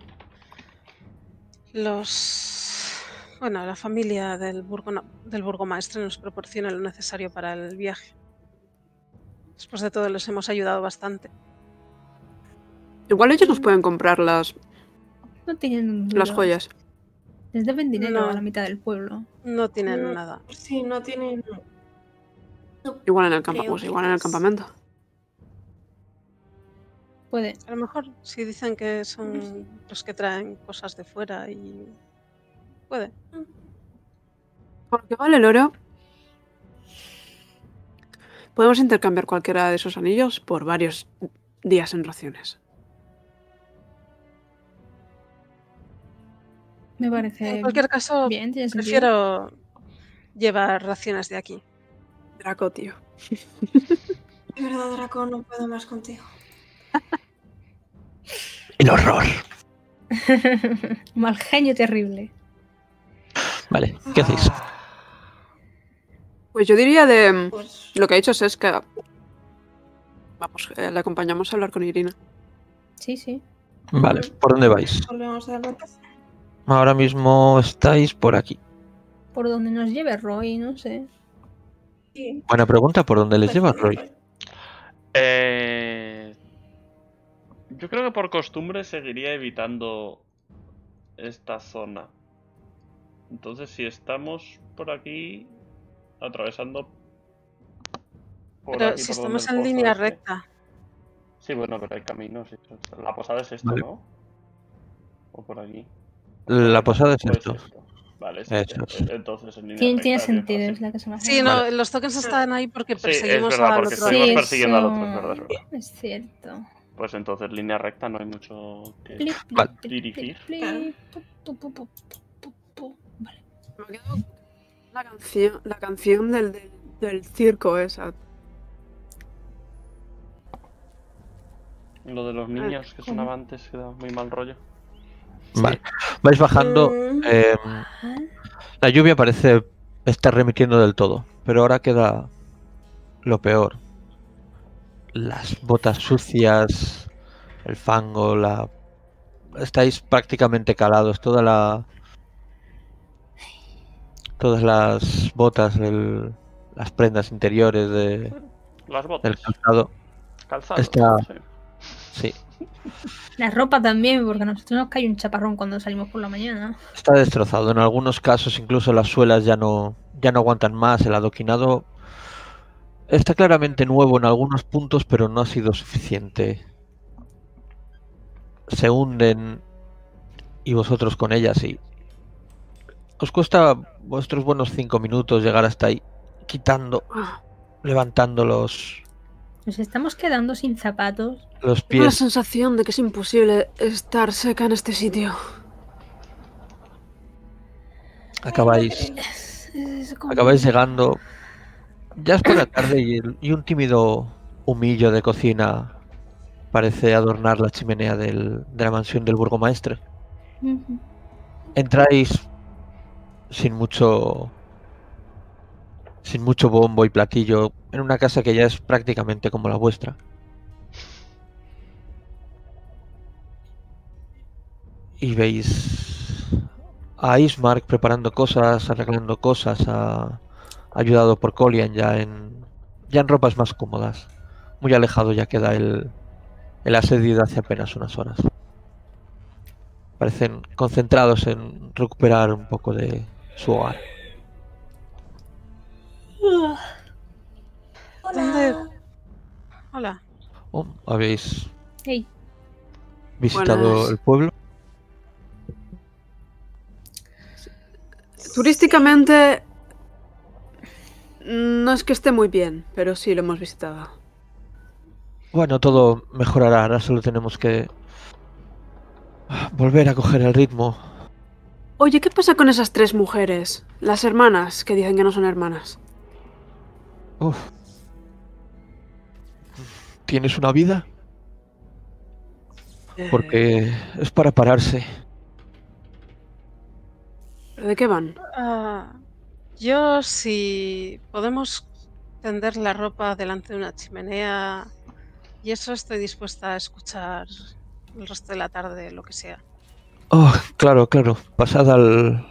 [SPEAKER 3] los... Bueno, la familia del, burgo, del burgomaestre nos proporcione lo necesario para el viaje. Después de todo, les hemos ayudado bastante.
[SPEAKER 6] Igual ellos nos pueden comprar las,
[SPEAKER 2] No tienen
[SPEAKER 6] las
[SPEAKER 2] duro.
[SPEAKER 6] joyas.
[SPEAKER 2] Les deben dinero
[SPEAKER 3] No.
[SPEAKER 2] a la mitad del pueblo.
[SPEAKER 3] No tienen
[SPEAKER 5] No.
[SPEAKER 3] nada.
[SPEAKER 5] Sí, no tienen. No
[SPEAKER 6] Igual en el
[SPEAKER 5] creo
[SPEAKER 6] campamento,
[SPEAKER 5] que
[SPEAKER 6] igual en el
[SPEAKER 5] las-
[SPEAKER 6] campamento.
[SPEAKER 2] Puede.
[SPEAKER 3] A lo mejor si dicen que son los que traen cosas de fuera y... Puede.
[SPEAKER 6] Por lo que vale el oro, podemos intercambiar cualquiera de esos anillos por varios días en raciones.
[SPEAKER 2] Me parece
[SPEAKER 3] En cualquier caso,
[SPEAKER 2] bien, tiene sentido.
[SPEAKER 3] prefiero llevar raciones de aquí.
[SPEAKER 6] Draco, tío.
[SPEAKER 5] De verdad, Draco, no puedo más contigo.
[SPEAKER 4] El horror.
[SPEAKER 2] Mal genio terrible.
[SPEAKER 4] Vale, ¿qué hacéis?
[SPEAKER 6] Pues yo diría de
[SPEAKER 5] Pues.
[SPEAKER 6] lo que ha dicho Seska. Vamos, eh, le acompañamos a hablar con Irina.
[SPEAKER 2] Sí, sí.
[SPEAKER 4] Vale, ¿por dónde vais?
[SPEAKER 5] Volvemos a la casa.
[SPEAKER 4] Ahora mismo estáis por aquí.
[SPEAKER 2] Por donde nos lleve Roy, no sé.
[SPEAKER 5] Sí.
[SPEAKER 4] Buena pregunta, ¿por dónde les
[SPEAKER 5] Pues,
[SPEAKER 4] lleva
[SPEAKER 5] pues,
[SPEAKER 4] Roy?
[SPEAKER 5] pues,
[SPEAKER 1] Eh, yo creo que por costumbre seguiría evitando esta zona. Entonces, si estamos por aquí, atravesando por
[SPEAKER 3] Pero
[SPEAKER 1] aquí,
[SPEAKER 3] si
[SPEAKER 1] por donde
[SPEAKER 3] estamos
[SPEAKER 1] el
[SPEAKER 3] en
[SPEAKER 1] pozo
[SPEAKER 3] línea
[SPEAKER 1] este.
[SPEAKER 3] recta.
[SPEAKER 1] Sí, bueno, pero hay caminos. sí. La posada es esto,
[SPEAKER 4] Vale.
[SPEAKER 1] ¿no? O por aquí.
[SPEAKER 4] La posada es
[SPEAKER 1] Pues
[SPEAKER 4] esto.
[SPEAKER 1] Vale, sí,
[SPEAKER 4] Eso
[SPEAKER 1] sí,
[SPEAKER 4] es.
[SPEAKER 1] Entonces en línea
[SPEAKER 2] Tiene, tiene
[SPEAKER 1] recta, bien
[SPEAKER 2] sentido,
[SPEAKER 1] fácil.
[SPEAKER 2] es la que se me hace.
[SPEAKER 3] Sí, no,
[SPEAKER 4] Vale.
[SPEAKER 3] los tokens están ahí porque
[SPEAKER 1] Sí, es
[SPEAKER 3] perseguimos
[SPEAKER 1] verdad,
[SPEAKER 3] al
[SPEAKER 1] porque
[SPEAKER 3] otro
[SPEAKER 1] seguimos
[SPEAKER 3] lado.
[SPEAKER 1] persiguiendo al otro,
[SPEAKER 2] eso
[SPEAKER 1] es verdad, es verdad.
[SPEAKER 2] Es cierto.
[SPEAKER 1] Pues entonces línea recta no hay mucho que
[SPEAKER 2] Plip, plip,
[SPEAKER 4] Vale.
[SPEAKER 2] plip,
[SPEAKER 1] dirigir.
[SPEAKER 2] plip,
[SPEAKER 5] Claro.
[SPEAKER 2] pu, pu, pu, pu, pu, pu. Vale.
[SPEAKER 6] Me ha quedado la canción, la canción del, del, del circo esa.
[SPEAKER 1] Lo de los niños que sonaba antes, que da muy mal rollo.
[SPEAKER 4] Vale. Vais bajando.
[SPEAKER 5] Mm.
[SPEAKER 4] eh, la lluvia parece estar remitiendo del todo, pero ahora queda lo peor. Las botas sucias, el fango, la... Estáis prácticamente calados, toda la... Todas las botas, el- las prendas interiores de,
[SPEAKER 1] Las
[SPEAKER 4] del
[SPEAKER 1] botas.
[SPEAKER 4] calzado.
[SPEAKER 1] Calzado.
[SPEAKER 4] Está-
[SPEAKER 1] sí.
[SPEAKER 4] Sí,
[SPEAKER 2] La ropa también, porque a nosotros nos cae un chaparrón cuando salimos por la mañana.
[SPEAKER 4] está destrozado. En algunos casos incluso las suelas ya no, ya no aguantan más. El adoquinado está claramente nuevo en algunos puntos, pero no ha sido suficiente. Se hunden y vosotros con ellas y os cuesta vuestros buenos cinco minutos llegar hasta ahí, quitando,
[SPEAKER 6] Ah,
[SPEAKER 4] levantando los,
[SPEAKER 2] Nos estamos quedando sin zapatos.
[SPEAKER 4] los
[SPEAKER 6] tengo la
[SPEAKER 4] pies.
[SPEAKER 6] sensación de que es imposible estar seca en este sitio.
[SPEAKER 4] Acabáis,
[SPEAKER 2] Es- es como-
[SPEAKER 4] acabáis llegando. Ya es por la tarde y, el- y un tímido humillo de cocina parece adornar la chimenea del- de la mansión del burgomaestre.
[SPEAKER 2] Ujú.
[SPEAKER 4] Entráis sin mucho sin mucho bombo y platillo en una casa que ya es prácticamente como la vuestra. Y veis a Ismark preparando cosas, arreglando cosas, ha ayudado por Colian ya en, ya en ropas más cómodas. Muy alejado ya queda el, el asedio de hace apenas unas horas. Parecen concentrados en recuperar un poco de su hogar.
[SPEAKER 3] ¿Dónde?
[SPEAKER 5] Hola.
[SPEAKER 3] Hola.
[SPEAKER 4] Oh, ¿habéis
[SPEAKER 2] Hey.
[SPEAKER 4] visitado
[SPEAKER 6] Buenas.
[SPEAKER 4] el pueblo?
[SPEAKER 6] Turísticamente no es que esté muy bien, pero sí lo hemos visitado.
[SPEAKER 4] Bueno, todo mejorará. Ahora solo tenemos que volver a coger el ritmo.
[SPEAKER 6] Oye, ¿qué pasa con esas tres mujeres? Las hermanas, que dicen que no son hermanas.
[SPEAKER 4] Uf. ¿Tienes una vida?
[SPEAKER 6] Eh,
[SPEAKER 4] Porque es para pararse.
[SPEAKER 6] ¿pero de qué van?
[SPEAKER 3] Ah, yo, si podemos tender la ropa delante de una chimenea y eso, estoy dispuesta a escuchar el resto de la tarde, lo que sea.
[SPEAKER 4] Oh, claro, claro. Pasad al...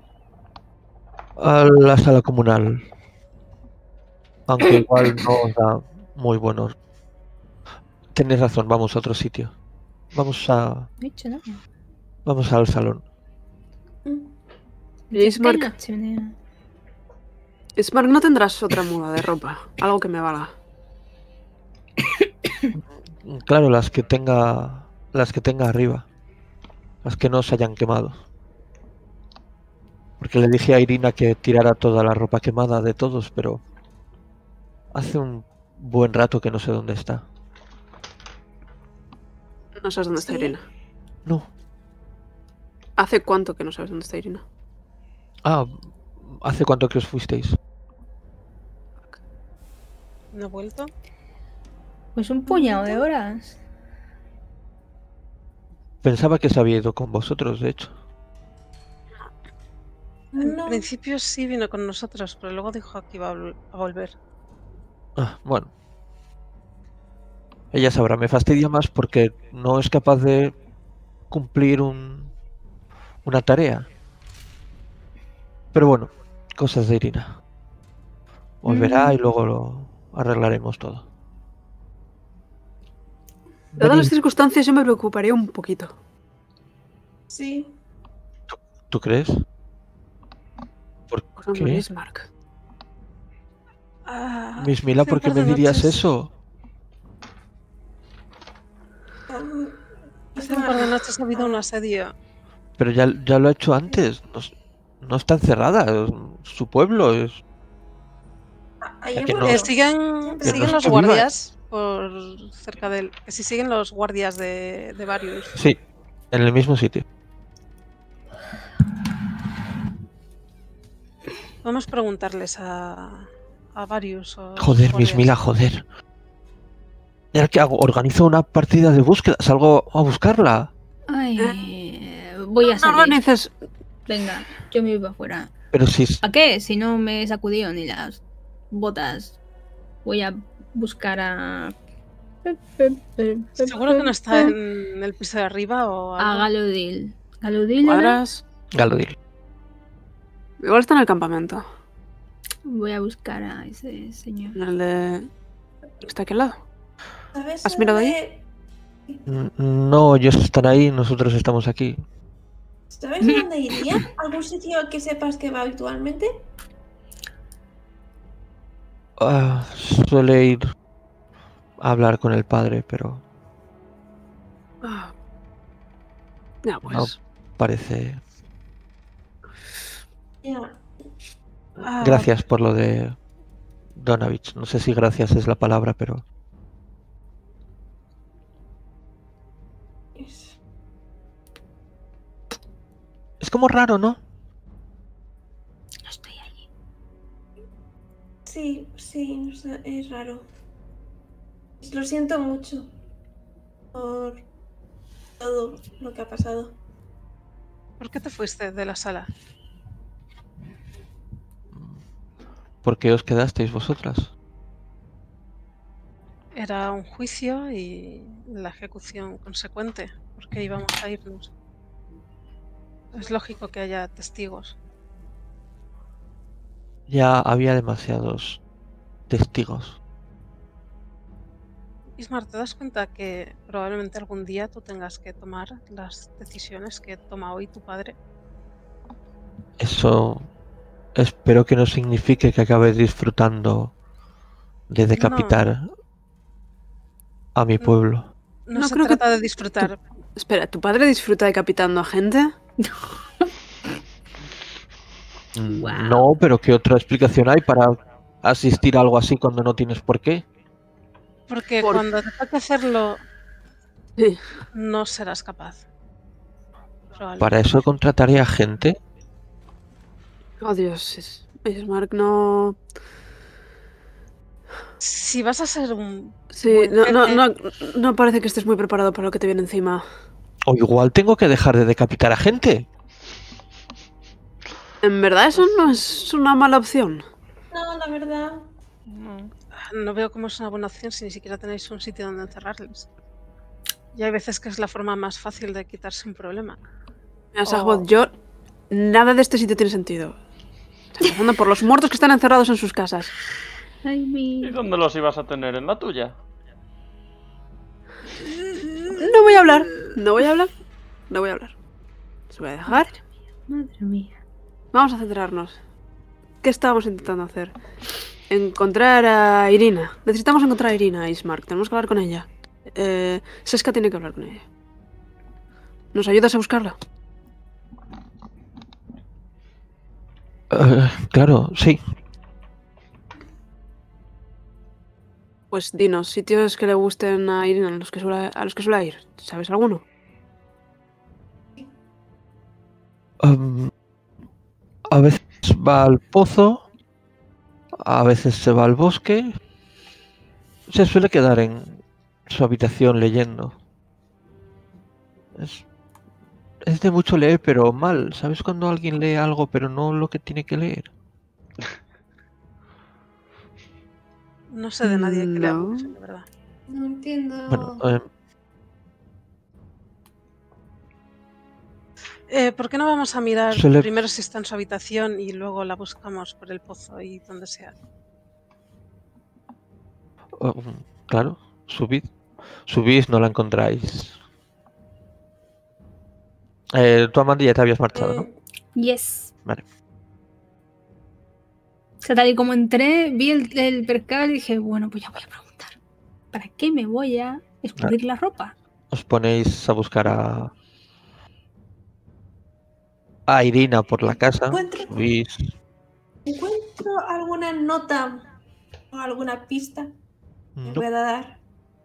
[SPEAKER 4] a la sala comunal. Aunque igual no os da muy buenos. Tenéis razón, vamos a otro sitio. Vamos a...
[SPEAKER 2] No he dicho nada.
[SPEAKER 4] Vamos al salón.
[SPEAKER 6] Y Ismark,
[SPEAKER 2] Una chimenea.
[SPEAKER 6] Ismark, ¿no tendrás otra muda de ropa? Algo que me valga.
[SPEAKER 4] Claro, las que tenga... las que tenga arriba. Las que no se hayan quemado. Porque le dije a Irina que tirara toda la ropa quemada de todos, pero... hace un buen rato que no sé dónde está.
[SPEAKER 6] No sabes dónde está
[SPEAKER 5] ¿Sí?
[SPEAKER 6] Irina.
[SPEAKER 4] No.
[SPEAKER 6] ¿Hace cuánto que no sabes dónde está Irina?
[SPEAKER 4] Ah, ¿hace cuánto que os fuisteis?
[SPEAKER 3] ¿No he vuelto?
[SPEAKER 2] Pues un puñado de horas.
[SPEAKER 4] Pensaba que se había ido con vosotros, de hecho.
[SPEAKER 3] En
[SPEAKER 5] No.
[SPEAKER 3] principio sí vino con nosotros, pero luego dijo que iba a, vol- a volver.
[SPEAKER 4] Ah, bueno. Ella sabrá, me fastidia más porque no es capaz de cumplir un, una tarea. Pero bueno, cosas de Irina. Volverá
[SPEAKER 2] Mm.
[SPEAKER 4] y luego lo arreglaremos todo.
[SPEAKER 6] Dadas las
[SPEAKER 4] Venid,
[SPEAKER 6] circunstancias, yo me preocuparía un poquito.
[SPEAKER 5] Sí.
[SPEAKER 4] ¿tú crees? ¿Por
[SPEAKER 6] Pues hombre,
[SPEAKER 4] qué?
[SPEAKER 6] Ismark.
[SPEAKER 3] Ah,
[SPEAKER 4] Miss Mila,
[SPEAKER 3] hace un
[SPEAKER 4] ¿por qué
[SPEAKER 3] par
[SPEAKER 4] me
[SPEAKER 3] de
[SPEAKER 4] dirías
[SPEAKER 3] noches-
[SPEAKER 4] eso?
[SPEAKER 5] Um,
[SPEAKER 3] Hace un par de noches ha habido un asedio.
[SPEAKER 4] Pero ya, ya lo ha hecho antes. No, s- no está encerrada. Es su pueblo es...
[SPEAKER 5] Ayer
[SPEAKER 4] que no-
[SPEAKER 5] volvió.
[SPEAKER 3] Eh, siguen
[SPEAKER 5] Siempre
[SPEAKER 3] siguen
[SPEAKER 4] no
[SPEAKER 3] los
[SPEAKER 4] es que viva-
[SPEAKER 3] guardias por cerca del... Que si siguen los guardias de, de Varius.
[SPEAKER 4] Sí, en el mismo sitio.
[SPEAKER 3] Podemos preguntarles a, a Varius o...
[SPEAKER 4] Joder,
[SPEAKER 3] los
[SPEAKER 4] Miss
[SPEAKER 3] guardias.
[SPEAKER 4] Mila, joder. ¿Y ahora qué hago? Organizo una partida de búsqueda. Salgo a buscarla.
[SPEAKER 2] Ay, voy a
[SPEAKER 6] No
[SPEAKER 2] salir.
[SPEAKER 6] organices.
[SPEAKER 2] Venga, yo me voy para afuera.
[SPEAKER 4] Pero si... s-
[SPEAKER 2] ¿A qué? Si no me he sacudido ni las botas. Voy a buscar a...
[SPEAKER 3] Seguro que no está en el piso de arriba o
[SPEAKER 2] A
[SPEAKER 3] algo.
[SPEAKER 2] Galudil. ¿Galudil era?
[SPEAKER 6] Cuadras.
[SPEAKER 4] Galodil.
[SPEAKER 6] Igual está en el campamento.
[SPEAKER 2] Voy a buscar a ese señor.
[SPEAKER 6] En el de. Está aquí al lado.
[SPEAKER 5] ¿Sabes
[SPEAKER 6] ¿Has mirado
[SPEAKER 5] dónde-
[SPEAKER 4] N- No, ellos están ahí, nosotros estamos aquí.
[SPEAKER 5] ¿Sabes a dónde iría? ¿Algún sitio al que sepas que va habitualmente?
[SPEAKER 4] Ah, suele ir a hablar con el padre, pero
[SPEAKER 6] Ah. Ya, pues.
[SPEAKER 4] parece...
[SPEAKER 5] Ya.
[SPEAKER 3] Ah,
[SPEAKER 4] Gracias por lo de Donavich. No sé si gracias es la palabra, pero...
[SPEAKER 5] Es-
[SPEAKER 4] Es como raro, ¿no?
[SPEAKER 2] No estoy allí.
[SPEAKER 5] Sí, sí, no sé, es raro. Lo siento mucho por todo lo que ha pasado.
[SPEAKER 3] ¿Por qué te fuiste de la sala?
[SPEAKER 4] ¿Por qué os quedasteis vosotras?
[SPEAKER 3] Era un juicio y la ejecución consecuente. ¿Por qué íbamos a irnos? Es lógico que haya testigos.
[SPEAKER 4] Ya había demasiados testigos.
[SPEAKER 3] Ismar, ¿te das cuenta que probablemente algún día tú tengas que tomar las decisiones que toma hoy tu padre?
[SPEAKER 4] Eso espero que no signifique que acabes disfrutando de decapitar
[SPEAKER 3] No,
[SPEAKER 4] a mi pueblo.
[SPEAKER 3] no,
[SPEAKER 6] No
[SPEAKER 3] se
[SPEAKER 6] creo que
[SPEAKER 3] trata de disfrutar.
[SPEAKER 6] Espera, ¿tu padre disfruta decapitando a gente?
[SPEAKER 4] Mm,
[SPEAKER 2] Wow.
[SPEAKER 4] No, pero ¿qué otra explicación hay para asistir a algo así cuando no tienes por qué?
[SPEAKER 3] Porque
[SPEAKER 6] Por-
[SPEAKER 3] cuando te toque hacerlo,
[SPEAKER 6] Sí.
[SPEAKER 3] no serás capaz. Probablemente.
[SPEAKER 4] Para eso contrataré a gente.
[SPEAKER 6] Oh, Dios. Es, Ismark, no...
[SPEAKER 3] Si vas a ser un
[SPEAKER 6] Sí,
[SPEAKER 3] buen
[SPEAKER 6] no, no,
[SPEAKER 3] jefe,
[SPEAKER 6] no, no parece que estés muy preparado para lo que te viene encima.
[SPEAKER 4] O igual tengo que dejar de decapitar a gente.
[SPEAKER 6] En verdad eso no es una mala opción.
[SPEAKER 5] No, la verdad.
[SPEAKER 1] No.
[SPEAKER 3] no veo cómo es una buena opción si ni siquiera tenéis un sitio donde encerrarles. Y hay veces que es la forma más fácil de quitarse un problema.
[SPEAKER 6] Mira,
[SPEAKER 3] Oh.
[SPEAKER 6] Sagbot, yo... Nada de este sitio tiene sentido. Empezando por los muertos que están encerrados en sus casas.
[SPEAKER 2] Ay, mi...
[SPEAKER 1] ¿Y dónde los ibas a tener? ¿En la tuya?
[SPEAKER 6] No voy a hablar. No voy a hablar. No voy a hablar. Os voy a dejar.
[SPEAKER 2] Madre mía.
[SPEAKER 6] Vamos a centrarnos. ¿Qué estábamos intentando hacer? Encontrar a Irina. Necesitamos encontrar a Irina, Ismark. Tenemos que hablar con ella. Eh, Seska tiene que hablar con ella. ¿Nos ayudas a buscarla?
[SPEAKER 4] Eh, claro, sí.
[SPEAKER 6] Pues dinos, sitios que le gusten a Irina, a los que suele, a los que suele ir. ¿Sabes alguno?
[SPEAKER 4] Um, a veces va al pozo, a veces se va al bosque. Se suele quedar en su habitación leyendo. Es, es de mucho leer, pero mal. ¿Sabes cuando alguien lee algo, pero no lo que tiene que leer?
[SPEAKER 3] No sé de nadie que lea
[SPEAKER 6] No.
[SPEAKER 3] mucho, la verdad.
[SPEAKER 5] No entiendo.
[SPEAKER 4] Bueno, eh,
[SPEAKER 3] Eh, ¿Por qué no vamos a mirar
[SPEAKER 4] Suele-
[SPEAKER 3] primero si está en su habitación y luego la buscamos por el pozo y donde sea?
[SPEAKER 4] um, claro, subid. Subís, no la encontráis. Eh, tú, Amanda, ya te habías marchado, ¿no?
[SPEAKER 5] Eh,
[SPEAKER 2] Yes.
[SPEAKER 4] Vale.
[SPEAKER 2] O sea, tal y como entré, vi el, el percal y dije, bueno, pues ya voy a preguntar. ¿Para qué me voy a escurrir la ropa?
[SPEAKER 4] Os ponéis a buscar a... a Irina por la casa.
[SPEAKER 5] Encuentro-
[SPEAKER 4] Subís.
[SPEAKER 5] ¿Encuentro alguna nota o alguna pista que
[SPEAKER 4] No,
[SPEAKER 5] pueda dar?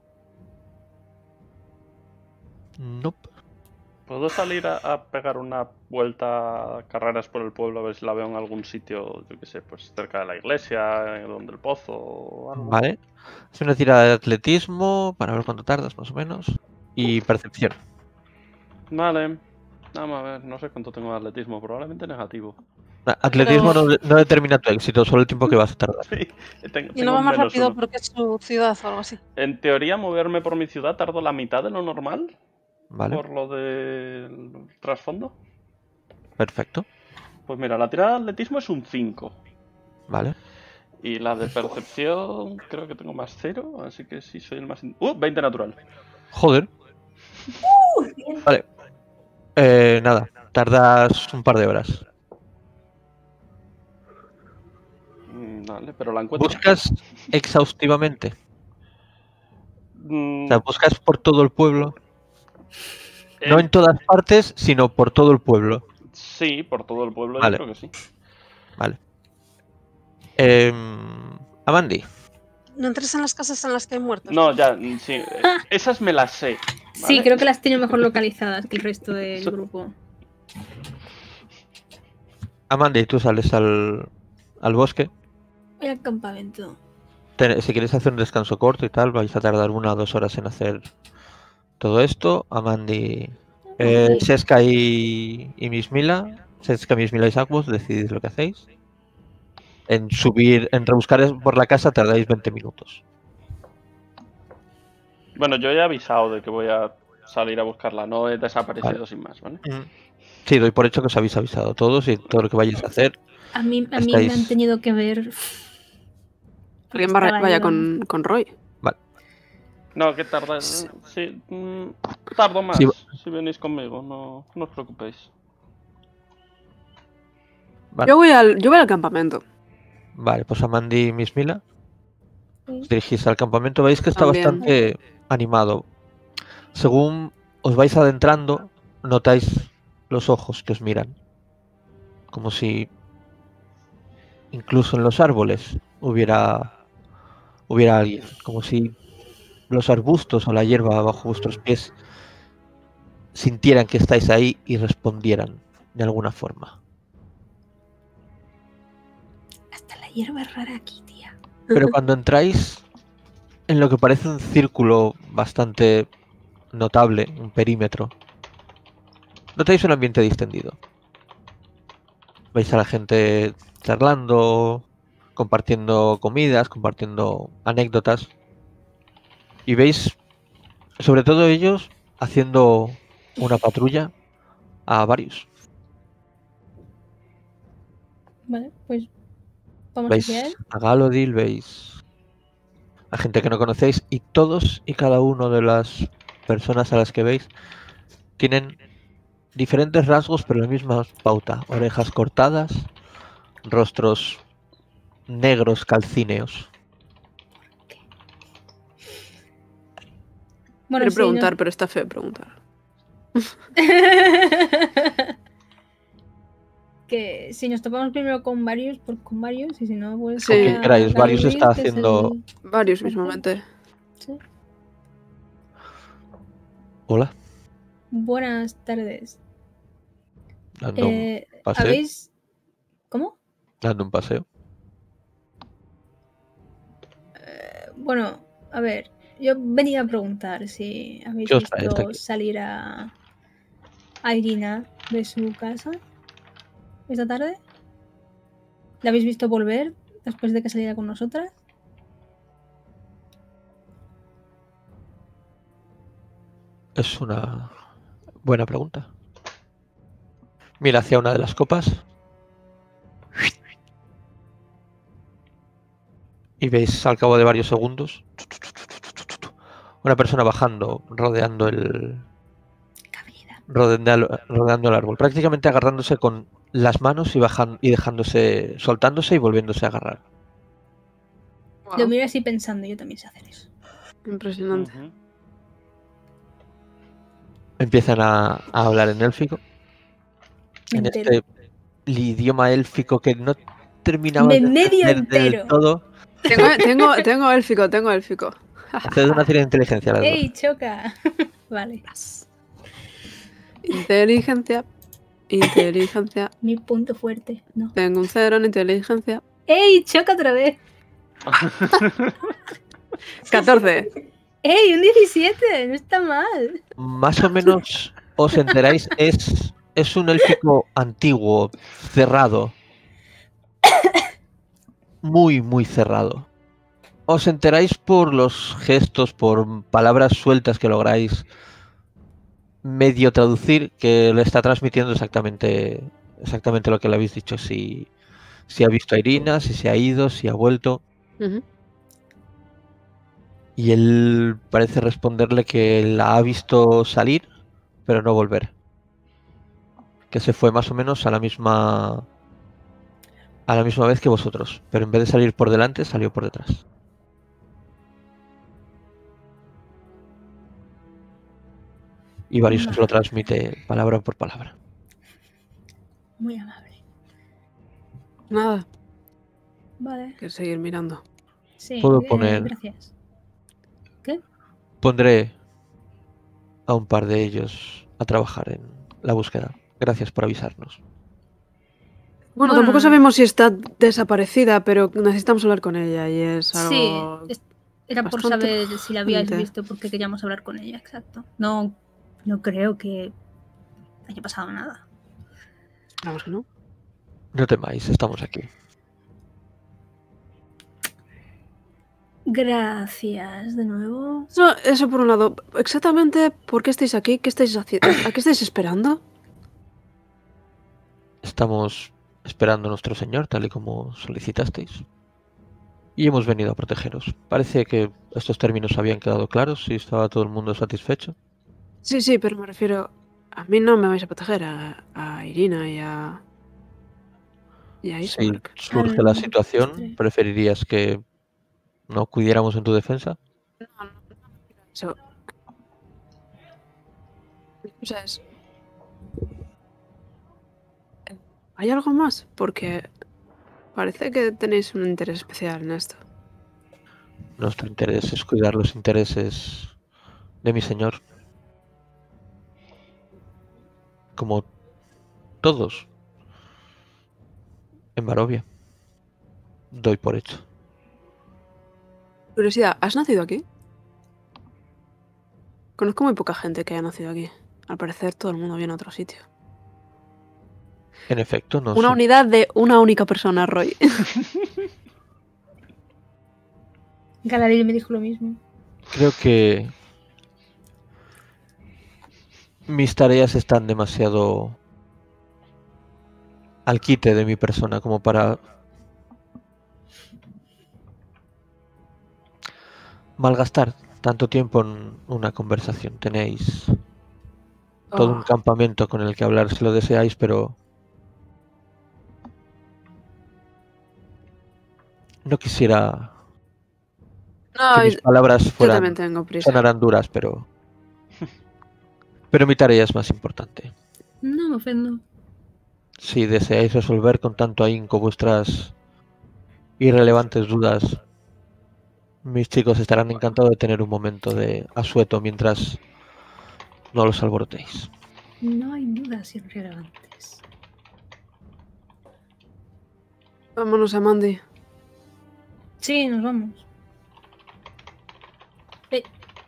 [SPEAKER 4] no.
[SPEAKER 1] ¿Puedo salir a, a pegar una vuelta a carreras por el pueblo a ver si la veo en algún sitio, yo qué sé, pues cerca de la iglesia, en donde el pozo o algo?
[SPEAKER 4] Vale. Es una tirada de atletismo para ver cuánto tardas, más o menos. Y percepción.
[SPEAKER 1] Vale. Vamos a ver, no sé cuánto tengo de atletismo, probablemente negativo.
[SPEAKER 4] Na- Atletismo
[SPEAKER 3] Pero-
[SPEAKER 4] no, no determina tu éxito, solo el tiempo que vas a tardar.
[SPEAKER 1] Sí, tengo,
[SPEAKER 3] Y
[SPEAKER 1] tengo
[SPEAKER 3] no va más
[SPEAKER 1] menos
[SPEAKER 3] rápido
[SPEAKER 1] uno.
[SPEAKER 3] porque es su ciudad o algo así.
[SPEAKER 1] En teoría, moverme por mi ciudad tardo la mitad de lo normal,
[SPEAKER 4] Vale,
[SPEAKER 1] por lo del trasfondo.
[SPEAKER 4] perfecto.
[SPEAKER 1] Pues mira, la tirada de atletismo es un cinco.
[SPEAKER 4] Vale.
[SPEAKER 1] Y la de percepción creo que tengo más cero, así que sí soy el más... in- ¡Uh! veinte natural.
[SPEAKER 4] Joder.
[SPEAKER 5] Bien.
[SPEAKER 4] Vale. Eh, nada, tardas un par de horas.
[SPEAKER 1] Mm, Vale, pero la encuentro.
[SPEAKER 4] Buscas exhaustivamente.
[SPEAKER 1] Mm,
[SPEAKER 4] O sea, buscas por todo el pueblo. No
[SPEAKER 1] eh,
[SPEAKER 4] en todas partes, sino por todo el pueblo.
[SPEAKER 1] Sí, por todo el pueblo
[SPEAKER 4] Vale.
[SPEAKER 1] yo creo que sí.
[SPEAKER 4] Vale. Eh, Amandi.
[SPEAKER 3] No entres en las casas en las que hay muertos.
[SPEAKER 1] No, ya, mm, sí. eh, Esas me las sé.
[SPEAKER 2] Sí,
[SPEAKER 1] ¿vale?
[SPEAKER 2] creo que las tiene mejor localizadas que el resto del
[SPEAKER 1] So-
[SPEAKER 2] grupo.
[SPEAKER 4] Amandi, tú sales al, al bosque.
[SPEAKER 2] Voy al campamento.
[SPEAKER 4] Te- si quieres hacer un descanso corto y tal, vais a tardar una o dos horas en hacer todo esto. Amandi, eh,
[SPEAKER 2] Ok.
[SPEAKER 4] Seska y, y Mismila, Seska, Mismila y Sagbos, decidid lo que hacéis. En subir, en rebuscar es- por la casa tardáis veinte minutos.
[SPEAKER 1] Bueno, yo ya he avisado de que voy a salir a buscarla, no he desaparecido
[SPEAKER 4] Vale.
[SPEAKER 1] sin más, ¿vale?
[SPEAKER 4] Sí, doy por hecho que os habéis avisado todos y todo lo que vayáis a hacer.
[SPEAKER 2] A mí, a mí me
[SPEAKER 4] Estáis-
[SPEAKER 2] han tenido que ver.
[SPEAKER 6] Alguien va-
[SPEAKER 2] Estaba
[SPEAKER 6] vaya
[SPEAKER 2] yo-
[SPEAKER 6] con, con Roy.
[SPEAKER 1] No, que tarda. Sí, mm, tardo más
[SPEAKER 4] Sí.
[SPEAKER 1] si venís conmigo, no, no os preocupéis.
[SPEAKER 4] Vale,
[SPEAKER 6] Yo voy al, yo voy al campamento.
[SPEAKER 4] vale, pues Amandi y Miss Mila
[SPEAKER 2] Sí.
[SPEAKER 4] os dirigís al campamento. Veis que está
[SPEAKER 6] También.
[SPEAKER 4] bastante animado. Según os vais adentrando, notáis los ojos que os miran. Como si incluso en los árboles hubiera, hubiera alguien. Como si los arbustos o la hierba bajo vuestros pies sintieran que estáis ahí y respondieran de alguna forma.
[SPEAKER 2] Hasta la hierba es rara aquí, tía.
[SPEAKER 4] Pero cuando entráis en lo que parece un círculo bastante notable, un perímetro, notáis un ambiente distendido. Veis a la gente charlando, compartiendo comidas, compartiendo anécdotas. Y veis, sobre todo ellos, haciendo una patrulla a varios.
[SPEAKER 2] Vale, pues vamos
[SPEAKER 4] Veis
[SPEAKER 2] hacia él.
[SPEAKER 4] a Galodil, veis a gente que no conocéis y todos y cada uno de las personas a las que veis tienen diferentes rasgos pero la misma pauta. Orejas cortadas, rostros negros calcíneos.
[SPEAKER 2] Bueno,
[SPEAKER 6] Quiero
[SPEAKER 2] sí,
[SPEAKER 6] preguntar,
[SPEAKER 2] no-
[SPEAKER 6] pero está feo preguntar.
[SPEAKER 2] que si nos topamos primero con varios, pues con varios, y si no, pues.
[SPEAKER 6] Sí.
[SPEAKER 4] Con quien
[SPEAKER 2] a
[SPEAKER 4] queráis, varios
[SPEAKER 2] Galudil,
[SPEAKER 4] está
[SPEAKER 2] que es
[SPEAKER 4] haciendo-
[SPEAKER 2] el-
[SPEAKER 6] Varios
[SPEAKER 2] Perfecto.
[SPEAKER 6] mismamente.
[SPEAKER 2] Sí.
[SPEAKER 4] Hola,
[SPEAKER 2] Buenas tardes.
[SPEAKER 4] dando, un,
[SPEAKER 2] Eh,
[SPEAKER 4] paseo.
[SPEAKER 2] ¿Habéis. ¿Cómo?
[SPEAKER 4] dando un paseo.
[SPEAKER 2] Eh, bueno, a ver. Yo venía a preguntar si habéis
[SPEAKER 4] ¿Qué os trae hasta
[SPEAKER 2] visto
[SPEAKER 4] aquí?
[SPEAKER 2] salir a. a Irina de su casa esta tarde. ¿La habéis visto volver después de que saliera con nosotras?
[SPEAKER 4] Es una buena pregunta. Mira hacia una de las copas. Y veis al cabo de varios segundos una persona bajando, rodeando el
[SPEAKER 2] Cabida.
[SPEAKER 4] rodeando, rodeando el árbol, prácticamente agarrándose con las manos y bajando y dejándose, soltándose y volviéndose a agarrar.
[SPEAKER 6] Wow,
[SPEAKER 2] Lo miro así pensando, yo también sé hacer eso.
[SPEAKER 6] impresionante.
[SPEAKER 1] Ujú.
[SPEAKER 4] Empiezan a, a hablar en élfico,
[SPEAKER 2] Me
[SPEAKER 4] en
[SPEAKER 2] entero.
[SPEAKER 4] este idioma élfico que no terminaba
[SPEAKER 2] Me
[SPEAKER 4] de
[SPEAKER 2] medio
[SPEAKER 4] entender del
[SPEAKER 2] entero.
[SPEAKER 4] todo.
[SPEAKER 6] Tengo, tengo, tengo élfico, tengo élfico.
[SPEAKER 4] Haced una tira de inteligencia las dos.
[SPEAKER 2] ¡Ey, choca! Vale.
[SPEAKER 6] Inteligencia. Inteligencia.
[SPEAKER 2] Mi punto fuerte. No.
[SPEAKER 6] Tengo un cero en inteligencia.
[SPEAKER 2] ¡Ey, choca otra vez!
[SPEAKER 6] catorce.
[SPEAKER 2] ¡Ey, un diecisiete! No está mal.
[SPEAKER 4] Más o menos os enteráis, es, es un élfico antiguo, cerrado. Muy, muy cerrado. Os enteráis por los gestos, por palabras sueltas que lográis medio traducir, que le está transmitiendo exactamente, exactamente lo que le habéis dicho. Si, si ha visto a Irina, si se ha ido, si ha vuelto.
[SPEAKER 6] Ujú.
[SPEAKER 4] Y él parece responderle que la ha visto salir, pero no volver. Que se fue más o menos a la misma a la misma vez que vosotros, pero en vez de salir por delante, salió por detrás. Y Varius os lo transmite palabra por palabra.
[SPEAKER 2] Muy amable.
[SPEAKER 6] Nada,
[SPEAKER 2] Vale.
[SPEAKER 6] que seguir mirando.
[SPEAKER 2] Sí,
[SPEAKER 4] Puedo
[SPEAKER 2] eh,
[SPEAKER 4] poner-
[SPEAKER 2] gracias. ¿Qué?
[SPEAKER 4] Pondré a un par de ellos a trabajar en la búsqueda. Gracias por avisarnos.
[SPEAKER 6] Bueno,
[SPEAKER 2] Bueno,
[SPEAKER 6] tampoco
[SPEAKER 2] no.
[SPEAKER 6] sabemos si está desaparecida, pero necesitamos hablar con ella y es algo...
[SPEAKER 2] Sí, es- era por
[SPEAKER 6] bastante
[SPEAKER 2] saber si la habíais
[SPEAKER 6] urgente.
[SPEAKER 2] visto porque queríamos hablar con ella, exacto. No, no creo que haya pasado nada.
[SPEAKER 6] Vamos que no.
[SPEAKER 4] No temáis, estamos aquí.
[SPEAKER 2] Gracias de nuevo.
[SPEAKER 6] Eso, eso por un lado. Exactamente, ¿por qué estáis aquí? ¿Qué estáis haciendo? ¿A qué estáis esperando?
[SPEAKER 4] Estamos esperando a nuestro señor, tal y como solicitasteis. y hemos venido a protegeros. Parece que estos términos habían quedado claros y estaba todo el mundo satisfecho.
[SPEAKER 6] Sí, sí, pero me refiero... A mí no me vais a proteger, a, a Irina y a... Y a
[SPEAKER 4] Si
[SPEAKER 6] Ismark.
[SPEAKER 4] surge
[SPEAKER 2] Al
[SPEAKER 4] la situación,
[SPEAKER 2] maestre.
[SPEAKER 4] ¿preferirías que no acudiéramos en tu defensa?
[SPEAKER 6] No, no, no. Eso... O sea, es... ¿Hay algo más? Porque parece que tenéis un interés especial en esto.
[SPEAKER 4] Nuestro interés es cuidar los intereses de mi señor. Como todos en Barovia. Doy por hecho.
[SPEAKER 6] Curiosidad, ¿has nacido aquí? Conozco muy poca gente que haya nacido aquí. Al parecer todo el mundo viene a otro sitio.
[SPEAKER 4] En efecto, no
[SPEAKER 6] Una
[SPEAKER 4] son-
[SPEAKER 6] unidad de una única persona, Roy.
[SPEAKER 2] Galadriel me dijo lo mismo.
[SPEAKER 4] Creo que mis tareas están demasiado al quite de mi persona como para malgastar tanto tiempo en una conversación. Tenéis todo un
[SPEAKER 6] Oh.
[SPEAKER 4] campamento con el que hablar si lo deseáis, pero no quisiera
[SPEAKER 6] No,
[SPEAKER 4] que mis
[SPEAKER 6] yo
[SPEAKER 4] palabras
[SPEAKER 6] yo
[SPEAKER 4] fueran
[SPEAKER 6] también tengo prisa.
[SPEAKER 4] sonarán duras, pero pero mi tarea es más importante.
[SPEAKER 2] No me ofendo.
[SPEAKER 4] Si deseáis resolver con tanto ahínco vuestras irrelevantes dudas, mis chicos estarán encantados de tener un momento de asueto mientras no los alborotéis.
[SPEAKER 2] No hay dudas irrelevantes.
[SPEAKER 6] Vámonos a Mandy.
[SPEAKER 2] Sí, nos vamos. Eh,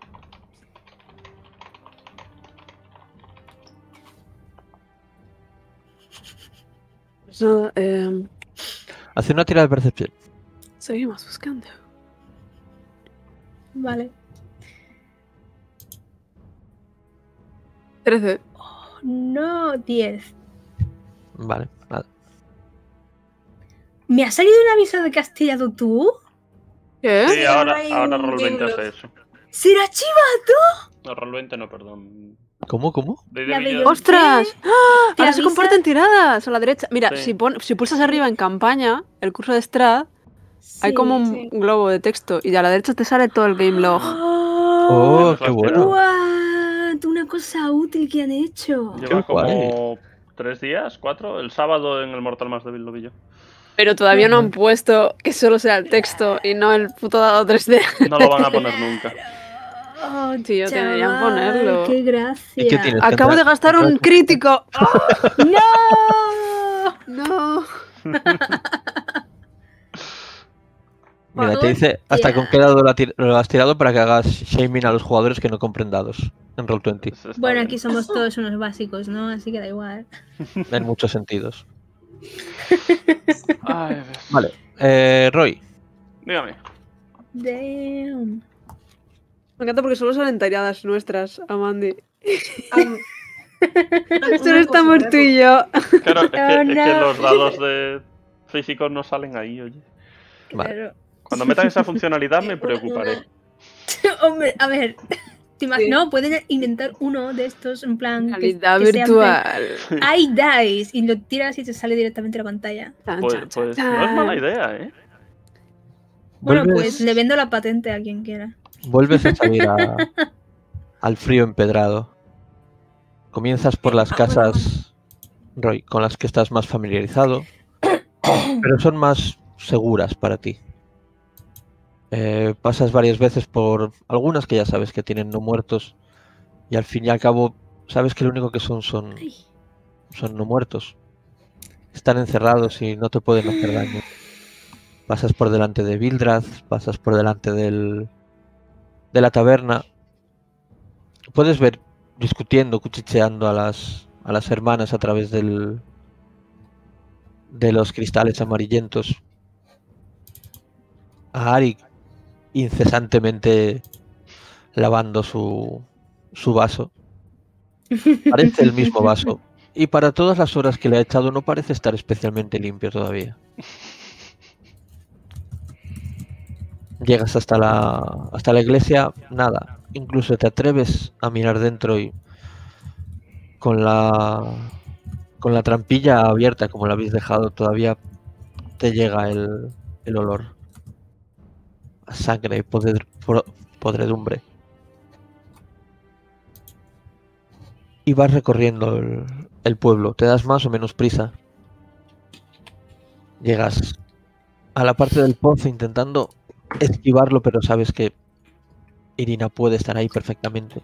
[SPEAKER 6] Pues nada, eh,
[SPEAKER 4] Haced una tirada de percepción.
[SPEAKER 6] seguimos buscando.
[SPEAKER 2] vale.
[SPEAKER 6] trece.
[SPEAKER 2] No, diez.
[SPEAKER 4] Vale, nada.
[SPEAKER 2] ¿Me ha salido un aviso de que has tirado tú?
[SPEAKER 6] ¿Qué?
[SPEAKER 1] Sí,
[SPEAKER 5] Sí,
[SPEAKER 1] ahora,
[SPEAKER 5] ahora hay
[SPEAKER 1] ahora
[SPEAKER 5] un
[SPEAKER 1] Roll veinte
[SPEAKER 5] game
[SPEAKER 1] hace
[SPEAKER 5] lock.
[SPEAKER 1] eso.
[SPEAKER 2] ¿Será chivato?
[SPEAKER 1] No, Roll veinte no, perdón.
[SPEAKER 4] ¿Cómo, cómo?
[SPEAKER 1] Ley
[SPEAKER 2] La
[SPEAKER 1] de
[SPEAKER 2] de
[SPEAKER 1] Villas-
[SPEAKER 2] Yo-
[SPEAKER 6] ¡Ostras!
[SPEAKER 2] ¿Qué?
[SPEAKER 6] ¡Ah!
[SPEAKER 2] ¿Te
[SPEAKER 6] Ahora se
[SPEAKER 2] avisa?
[SPEAKER 6] comparten tiradas a la derecha. Mira,
[SPEAKER 1] Sí.
[SPEAKER 6] si, pon- si pulsas arriba en campaña, el curso de Strad, hay como un
[SPEAKER 5] sí.
[SPEAKER 6] globo de texto y a la derecha te sale todo el game log.
[SPEAKER 4] Oh,
[SPEAKER 1] Tienes
[SPEAKER 4] qué
[SPEAKER 1] las
[SPEAKER 4] bueno.
[SPEAKER 2] ¡What! Una cosa útil que han hecho.
[SPEAKER 1] Lleva
[SPEAKER 4] Qué guay.
[SPEAKER 1] como tres días, cuatro. El sábado en el Mortal más débil lo vi yo.
[SPEAKER 6] Pero todavía no han puesto que solo sea el texto y no el puto dado tres D.
[SPEAKER 1] No lo van a poner nunca.
[SPEAKER 2] Oh,
[SPEAKER 6] Tío, deberían
[SPEAKER 2] chaval,
[SPEAKER 6] ponerlo.
[SPEAKER 2] ¡Qué gracia!
[SPEAKER 4] ¿Y qué tienes?
[SPEAKER 6] Acabo de gastar un crítico.
[SPEAKER 2] ¡No!
[SPEAKER 6] No.
[SPEAKER 4] Mira, te dice hasta con qué dado lo, tir- lo has tirado para que hagas shaming a los jugadores que no compren dados en Roll veinte,
[SPEAKER 1] Eso está
[SPEAKER 2] Bueno,
[SPEAKER 1] bien.
[SPEAKER 2] aquí somos todos unos básicos, ¿no? Así que da igual.
[SPEAKER 4] en muchos sentidos.
[SPEAKER 1] Ay, Dios.
[SPEAKER 4] Vale, eh, Roy,
[SPEAKER 1] Dígame.
[SPEAKER 2] Damn.
[SPEAKER 6] Me encanta porque solo salen tiradas nuestras, Amandi.
[SPEAKER 5] Am-
[SPEAKER 6] Solo
[SPEAKER 5] una
[SPEAKER 6] estamos
[SPEAKER 5] cosa,
[SPEAKER 6] tú y yo.
[SPEAKER 1] Claro, es que,
[SPEAKER 2] Oh,
[SPEAKER 1] es que
[SPEAKER 2] no.
[SPEAKER 1] los dados de físicos no salen ahí, oye.
[SPEAKER 4] vale.
[SPEAKER 2] Claro.
[SPEAKER 1] Cuando metan esa funcionalidad me preocuparé.
[SPEAKER 2] Hombre, a ver. ¿Te imag-
[SPEAKER 6] Sí.
[SPEAKER 2] No, pueden inventar uno de estos en plan. que-
[SPEAKER 6] Realidad
[SPEAKER 2] que sea en plan,
[SPEAKER 6] virtual.
[SPEAKER 2] I dice y lo tiras y te sale directamente a la pantalla.
[SPEAKER 6] Chan,
[SPEAKER 1] Pues,
[SPEAKER 6] chan, chan,
[SPEAKER 1] pues no es mala
[SPEAKER 6] chan.
[SPEAKER 1] idea, ¿eh?
[SPEAKER 2] Bueno,
[SPEAKER 4] Vuelves-
[SPEAKER 2] pues le vendo la patente a quien quiera.
[SPEAKER 4] Vuelves a salir a- al frío empedrado. Comienzas por las casas, Roy, con las que estás más familiarizado, pero son más seguras para ti. Eh, pasas varias veces por algunas que ya sabes que tienen no muertos y al fin y al cabo sabes que lo único que son son,
[SPEAKER 2] Ay.
[SPEAKER 4] son no muertos. Están encerrados y no te pueden hacer daño. Pasas por delante de Vildrath, pasas por delante del, de la taberna. Puedes ver discutiendo, cuchicheando a las, a las hermanas a través del, de los cristales amarillentos. A Arik incesantemente lavando su, su vaso. Parece el mismo vaso. Y para todas las horas que le ha echado no parece estar especialmente limpio todavía. Llegas hasta la, hasta la iglesia, nada. Incluso te atreves a mirar dentro y con la, con la trampilla abierta, como la habéis dejado, todavía te llega el, el olor a sangre y podred- pro- podredumbre. Y vas recorriendo el, el pueblo. Te das más o menos prisa. Llegas a la parte del pozo intentando esquivarlo, pero sabes que Irina puede estar ahí perfectamente.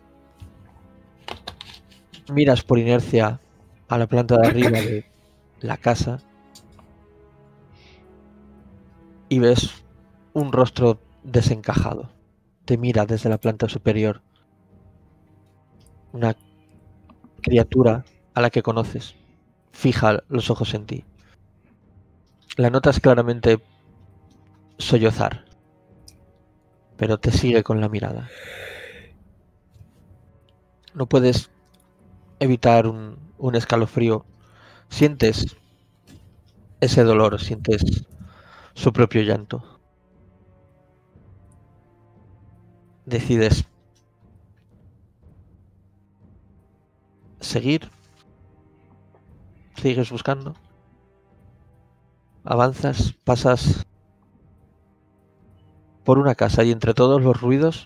[SPEAKER 4] Miras por inercia a la planta de arriba de la casa y ves un rostro desencajado. Te mira desde la planta superior. Una criatura a la que conoces. Fija los ojos en ti. La notas claramente sollozar, pero te sigue con la mirada. No puedes evitar un, un escalofrío. Sientes ese dolor, sientes su propio llanto. Decides seguir. Sigues buscando. Avanzas, pasas por una casa y entre todos los ruidos,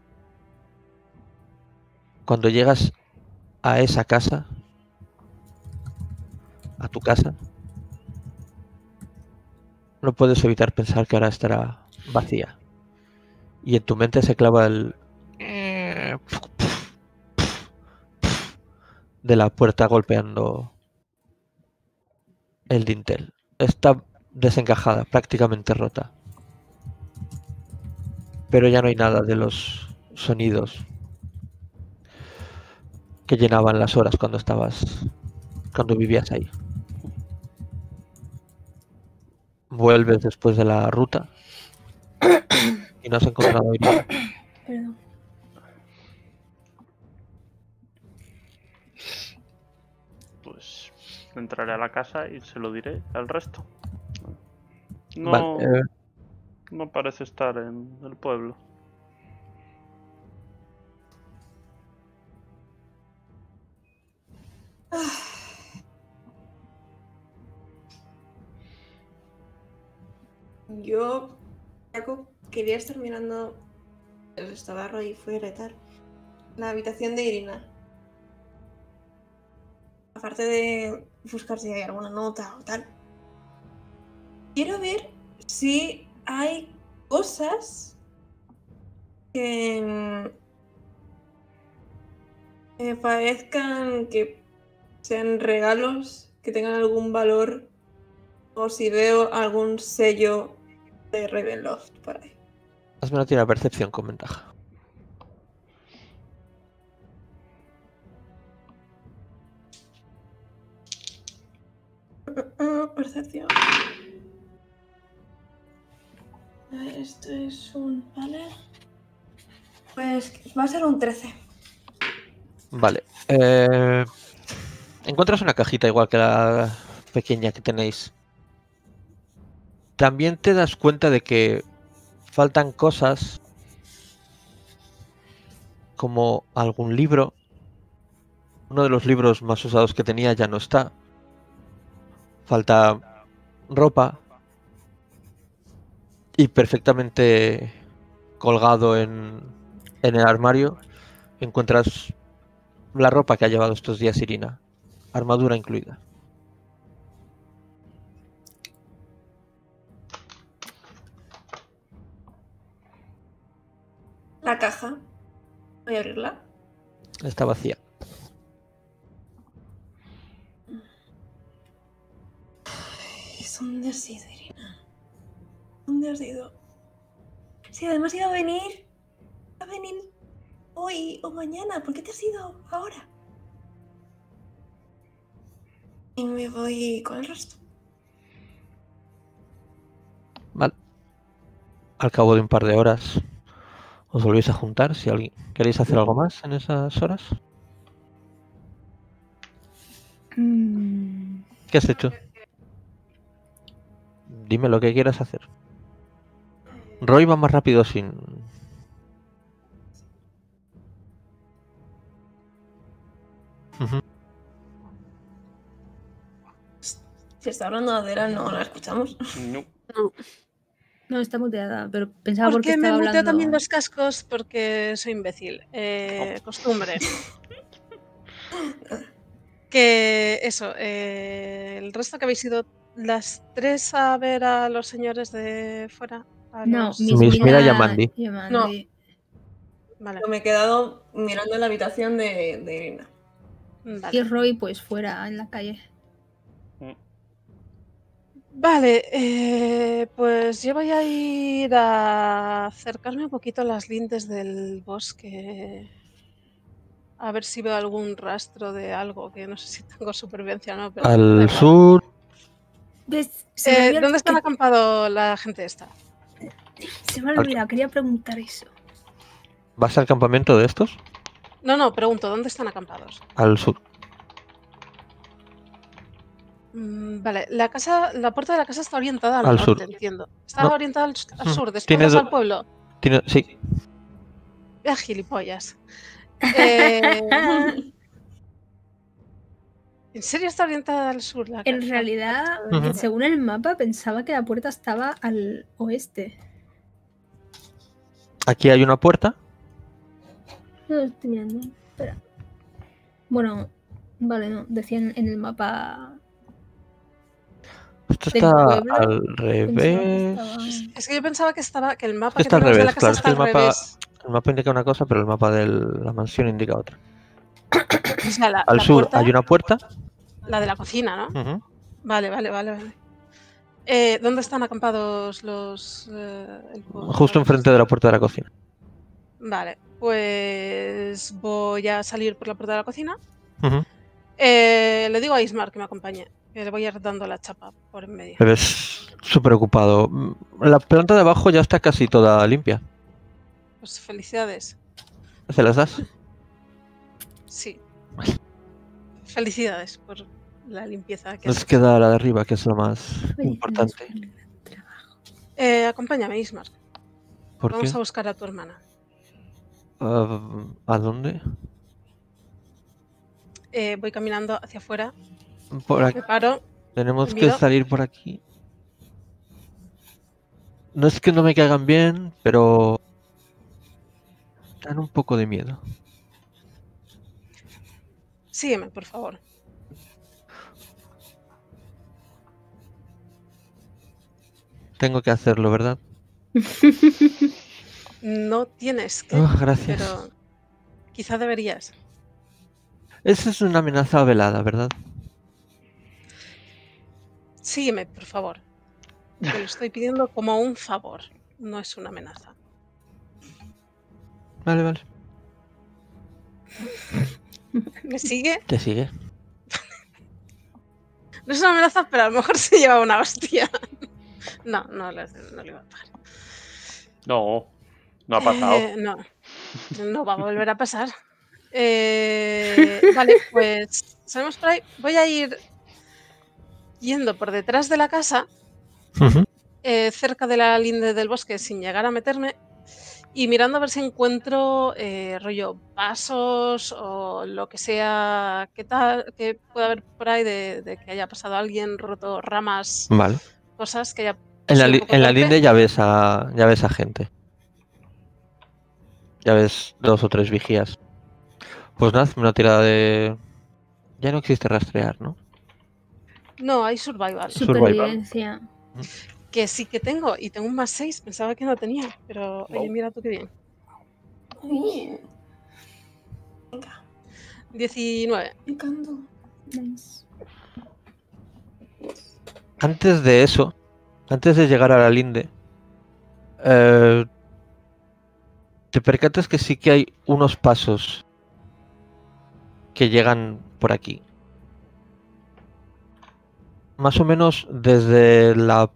[SPEAKER 4] cuando llegas a esa casa, a tu casa, no puedes evitar pensar que ahora estará vacía. Y en tu mente se clava el de la puerta golpeando el dintel. Está desencajada, prácticamente rota. Pero ya no hay nada de los sonidos que llenaban las horas cuando estabas, cuando vivías ahí. Vuelves después de la ruta y no has encontrado a Irina.
[SPEAKER 2] Perdón.
[SPEAKER 1] Pues entraré a la casa y se lo diré al resto. No,
[SPEAKER 4] Vale, eh,
[SPEAKER 1] no parece estar en el pueblo.
[SPEAKER 5] Yo, Jacob, quería estar mirando el restabarro y fui a retar la habitación de Irina. Aparte de buscar si hay alguna nota o tal. Quiero ver si hay cosas que mm, me parezcan que sean regalos, que tengan algún valor, o si veo algún sello de Ravenloft por ahí.
[SPEAKER 4] hazme una tira de percepción con ventaja.
[SPEAKER 5] Uh, percepción. A ver, esto es un... Vale. Pues va a ser un trece.
[SPEAKER 4] Vale. Eh, encuentras una cajita igual que la pequeña que tenéis. También te das cuenta de que faltan cosas como algún libro. Uno de los libros más usados que tenía ya no está. Falta ropa. Y perfectamente colgado en, en el armario encuentras la ropa que ha llevado estos días Irina. Armadura incluida.
[SPEAKER 5] La caja. Voy a abrirla.
[SPEAKER 4] Está vacía.
[SPEAKER 5] ¿Dónde has ido, Irina? ¿Dónde has ido? Sí, además iba a venir. Va a venir hoy o mañana. ¿Por qué te has ido ahora? Y me voy con el resto.
[SPEAKER 4] Vale. Al cabo de un par de horas os volvéis a juntar. Si alguien queréis hacer algo más en esas horas.
[SPEAKER 2] Mm,
[SPEAKER 4] ¿Qué has hecho? Dime lo que quieras hacer. Roy va más rápido sin... Ujú.
[SPEAKER 5] Si está hablando Adela, no la escuchamos.
[SPEAKER 1] No.
[SPEAKER 3] No,
[SPEAKER 2] No, está muteada, pero pensaba porque
[SPEAKER 3] porque me
[SPEAKER 2] estaba
[SPEAKER 3] muteo
[SPEAKER 2] hablando...
[SPEAKER 3] también los cascos porque soy imbécil. Eh, costumbre. Que eso, eh, el resto que habéis ido las tres a ver a los señores de fuera. A
[SPEAKER 2] No,
[SPEAKER 3] los-
[SPEAKER 2] Miss
[SPEAKER 4] Miss Mira y
[SPEAKER 2] Mira
[SPEAKER 4] Amandi.
[SPEAKER 2] y Amandi.
[SPEAKER 3] Vale,
[SPEAKER 5] Yo me he quedado mirando la habitación de, de Irina.
[SPEAKER 3] vale.
[SPEAKER 2] Y Roy, pues fuera, en la calle.
[SPEAKER 3] Vale, eh, pues yo voy a ir a acercarme un poquito a las lindes del bosque. A ver si veo algún rastro de algo, que no sé si tengo supervivencia o no. Pero da
[SPEAKER 4] Al
[SPEAKER 3] igual.
[SPEAKER 4] sur...
[SPEAKER 2] ¿Ves? Se me
[SPEAKER 3] Eh,
[SPEAKER 2] había-
[SPEAKER 3] ¿Dónde están
[SPEAKER 2] que-
[SPEAKER 3] acampado la gente esta?
[SPEAKER 2] Se me ha olvidado, quería preguntar eso.
[SPEAKER 4] ¿Vas al campamento de estos?
[SPEAKER 3] No, no, pregunto, ¿dónde están acampados?
[SPEAKER 4] Al sur.
[SPEAKER 3] Mm, vale, la casa, la puerta de la casa está orientada al,
[SPEAKER 4] Al
[SPEAKER 3] norte,
[SPEAKER 4] sur.
[SPEAKER 3] entiendo. Está
[SPEAKER 4] No.
[SPEAKER 3] orientada al, al
[SPEAKER 4] Ujú.
[SPEAKER 3] sur, después
[SPEAKER 4] Tiene
[SPEAKER 3] vas
[SPEAKER 4] do-
[SPEAKER 3] al pueblo.
[SPEAKER 4] Tiene... Sí.
[SPEAKER 3] Ah, gilipollas. Eh, ¿En serio está orientada al sur la
[SPEAKER 2] En
[SPEAKER 3] casa?
[SPEAKER 2] realidad,
[SPEAKER 4] Ujú.
[SPEAKER 2] según el mapa, pensaba que la puerta estaba al oeste.
[SPEAKER 4] Aquí hay una puerta.
[SPEAKER 2] No lo estoy mirando. Espera. Bueno, vale, no. Decían en el mapa.
[SPEAKER 4] Esto
[SPEAKER 2] ¿Del
[SPEAKER 4] está
[SPEAKER 2] pueblo?
[SPEAKER 4] al
[SPEAKER 2] Pensaba que
[SPEAKER 4] revés.
[SPEAKER 2] estaba-
[SPEAKER 3] Es que yo pensaba que estaba que el mapa
[SPEAKER 4] que
[SPEAKER 3] que
[SPEAKER 4] está al
[SPEAKER 3] tenemos de la
[SPEAKER 4] revés,
[SPEAKER 3] casa
[SPEAKER 4] claro, es
[SPEAKER 3] está
[SPEAKER 4] que el
[SPEAKER 3] al
[SPEAKER 4] mapa-
[SPEAKER 3] revés.
[SPEAKER 4] El mapa indica una cosa, pero el mapa de la mansión indica otra.
[SPEAKER 3] O sea, la,
[SPEAKER 4] Al
[SPEAKER 3] la
[SPEAKER 4] sur
[SPEAKER 3] puerta,
[SPEAKER 4] hay una puerta.
[SPEAKER 3] la de la cocina, ¿no?
[SPEAKER 4] Ujú.
[SPEAKER 3] Vale, vale, vale, vale. Eh, ¿Dónde están acampados los... eh, el-
[SPEAKER 4] Justo enfrente de la puerta de la cocina.
[SPEAKER 3] Vale, pues voy a salir por la puerta de la cocina.
[SPEAKER 4] Ujú.
[SPEAKER 3] Eh, le digo a Ismar que me acompañe, que le voy a ir dando la chapa por en medio.
[SPEAKER 4] Me ves súper ocupado. Mm, La planta de abajo ya está casi toda limpia.
[SPEAKER 3] Pues felicidades.
[SPEAKER 4] ¿Se las das?
[SPEAKER 3] Sí. Felicidades por la limpieza que
[SPEAKER 4] Nos
[SPEAKER 3] has hecho.
[SPEAKER 4] queda la de arriba, que es lo más importante.
[SPEAKER 3] Eh, acompáñame, Ismar.
[SPEAKER 4] ¿Por
[SPEAKER 3] Vamos
[SPEAKER 4] qué?
[SPEAKER 3] a buscar a tu hermana.
[SPEAKER 4] Ah, ¿A dónde?
[SPEAKER 3] Eh, voy caminando hacia afuera.
[SPEAKER 4] Por aquí.
[SPEAKER 3] Me paro.
[SPEAKER 4] Tenemos que
[SPEAKER 3] Miro.
[SPEAKER 4] salir por aquí. No es que no me caigan bien, pero dan un poco de miedo.
[SPEAKER 3] Sígueme, por favor.
[SPEAKER 4] Tengo que hacerlo, ¿verdad?
[SPEAKER 3] No tienes que,
[SPEAKER 4] Ah, gracias.
[SPEAKER 3] pero quizá deberías.
[SPEAKER 4] Esa es una amenaza velada, ¿verdad?
[SPEAKER 3] Sígueme, por favor. Te lo estoy pidiendo como un favor, no es una amenaza.
[SPEAKER 4] Vale, vale.
[SPEAKER 3] ¿Me sigue?
[SPEAKER 4] Te sigue.
[SPEAKER 3] No es una amenaza, pero a lo mejor se lleva una hostia. No, no, le- no le va a pagar.
[SPEAKER 1] No, no ha pasado.
[SPEAKER 3] Eh, no, no va a volver a pasar. Eh, vale, pues salimos por ahí. Voy a ir yendo por detrás de la casa,
[SPEAKER 4] Ujú.
[SPEAKER 3] eh, cerca de la linde del bosque, sin llegar a meterme, y mirando a ver si encuentro eh, rollo pasos o lo que sea que tal que pueda haber por ahí de, de que haya pasado alguien, roto ramas,
[SPEAKER 4] Vale.
[SPEAKER 3] cosas que haya.
[SPEAKER 4] En la,
[SPEAKER 3] sido un
[SPEAKER 4] li-
[SPEAKER 3] poco
[SPEAKER 4] en la
[SPEAKER 3] torpe.
[SPEAKER 4] linde ya ves a ya ves a gente. Ya ves dos o tres vigías. Pues nada, una tirada de... Ya no existe rastrear, ¿no?
[SPEAKER 3] No, hay survival.
[SPEAKER 2] Supervivencia.
[SPEAKER 3] Que sí que tengo, y tengo un más seis, pensaba que no tenía, pero oye,
[SPEAKER 1] No.
[SPEAKER 3] mira tú qué bien.
[SPEAKER 5] Uy. Venga,
[SPEAKER 3] diecinueve.
[SPEAKER 5] me encanto.
[SPEAKER 2] Nice.
[SPEAKER 4] Antes de eso, antes de llegar a la linde, eh, te percatas que sí que hay unos pasos que llegan por aquí. Más o menos desde la...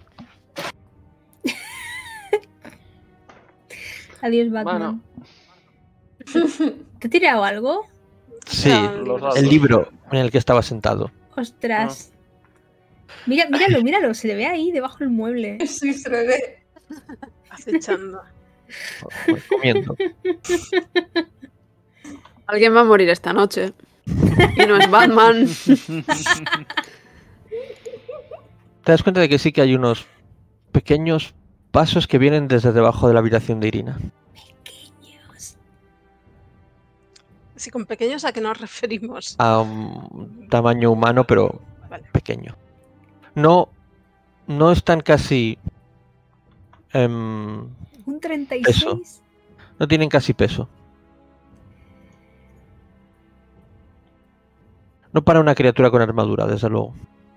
[SPEAKER 2] Adiós, Batman.
[SPEAKER 1] Bueno.
[SPEAKER 2] ¿Te he tirado algo?
[SPEAKER 4] Sí,
[SPEAKER 3] Eran
[SPEAKER 1] los
[SPEAKER 3] libros.
[SPEAKER 4] el libro en el que estaba sentado.
[SPEAKER 2] Ostras. Mira, míralo, míralo, se le ve ahí debajo del mueble.
[SPEAKER 5] Sí, se le ve.
[SPEAKER 3] acechando.
[SPEAKER 4] Pues comiendo.
[SPEAKER 6] Alguien va a morir esta noche. Y no es Batman.
[SPEAKER 4] Te das cuenta de que sí que hay unos pequeños pasos que vienen desde debajo de la habitación de Irina.
[SPEAKER 3] Sí, con pequeños, ¿a qué nos referimos?
[SPEAKER 4] A un tamaño humano, pero
[SPEAKER 3] Vale.
[SPEAKER 4] pequeño. No, no están casi... em,
[SPEAKER 2] Un treinta y
[SPEAKER 4] Eso.
[SPEAKER 2] seis.
[SPEAKER 4] no tienen casi peso. No para una criatura con armadura, desde luego.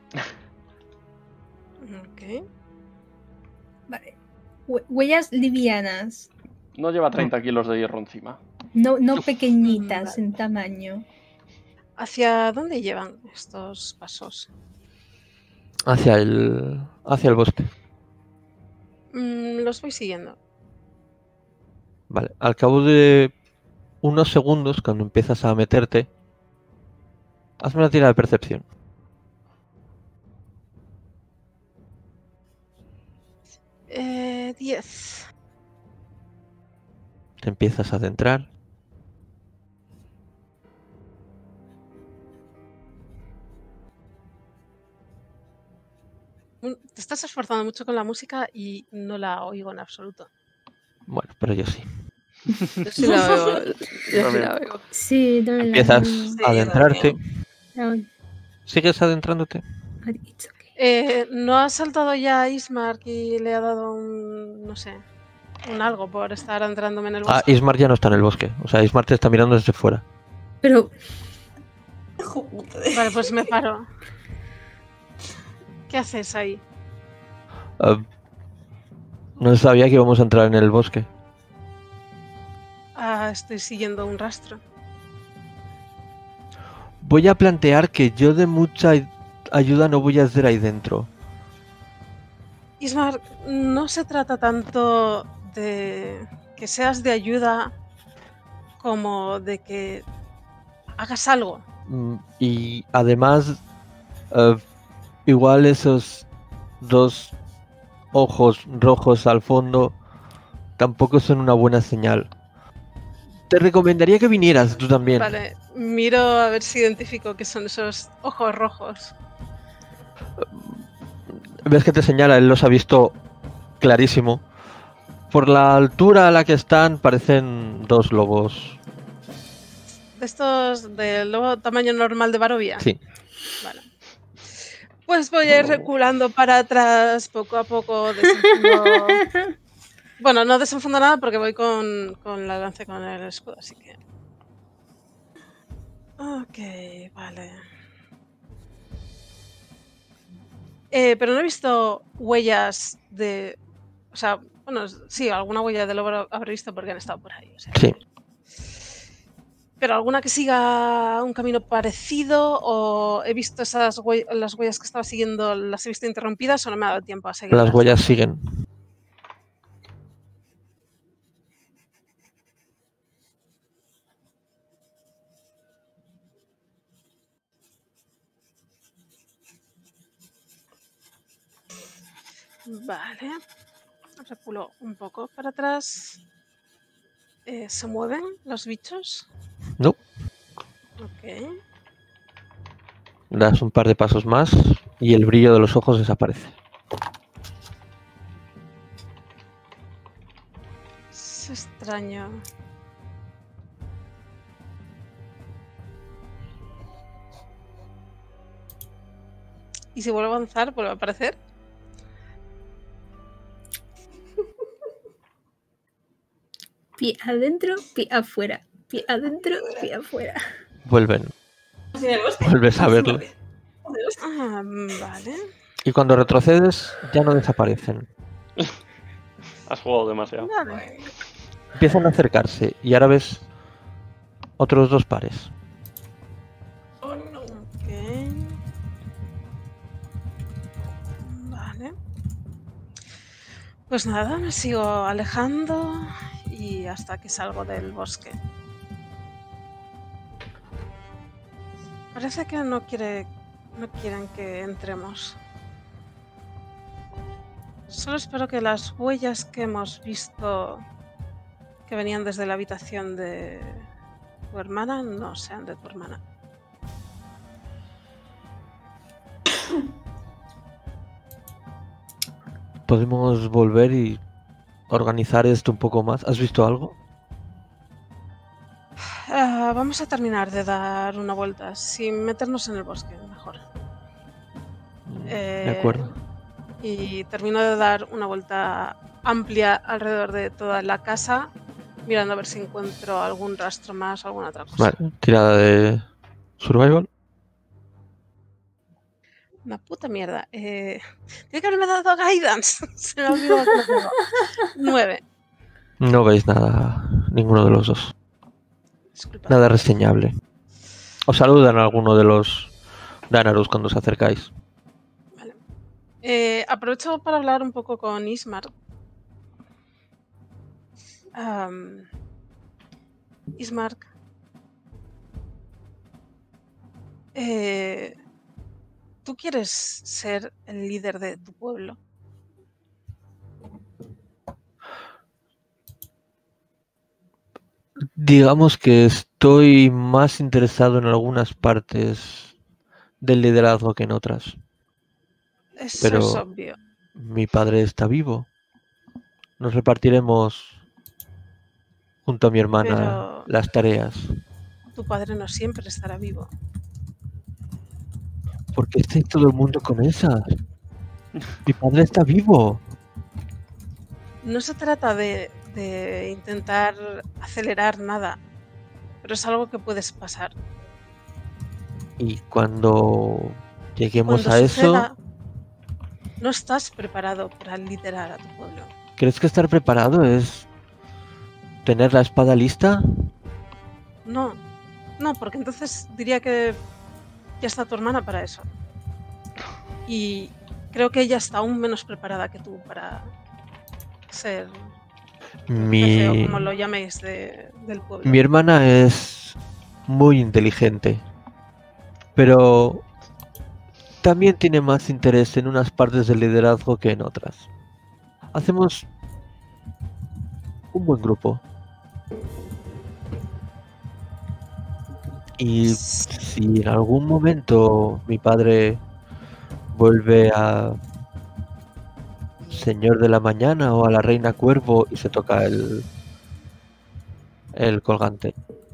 [SPEAKER 3] Ok.
[SPEAKER 2] Vale. Hue- Huellas livianas.
[SPEAKER 1] No lleva treinta kilos de hierro encima.
[SPEAKER 2] No, no pequeñitas
[SPEAKER 3] Vale.
[SPEAKER 2] en tamaño.
[SPEAKER 3] ¿Hacia dónde llevan estos pasos?
[SPEAKER 4] Hacia el, hacia el bosque.
[SPEAKER 3] Mm, los voy siguiendo.
[SPEAKER 4] Vale. Al cabo de unos segundos, cuando empiezas a meterte, hazme una tira de percepción.
[SPEAKER 3] Eh, diez.
[SPEAKER 4] Te empiezas a adentrar.
[SPEAKER 3] Mm, Te estás esforzando mucho con la música y no la oigo en absoluto.
[SPEAKER 4] Bueno, pero yo sí.
[SPEAKER 6] Yo sí la veo. Yo sí
[SPEAKER 1] También.
[SPEAKER 6] la veo.
[SPEAKER 2] Sí, también la
[SPEAKER 4] Empiezas
[SPEAKER 2] tengo.
[SPEAKER 5] Sí,
[SPEAKER 4] a adentrarte.
[SPEAKER 5] también.
[SPEAKER 2] Ah,
[SPEAKER 4] ¿Sigues adentrándote?
[SPEAKER 2] it's okay.
[SPEAKER 3] Eh, ¿No ha saltado ya Ismark y le ha dado un, no sé, un algo por estar entrándome en el
[SPEAKER 4] Ah,
[SPEAKER 3] bosque?
[SPEAKER 4] Ismar ya no está en el bosque. O sea, Ismar te está mirando desde fuera.
[SPEAKER 2] Pero
[SPEAKER 5] Joder.
[SPEAKER 3] Vale, pues me paro. ¿Qué haces ahí?
[SPEAKER 4] Ah, no sabía que íbamos a entrar en el bosque.
[SPEAKER 3] Ah, estoy siguiendo un rastro.
[SPEAKER 4] Voy a plantear que yo de mucha ay- ayuda no voy a hacer ahí dentro.
[SPEAKER 3] Ismark, no se trata tanto de que seas de ayuda como de que hagas algo.
[SPEAKER 4] Mm, Y además, eh, igual esos dos ojos rojos al fondo tampoco son una buena señal. Te recomendaría que vinieras tú también.
[SPEAKER 3] Vale, miro a ver si identifico qué son esos ojos rojos.
[SPEAKER 4] Ves que te señala, él los ha visto clarísimo. Por la altura a la que están, parecen dos lobos.
[SPEAKER 3] De estos del lobo tamaño normal de Barovia.
[SPEAKER 4] Sí.
[SPEAKER 3] Vale. Pues voy a ir reculando para atrás poco a poco. desenfundo- Bueno, no desenfundo nada porque voy con, con la lanza y con el escudo, así que... Ok, vale. Eh, pero no he visto huellas de... O sea, bueno, sí, alguna huella de lobo habré visto porque han estado por ahí. O sea,
[SPEAKER 4] Sí.
[SPEAKER 3] Pero alguna que siga un camino parecido o he visto esas hue- las huellas que estaba siguiendo, las he visto interrumpidas o no me ha dado tiempo a seguirlas.
[SPEAKER 4] Las huellas siguen.
[SPEAKER 3] Vale. Reculo un poco para atrás. Eh, ¿Se mueven los bichos?
[SPEAKER 4] No.
[SPEAKER 3] Ok.
[SPEAKER 4] Das un par de pasos más y el brillo de los ojos desaparece.
[SPEAKER 3] Es extraño. ¿Y si vuelvo a avanzar, vuelve a aparecer?
[SPEAKER 2] pie adentro, pie afuera. Pie adentro, pie afuera.
[SPEAKER 4] Vuelven.
[SPEAKER 5] ¿Así en el bosque?
[SPEAKER 4] Vuelves a verlo.
[SPEAKER 5] Joder, hostia.
[SPEAKER 3] Ah, vale.
[SPEAKER 4] Y cuando retrocedes ya no desaparecen.
[SPEAKER 1] Has jugado demasiado.
[SPEAKER 3] Vale.
[SPEAKER 4] Empiezan a acercarse y ahora ves otros dos pares.
[SPEAKER 5] Oh, no.
[SPEAKER 3] Ok. Vale. Pues nada, me sigo alejando y hasta que salgo del bosque. Parece que no quiere, no quieren que entremos. Solo espero que las huellas que hemos visto que venían desde la habitación de tu hermana no sean de tu hermana.
[SPEAKER 4] Podemos volver y organizar esto un poco más. ¿Has visto algo?
[SPEAKER 3] Uh, vamos a terminar de dar una vuelta, sin meternos en el bosque, mejor.
[SPEAKER 4] De
[SPEAKER 3] Eh,
[SPEAKER 4] acuerdo.
[SPEAKER 3] Y termino de dar una vuelta amplia alrededor de toda la casa, mirando a ver si encuentro algún rastro más o alguna otra cosa.
[SPEAKER 4] Vale, tirada de survival.
[SPEAKER 3] Una puta mierda. Eh, tiene que haberme dado guidance. Se me ha olvidado que lo tengo. Nueve.
[SPEAKER 4] No veis nada, ninguno de los dos.
[SPEAKER 3] Disculpa.
[SPEAKER 4] Nada reseñable. Os saludan alguno de los Danarus cuando os acercáis.
[SPEAKER 3] Vale. Eh, aprovecho para hablar un poco con Ismark. Um, Ismark. Eh, ¿Tú quieres ser el líder de tu pueblo?
[SPEAKER 4] Digamos que estoy más interesado en algunas partes del liderazgo que en otras.
[SPEAKER 3] Eso
[SPEAKER 4] Pero
[SPEAKER 3] es obvio.
[SPEAKER 4] mi padre está vivo. Nos repartiremos junto a mi hermana
[SPEAKER 3] Pero
[SPEAKER 4] las tareas.
[SPEAKER 3] tu padre no siempre estará vivo.
[SPEAKER 4] ¿Por qué estáis todo el mundo con esas? Mi padre está vivo.
[SPEAKER 3] No se trata de, de intentar acelerar nada, pero es algo que puedes pasar.
[SPEAKER 4] Y cuando lleguemos
[SPEAKER 3] Cuando
[SPEAKER 4] a
[SPEAKER 3] suceda,
[SPEAKER 4] eso,
[SPEAKER 3] no estás preparado para liderar a tu pueblo.
[SPEAKER 4] ¿crees que estar preparado es tener la espada lista?
[SPEAKER 3] No, no, porque entonces diría que ya está tu hermana para eso. Y creo que ella está aún menos preparada que tú para ser
[SPEAKER 4] Mi,
[SPEAKER 3] jefe o como lo llaméis de- del pueblo.
[SPEAKER 4] mi hermana es muy inteligente, pero también tiene más interés en unas partes del liderazgo que en otras. Hacemos un buen grupo. Y si en algún momento mi padre vuelve a Señor de la Mañana o a la Reina Cuervo y se toca el, el colgante,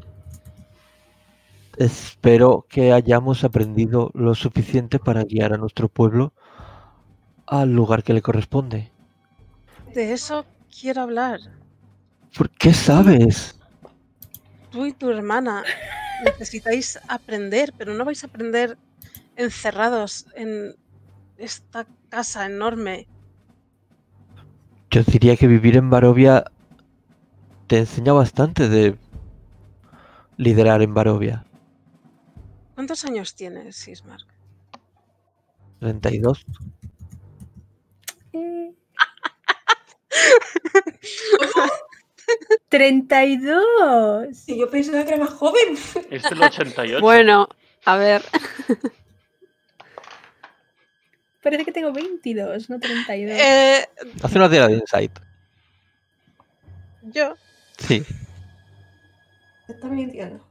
[SPEAKER 4] espero que hayamos aprendido lo suficiente para guiar a nuestro pueblo al lugar que le corresponde.
[SPEAKER 3] De eso quiero hablar.
[SPEAKER 4] ¿Por qué sabes?
[SPEAKER 3] Tú y tu hermana necesitáis aprender, pero no vais a aprender encerrados en esta casa enorme.
[SPEAKER 4] Yo diría que vivir en Barovia te enseña bastante de liderar en Barovia.
[SPEAKER 3] ¿Cuántos años tienes, Ismark?
[SPEAKER 4] treinta y dos.
[SPEAKER 2] Eh, treinta y dos.
[SPEAKER 5] Y yo pensaba que era más joven.
[SPEAKER 1] Es del ochenta y ocho.
[SPEAKER 6] Bueno, a ver.
[SPEAKER 2] Parece que tengo veintidós, no treinta y dos.
[SPEAKER 3] Eh,
[SPEAKER 4] Haz una tirada de insight.
[SPEAKER 3] yo,
[SPEAKER 4] Sí.
[SPEAKER 5] Me estás mintiendo.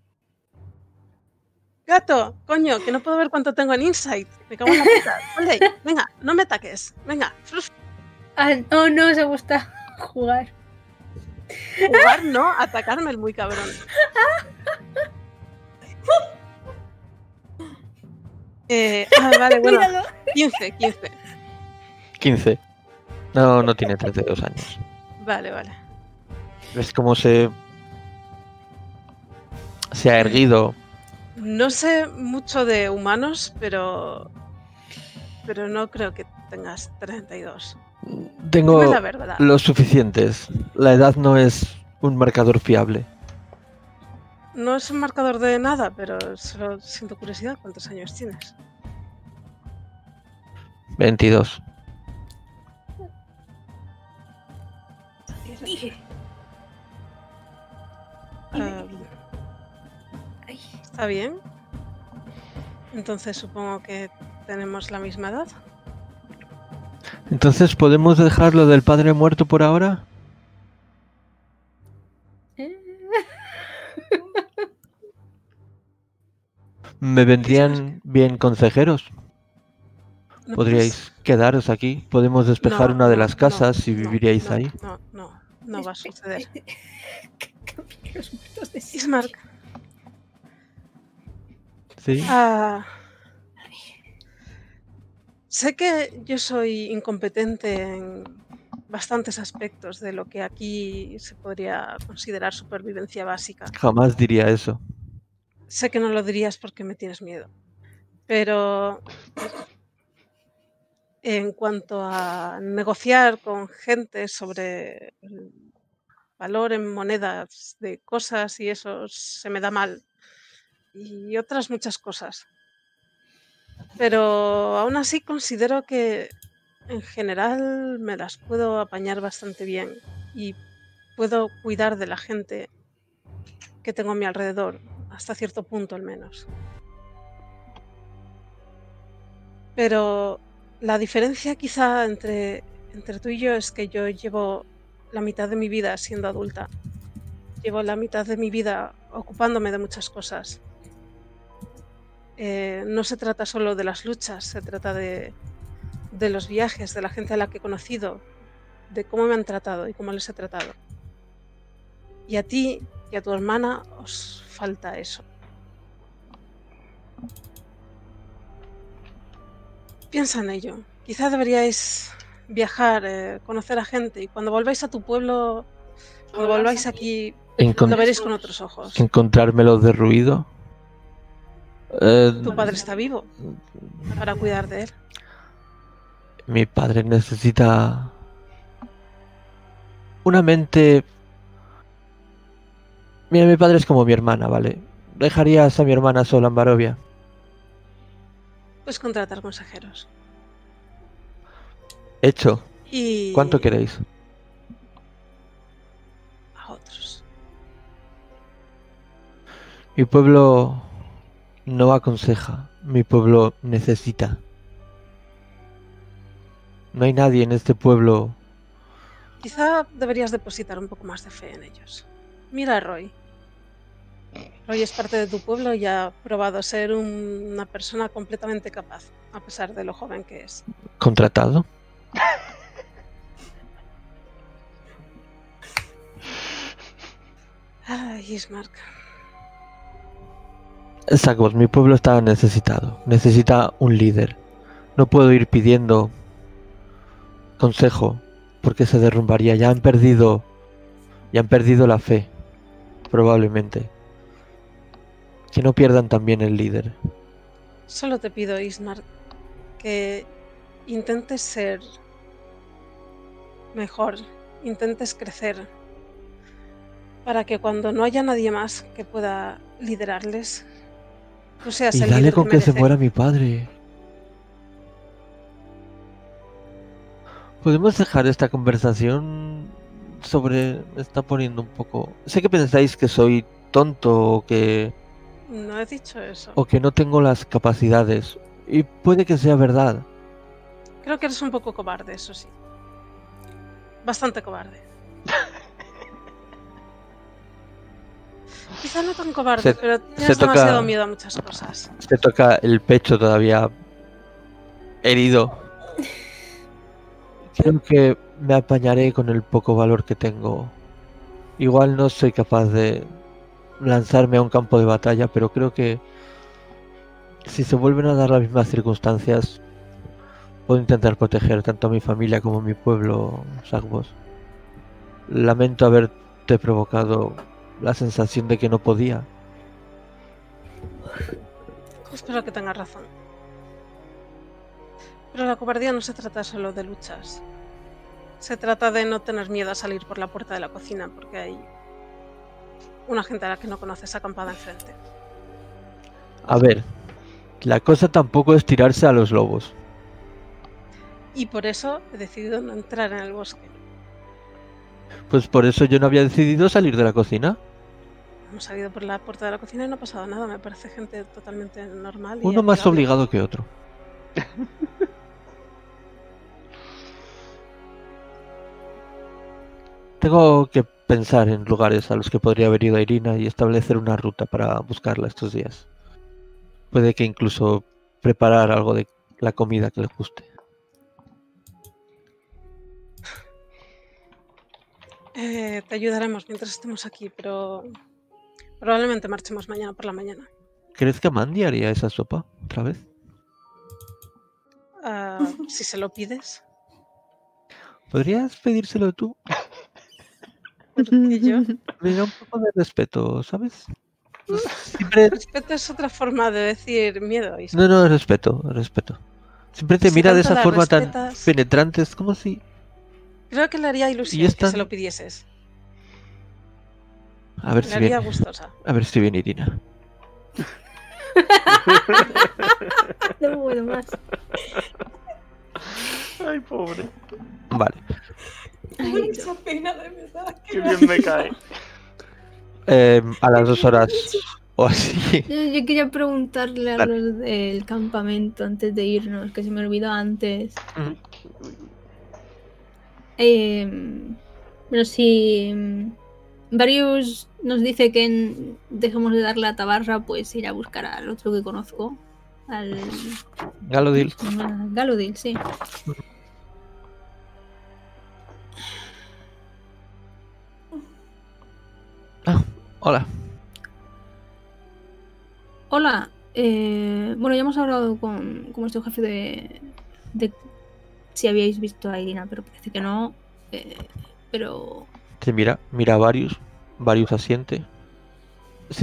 [SPEAKER 3] gato, coño, que no puedo ver cuánto tengo en Insight. Me cago en la puta. Ponle ahí. Venga, no me ataques. Venga, frus-
[SPEAKER 2] Ah, oh, no, se gusta jugar.
[SPEAKER 3] jugar no, atacarme el muy cabrón. Eh, ah, vale, bueno,
[SPEAKER 2] Míralo.
[SPEAKER 3] quince, quince.
[SPEAKER 4] quince. No, no tiene treinta y dos años.
[SPEAKER 3] Vale, vale.
[SPEAKER 4] ¿Ves cómo se... se ha erguido?
[SPEAKER 3] No sé mucho de humanos, pero. Pero no creo que tengas treinta y dos.
[SPEAKER 4] Tengo
[SPEAKER 3] Dime la verdad.
[SPEAKER 4] los suficientes. La edad no es un marcador fiable.
[SPEAKER 3] No es un marcador de nada, pero solo siento curiosidad. ¿Cuántos años tienes?
[SPEAKER 4] veintidós.
[SPEAKER 3] Ah,
[SPEAKER 2] Ay,
[SPEAKER 3] ¿Está bien? Entonces supongo que tenemos la misma edad.
[SPEAKER 4] Entonces, ¿podemos dejar lo del padre muerto por ahora? Me vendrían bien consejeros.
[SPEAKER 3] No
[SPEAKER 4] Podríais quedaros aquí. Podemos despejar
[SPEAKER 3] No,
[SPEAKER 4] una de
[SPEAKER 3] no,
[SPEAKER 4] las casas
[SPEAKER 3] no,
[SPEAKER 4] y
[SPEAKER 3] no,
[SPEAKER 4] viviríais
[SPEAKER 3] no,
[SPEAKER 4] ahí.
[SPEAKER 3] No, no, no va a suceder.
[SPEAKER 2] Los muertos de siempre.
[SPEAKER 3] Ismark,
[SPEAKER 4] Sí.
[SPEAKER 3] ah, sé que yo soy incompetente en bastantes aspectos de lo que aquí se podría considerar supervivencia básica.
[SPEAKER 4] Jamás diría eso.
[SPEAKER 3] Sé que no lo dirías porque me tienes miedo, pero en cuanto a negociar con gente sobre el valor en monedas de cosas y eso se me da mal, y otras muchas cosas. Pero aún así considero que en general me las puedo apañar bastante bien y puedo cuidar de la gente que tengo a mi alrededor, hasta cierto punto al menos. Pero la diferencia quizá entre, entre tú y yo es que yo llevo la mitad de mi vida siendo adulta. Llevo la mitad de mi vida ocupándome de muchas cosas. Eh, no se trata solo de las luchas, se trata de, de los viajes, de la gente a la que he conocido, de cómo me han tratado y cómo les he tratado. Y a ti y a tu hermana os falta eso. Piensa en ello. Quizá deberíais viajar, eh, conocer a gente y cuando volváis a tu pueblo, cuando volváis aquí,
[SPEAKER 4] Encon-
[SPEAKER 3] lo veréis con otros ojos.
[SPEAKER 4] Encontrármelo derruido. Eh,
[SPEAKER 3] Tu padre está vivo para cuidar de él.
[SPEAKER 4] Mi padre necesita una mente. Mira, mi padre es como mi hermana, ¿vale? ¿Dejarías a mi hermana sola en Barovia?
[SPEAKER 3] Puedes contratar consejeros.
[SPEAKER 4] Hecho.
[SPEAKER 3] Y
[SPEAKER 4] ¿Cuánto queréis?
[SPEAKER 3] a otros.
[SPEAKER 4] Mi pueblo no aconseja, mi pueblo necesita. No hay nadie en este pueblo.
[SPEAKER 3] Quizá deberías depositar un poco más de fe en ellos. Mira a Roy. Roy es parte de tu pueblo y ha probado ser un- una persona completamente capaz, a pesar de lo joven que es.
[SPEAKER 4] ¿Contratado?
[SPEAKER 3] Ay, Ismark.
[SPEAKER 4] Sagos, mi pueblo está necesitado. Necesita un líder. No puedo ir pidiendo consejo porque se derrumbaría. Ya han perdido. Ya han perdido la fe. Probablemente. Que no pierdan también el líder.
[SPEAKER 3] Solo te pido, Ismark, que intentes ser mejor, intentes crecer, para que cuando no haya nadie más que pueda liderarles, tú seas
[SPEAKER 4] Y
[SPEAKER 3] el
[SPEAKER 4] dale
[SPEAKER 3] líder
[SPEAKER 4] con
[SPEAKER 3] que
[SPEAKER 4] que se
[SPEAKER 3] merecen.
[SPEAKER 4] muera mi padre. ¿Podemos dejar esta conversación sobre... Me está poniendo un poco... Sé que pensáis que soy tonto o que...
[SPEAKER 3] No he dicho eso.
[SPEAKER 4] o que no tengo las capacidades. Y puede que sea verdad.
[SPEAKER 3] Creo que eres un poco cobarde, eso sí. Bastante cobarde. Quizá no tan cobarde,
[SPEAKER 4] Se-
[SPEAKER 3] pero
[SPEAKER 4] se
[SPEAKER 3] tienes
[SPEAKER 4] toca-
[SPEAKER 3] demasiado miedo a muchas cosas.
[SPEAKER 4] Se toca el pecho todavía herido. Creo que me apañaré con el poco valor que tengo. Igual no soy capaz de lanzarme a un campo de batalla, pero creo que si se vuelven a dar las mismas circunstancias, puedo intentar proteger tanto a mi familia como a mi pueblo, Sagbos. Lamento haberte provocado la sensación de que no podía.
[SPEAKER 3] Espero que tengas razón. Pero la cobardía no se trata solo de luchas. Se trata de no tener miedo a salir por la puerta de la cocina porque hay una gente a la que no conoces acampada enfrente.
[SPEAKER 4] A ver, la cosa tampoco es tirarse a los lobos.
[SPEAKER 3] Y por eso he decidido no entrar en el bosque.
[SPEAKER 4] Pues por eso yo no había decidido salir de la cocina.
[SPEAKER 3] Hemos salido por la puerta de la cocina y no ha pasado nada. Me parece gente totalmente normal. y
[SPEAKER 4] Uno más
[SPEAKER 3] amigable.
[SPEAKER 4] obligado que otro. Tengo que pensar en lugares a los que podría haber ido Irina y establecer una ruta para buscarla estos días. Puede que incluso preparar algo de la comida que le guste.
[SPEAKER 3] Eh, te ayudaremos mientras estemos aquí, pero probablemente marchemos mañana por la mañana.
[SPEAKER 4] ¿Crees que Mandy haría esa sopa otra vez?
[SPEAKER 3] Uh, si se lo pides.
[SPEAKER 4] ¿Podrías pedírselo tú?
[SPEAKER 3] Porque yo...
[SPEAKER 4] Me da un poco de respeto, ¿sabes? Siempre...
[SPEAKER 3] Respeto es otra forma de decir miedo. Y
[SPEAKER 4] No, no, respeto, respeto. Siempre te
[SPEAKER 3] Si
[SPEAKER 4] mira de
[SPEAKER 3] tanto
[SPEAKER 4] esa
[SPEAKER 3] la
[SPEAKER 4] forma tan
[SPEAKER 3] respetas-
[SPEAKER 4] penetrante, es como si...
[SPEAKER 3] Creo que le haría
[SPEAKER 4] Y
[SPEAKER 3] ilusión
[SPEAKER 4] es
[SPEAKER 3] que
[SPEAKER 4] tan-
[SPEAKER 3] se lo pidieses.
[SPEAKER 4] A ver
[SPEAKER 3] Le
[SPEAKER 4] si
[SPEAKER 3] haría
[SPEAKER 4] viene,
[SPEAKER 3] gustosa.
[SPEAKER 4] a ver si viene Irina.
[SPEAKER 2] No puedo más.
[SPEAKER 1] Ay, pobre.
[SPEAKER 4] Vale.
[SPEAKER 5] Me da mucha pena, de verdad.
[SPEAKER 1] Qué bien me cae.
[SPEAKER 4] Eh, a las dos horas o así.
[SPEAKER 2] Yo, yo quería preguntarle a
[SPEAKER 4] Dale.
[SPEAKER 2] los del campamento antes de irnos, que se me olvidó antes.
[SPEAKER 4] Ujú.
[SPEAKER 2] Eh, bueno, si mm, Varius nos dice que en- dejemos de darle a Tabarra, pues ir a buscar al otro que conozco. Al
[SPEAKER 4] Galodil.
[SPEAKER 2] a Galodil, sí.
[SPEAKER 4] Ah, hola.
[SPEAKER 2] Hola. eh, bueno, ya hemos hablado con, con nuestro jefe de, de si habíais visto a Irina, pero parece que no. eh, pero
[SPEAKER 4] Se mira, mira a Varius. Varius asiente. Sí.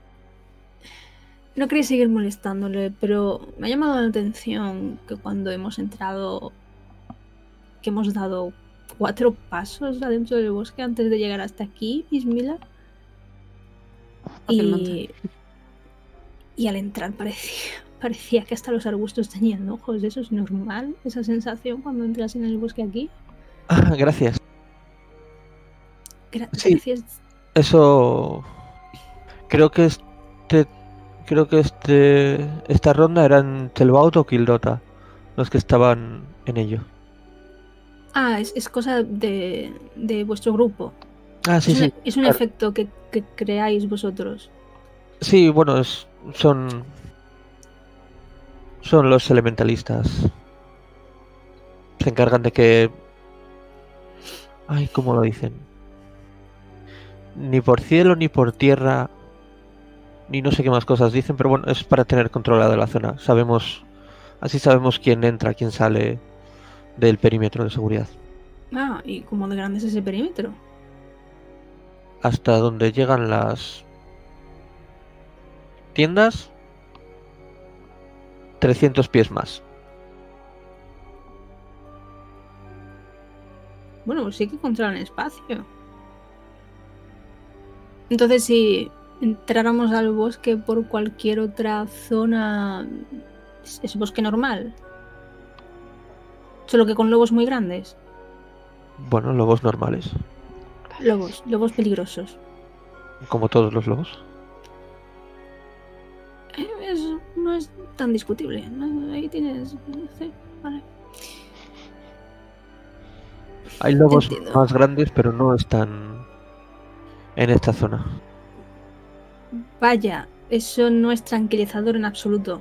[SPEAKER 2] no quería seguir molestándole, pero me ha llamado la atención que cuando hemos entrado, que hemos dado cuatro pasos adentro del bosque antes de llegar hasta aquí, Ismila. Y,
[SPEAKER 6] Fácilmente.
[SPEAKER 2] y al entrar parecía, parecía que hasta los arbustos tenían ojos. ¿Eso es normal? ¿Esa sensación cuando entras en el bosque aquí?
[SPEAKER 4] Ah, gracias.
[SPEAKER 2] Gra-
[SPEAKER 4] Sí.
[SPEAKER 2] Gracias.
[SPEAKER 4] Eso... Creo que este... Creo que este... Esta ronda eran Telbaut o Kildota los que estaban en ello.
[SPEAKER 2] Ah, es, es cosa de, de vuestro grupo.
[SPEAKER 4] Ah, sí,
[SPEAKER 2] es, un,
[SPEAKER 4] sí.
[SPEAKER 2] es un
[SPEAKER 4] claro.
[SPEAKER 2] efecto que, que creáis vosotros.
[SPEAKER 4] Sí, bueno, es, son... Son los elementalistas. Se encargan de que... Ay, ¿cómo lo dicen? Ni por cielo, ni por tierra, ni no sé qué más cosas dicen, pero bueno, es para tener controlada la zona. Sabemos... Así sabemos quién entra, quién sale del perímetro de seguridad.
[SPEAKER 2] Ah, ¿y cómo de grande es ese perímetro?
[SPEAKER 4] Hasta donde llegan las... tiendas... trescientos pies más.
[SPEAKER 2] Bueno, pues sí que controlan espacio. Entonces, si entráramos al bosque por cualquier otra zona, ¿es, es bosque normal? Solo que con lobos muy grandes.
[SPEAKER 4] Bueno, lobos normales,
[SPEAKER 2] Lobos, lobos peligrosos.
[SPEAKER 4] como todos los lobos.
[SPEAKER 2] Eh, Eso no es tan discutible. ¿no? Ahí tienes... sí, vale.
[SPEAKER 4] Hay lobos
[SPEAKER 2] Entiendo.
[SPEAKER 4] más grandes, pero no están en esta zona.
[SPEAKER 2] Vaya, eso no es tranquilizador en absoluto.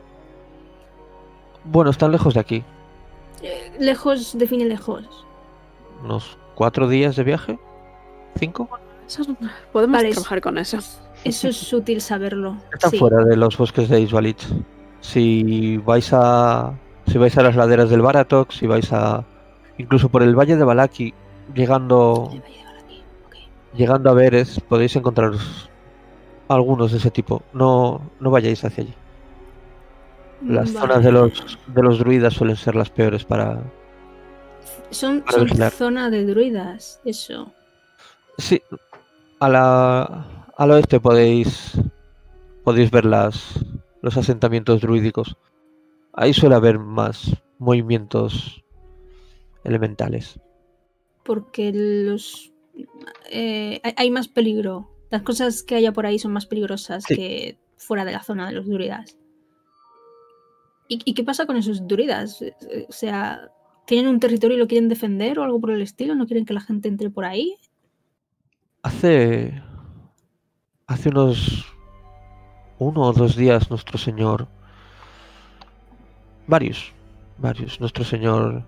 [SPEAKER 4] Bueno, están lejos de aquí.
[SPEAKER 2] Eh, lejos define lejos.
[SPEAKER 4] Unos cuatro días de viaje. ¿Cinco?
[SPEAKER 6] Eso es- podemos
[SPEAKER 2] Vale, es-
[SPEAKER 6] trabajar con eso.
[SPEAKER 2] Eso es útil saberlo.
[SPEAKER 4] Están
[SPEAKER 2] sí.
[SPEAKER 4] fuera de los bosques de Isvalich. Si vais a... Si vais a las laderas del Baratok, si vais a... Incluso por el valle de Balaki, llegando...
[SPEAKER 2] Me voy a llevar aquí, ok.
[SPEAKER 4] Llegando a Veres, podéis encontraros algunos de ese tipo. No, no vayáis hacia allí. Las
[SPEAKER 2] Vale.
[SPEAKER 4] zonas de los, de los druidas suelen ser las peores para...
[SPEAKER 2] Son,
[SPEAKER 4] para
[SPEAKER 2] son
[SPEAKER 4] vigilar.
[SPEAKER 2] zona de druidas, eso.
[SPEAKER 4] Sí, a la, al oeste podéis podéis ver las, los asentamientos druídicos. Ahí suele haber más movimientos elementales.
[SPEAKER 2] Porque los eh, hay- hay más peligro. Las cosas que haya por ahí son más peligrosas
[SPEAKER 4] Sí.
[SPEAKER 2] que fuera de la zona de los druidas. ¿Y, y qué pasa con esos druidas? Eh, O sea, ¿Tienen un territorio y lo quieren defender o algo por el estilo? ¿No quieren que la gente entre por ahí?
[SPEAKER 4] Hace... Hace unos... Uno o dos días nuestro señor... Varios. Varios. Nuestro señor...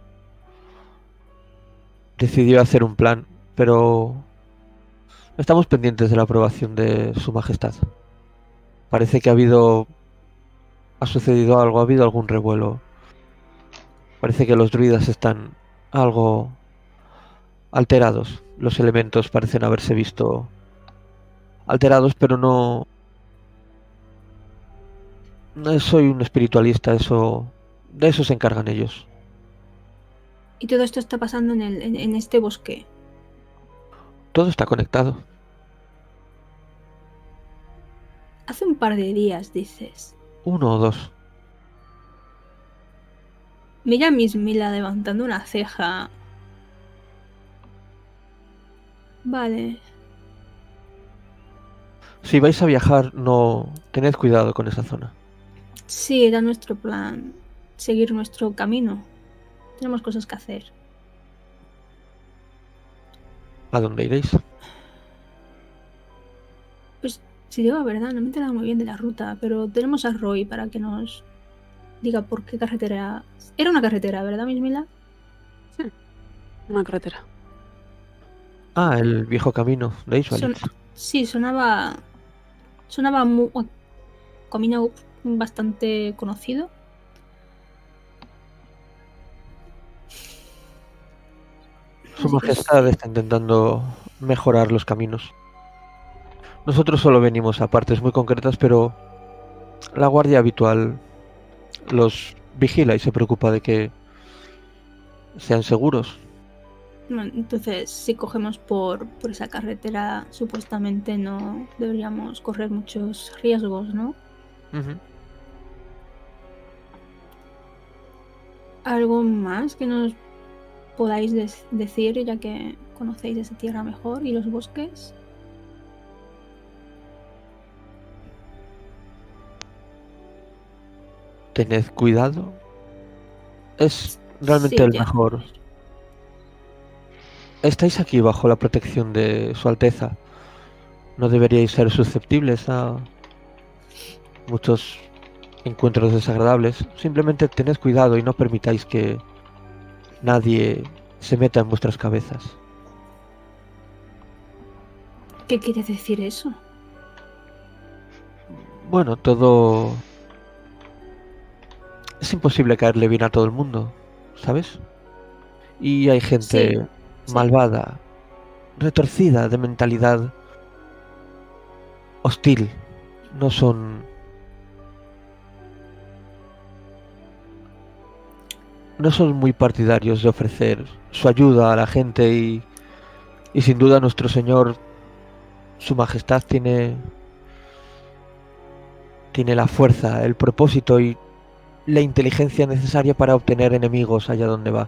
[SPEAKER 4] Decidió hacer un plan, pero... Estamos pendientes de la aprobación de su majestad. Parece que ha habido... Ha sucedido algo, ha habido algún revuelo. Parece que los druidas están algo alterados. Los elementos parecen haberse visto alterados, pero no... No soy un espiritualista, eso... De eso se encargan ellos.
[SPEAKER 2] Y todo esto está pasando en, el, en, en este bosque.
[SPEAKER 4] Todo está conectado.
[SPEAKER 2] Hace un par de días, dices.
[SPEAKER 4] Uno o dos.
[SPEAKER 2] Mira a Miss Mila levantando una ceja. Vale.
[SPEAKER 4] Si vais a viajar, no... Tened cuidado con esa zona.
[SPEAKER 2] Sí, era nuestro plan. Seguir nuestro camino. Tenemos cosas que hacer.
[SPEAKER 4] ¿A dónde iréis?
[SPEAKER 2] Pues, si digo la verdad, no me he enterado muy bien de la ruta, pero tenemos a Roy para que nos diga por qué carretera... Era una carretera, ¿verdad, Miss Mila?
[SPEAKER 6] Sí, una carretera.
[SPEAKER 4] Ah, el viejo camino de Ishvalit.
[SPEAKER 2] Son- Sí, sonaba... Sonaba muy... un camino bastante conocido.
[SPEAKER 4] Su majestad está intentando mejorar los caminos. Nosotros solo venimos a partes muy concretas, pero la guardia habitual los vigila y se preocupa de que sean seguros.
[SPEAKER 2] Bueno, entonces, si cogemos por, por esa carretera, supuestamente no deberíamos correr muchos riesgos, ¿no?
[SPEAKER 4] Ujú.
[SPEAKER 2] ¿Algo más que nos podáis des- decir, ya que conocéis esa tierra mejor y los bosques?
[SPEAKER 4] Tened cuidado. Es realmente
[SPEAKER 2] Sí,
[SPEAKER 4] el
[SPEAKER 2] ya.
[SPEAKER 4] mejor. Estáis aquí bajo la protección de Su Alteza. No deberíais ser susceptibles a muchos encuentros desagradables. Simplemente tened cuidado y no permitáis que nadie se meta en vuestras cabezas.
[SPEAKER 2] ¿Qué quiere decir eso?
[SPEAKER 4] Bueno, todo... Es imposible caerle bien a todo el mundo, ¿sabes? Y hay gente
[SPEAKER 2] Sí, sí.
[SPEAKER 4] malvada, retorcida, de mentalidad hostil. No son... No son muy partidarios de ofrecer su ayuda a la gente y... Y sin duda nuestro Señor, Su Majestad, tiene... Tiene la fuerza, el propósito y la inteligencia necesaria para obtener enemigos allá donde va.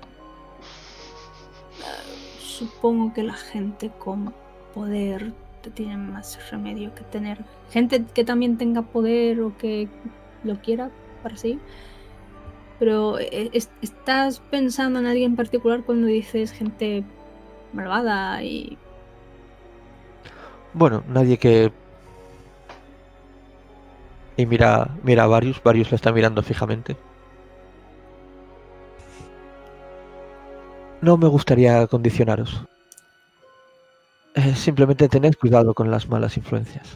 [SPEAKER 2] Supongo que la gente con poder tiene más remedio que tener gente que también tenga poder o que lo quiera para sí. Pero eh, es- ¿estás pensando en alguien en particular cuando dices gente malvada y...
[SPEAKER 4] Bueno, nadie que... Y mira, mira a Varius, Varius la está mirando fijamente. No me gustaría condicionaros. Eh, simplemente tened cuidado con las malas influencias.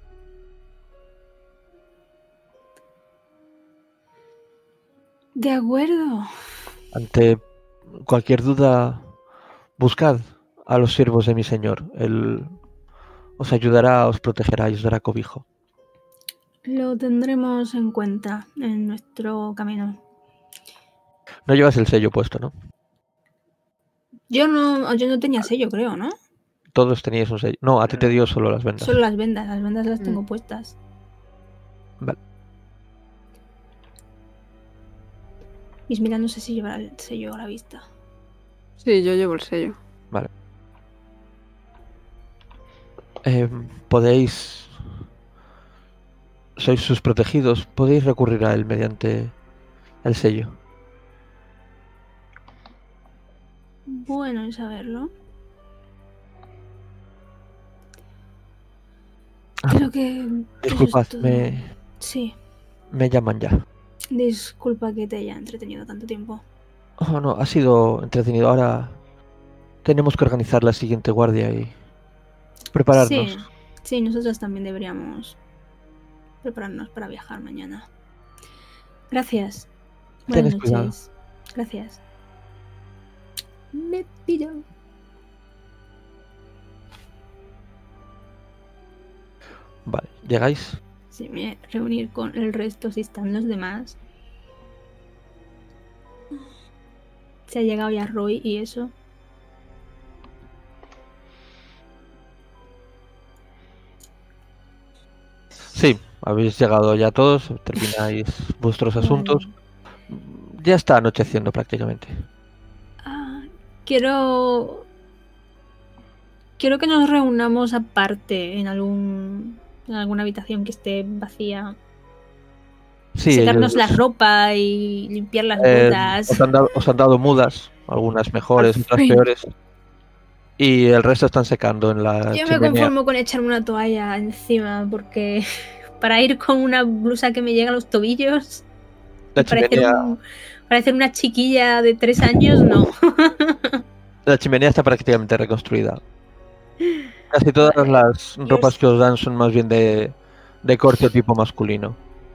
[SPEAKER 2] De acuerdo.
[SPEAKER 4] Ante cualquier duda, buscad a los siervos de mi señor. Él os ayudará, os protegerá y os dará cobijo.
[SPEAKER 2] Lo tendremos en cuenta en nuestro camino.
[SPEAKER 4] No llevas el sello puesto, ¿no?
[SPEAKER 2] Yo no, yo no tenía sello, creo, ¿no?
[SPEAKER 4] Todos teníais un sello. No, a ti te dio solo las vendas.
[SPEAKER 2] Solo las vendas, las vendas las tengo
[SPEAKER 6] Mm.
[SPEAKER 2] puestas.
[SPEAKER 4] Vale.
[SPEAKER 2] Mis mira, no sé si llevará el sello a la vista.
[SPEAKER 6] Sí, yo llevo el sello.
[SPEAKER 4] Vale. Eh, podéis... Sois sus protegidos. Podéis recurrir a él mediante el sello.
[SPEAKER 2] Bueno saberlo. Creo que... eso
[SPEAKER 4] Disculpad,
[SPEAKER 2] es todo.
[SPEAKER 4] me,
[SPEAKER 2] Sí,
[SPEAKER 4] me llaman ya.
[SPEAKER 2] disculpa que te haya entretenido tanto tiempo.
[SPEAKER 4] Oh, no, ha sido entretenido. Ahora tenemos que organizar la siguiente guardia y prepararnos.
[SPEAKER 2] Sí, sí, nosotros también deberíamos prepararnos para viajar mañana. Gracias. Buenas
[SPEAKER 4] Tened cuidado.
[SPEAKER 2] noches. Gracias. Me pillo.
[SPEAKER 4] Vale, ¿llegáis?
[SPEAKER 2] Sí, me voy a reunir con el resto si están los demás. Se ha llegado ya Roy y eso.
[SPEAKER 4] Sí, habéis llegado ya todos, termináis vuestros asuntos. Ya está anocheciendo prácticamente.
[SPEAKER 2] Ah, quiero... Quiero que nos reunamos aparte en algún... en alguna habitación que esté vacía.
[SPEAKER 4] Sí,
[SPEAKER 2] Secarnos
[SPEAKER 4] ellos,
[SPEAKER 2] la ropa y limpiar las
[SPEAKER 4] eh,
[SPEAKER 2] botas.
[SPEAKER 4] os, han dado, os han dado mudas, algunas mejores,
[SPEAKER 2] Al
[SPEAKER 4] otras
[SPEAKER 2] fin.
[SPEAKER 4] peores. Y el resto están secando en la
[SPEAKER 2] Yo me
[SPEAKER 4] chimenea.
[SPEAKER 2] conformo con echarme una toalla encima porque para ir con una blusa que me llega a los tobillos
[SPEAKER 4] La
[SPEAKER 2] y parecer,
[SPEAKER 4] chimenea,
[SPEAKER 2] un- parecer una chiquilla de tres años, no.
[SPEAKER 4] la chimenea está prácticamente reconstruida. Casi todas
[SPEAKER 2] Vale.
[SPEAKER 4] las
[SPEAKER 5] Yo
[SPEAKER 4] ropas
[SPEAKER 5] es-
[SPEAKER 4] que os dan son más bien de, de corte o tipo masculino.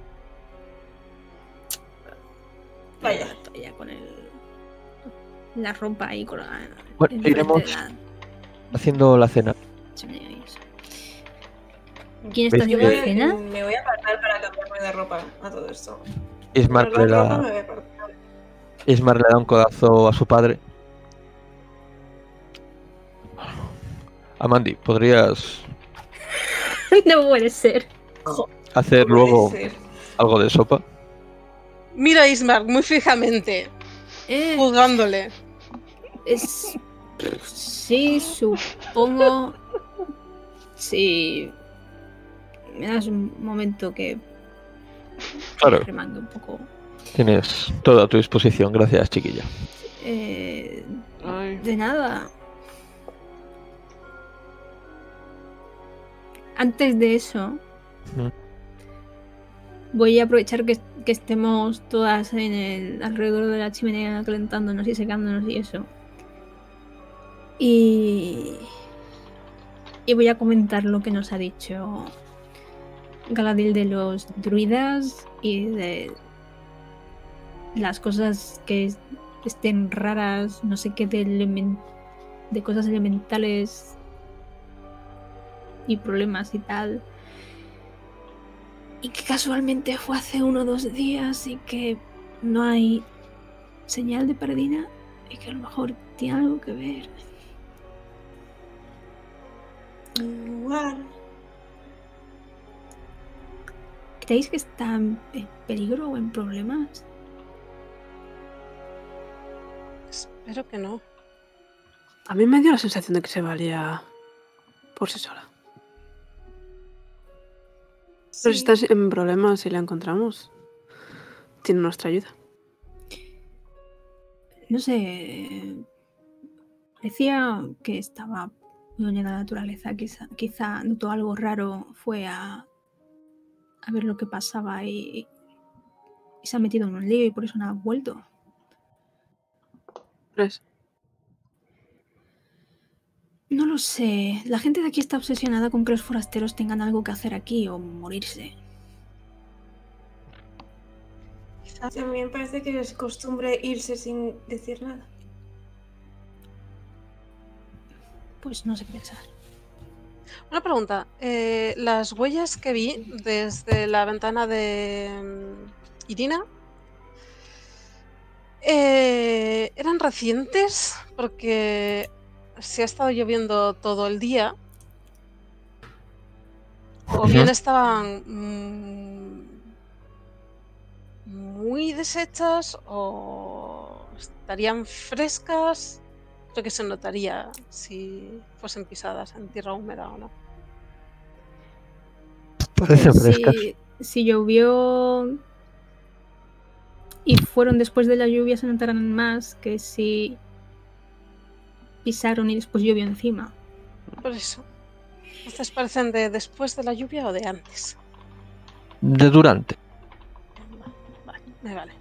[SPEAKER 5] Vaya.
[SPEAKER 2] La toalla con el... la ropa ahí colgada.
[SPEAKER 4] Bueno,
[SPEAKER 2] enfrente
[SPEAKER 4] iremos
[SPEAKER 2] de la
[SPEAKER 4] haciendo la cena.
[SPEAKER 2] chimenea y eso. ¿Quién está
[SPEAKER 4] ¿Veis
[SPEAKER 5] Yo
[SPEAKER 2] haciendo
[SPEAKER 4] que-
[SPEAKER 2] la
[SPEAKER 5] me,
[SPEAKER 2] cena?
[SPEAKER 5] me voy a apartar para cambiarme de ropa a todo esto.
[SPEAKER 4] Ismar
[SPEAKER 5] Pero
[SPEAKER 4] le
[SPEAKER 5] la ropa
[SPEAKER 4] da,
[SPEAKER 5] me voy a apartar.
[SPEAKER 4] Ismar le da un codazo a su padre. Amandi, ¿podrías
[SPEAKER 2] No puede ser.
[SPEAKER 4] hacer
[SPEAKER 5] No puede
[SPEAKER 4] luego
[SPEAKER 5] ser.
[SPEAKER 4] algo de sopa?
[SPEAKER 3] Mira a Ismark muy fijamente,
[SPEAKER 2] Eh,
[SPEAKER 3] juzgándole.
[SPEAKER 2] es... Sí, supongo... Sí... Me das un momento que...
[SPEAKER 4] Claro.
[SPEAKER 2] me remangue un poco.
[SPEAKER 4] Tienes todo a tu disposición, gracias, chiquilla.
[SPEAKER 2] Eh,
[SPEAKER 1] Ay,
[SPEAKER 2] de nada. Antes de eso,
[SPEAKER 4] Mm.
[SPEAKER 2] voy a aprovechar que, que estemos todas en el alrededor de la chimenea calentándonos y secándonos y eso. Y, y voy a comentar lo que nos ha dicho Galadil de los druidas y de las cosas que estén raras, no sé qué, de, elemen- de cosas elementales y problemas y tal. Y que casualmente fue hace uno o dos días y que no hay señal de Pardina y que a lo mejor tiene algo que ver.
[SPEAKER 5] Igual.
[SPEAKER 2] ¿Creéis que está en en peligro o en problemas?
[SPEAKER 3] Espero que no.
[SPEAKER 6] A mí me dio la sensación de que se valía por sí sola. Pero si
[SPEAKER 5] Sí.
[SPEAKER 6] estás en problemas y la encontramos, tiene nuestra ayuda.
[SPEAKER 2] No sé. Parecía que estaba muy unida a la naturaleza. Quizá, quizá notó algo raro. Fue a, a ver lo que pasaba y, y se ha metido en un lío y por eso no ha vuelto.
[SPEAKER 6] ¿Crees?
[SPEAKER 2] No lo sé. La gente de aquí está obsesionada con que los forasteros tengan algo que hacer aquí o morirse.
[SPEAKER 5] También parece que es costumbre irse sin decir nada.
[SPEAKER 2] Pues no sé qué pensar.
[SPEAKER 3] Una pregunta. eh, las huellas que vi desde la ventana de mm, Irina eh, eran recientes porque se ha estado lloviendo todo el día. O bien estaban mm, muy deshechas o estarían frescas. Creo que se notaría si fuesen pisadas en tierra húmeda o no.
[SPEAKER 4] Parecen frescas.
[SPEAKER 2] Si, si llovió y fueron después de la lluvia se notarán más que si pisaron y después llovió encima.
[SPEAKER 3] Por eso. ¿Entonces parecen de después de la lluvia o de antes?
[SPEAKER 4] De durante.
[SPEAKER 3] Vale, me vale.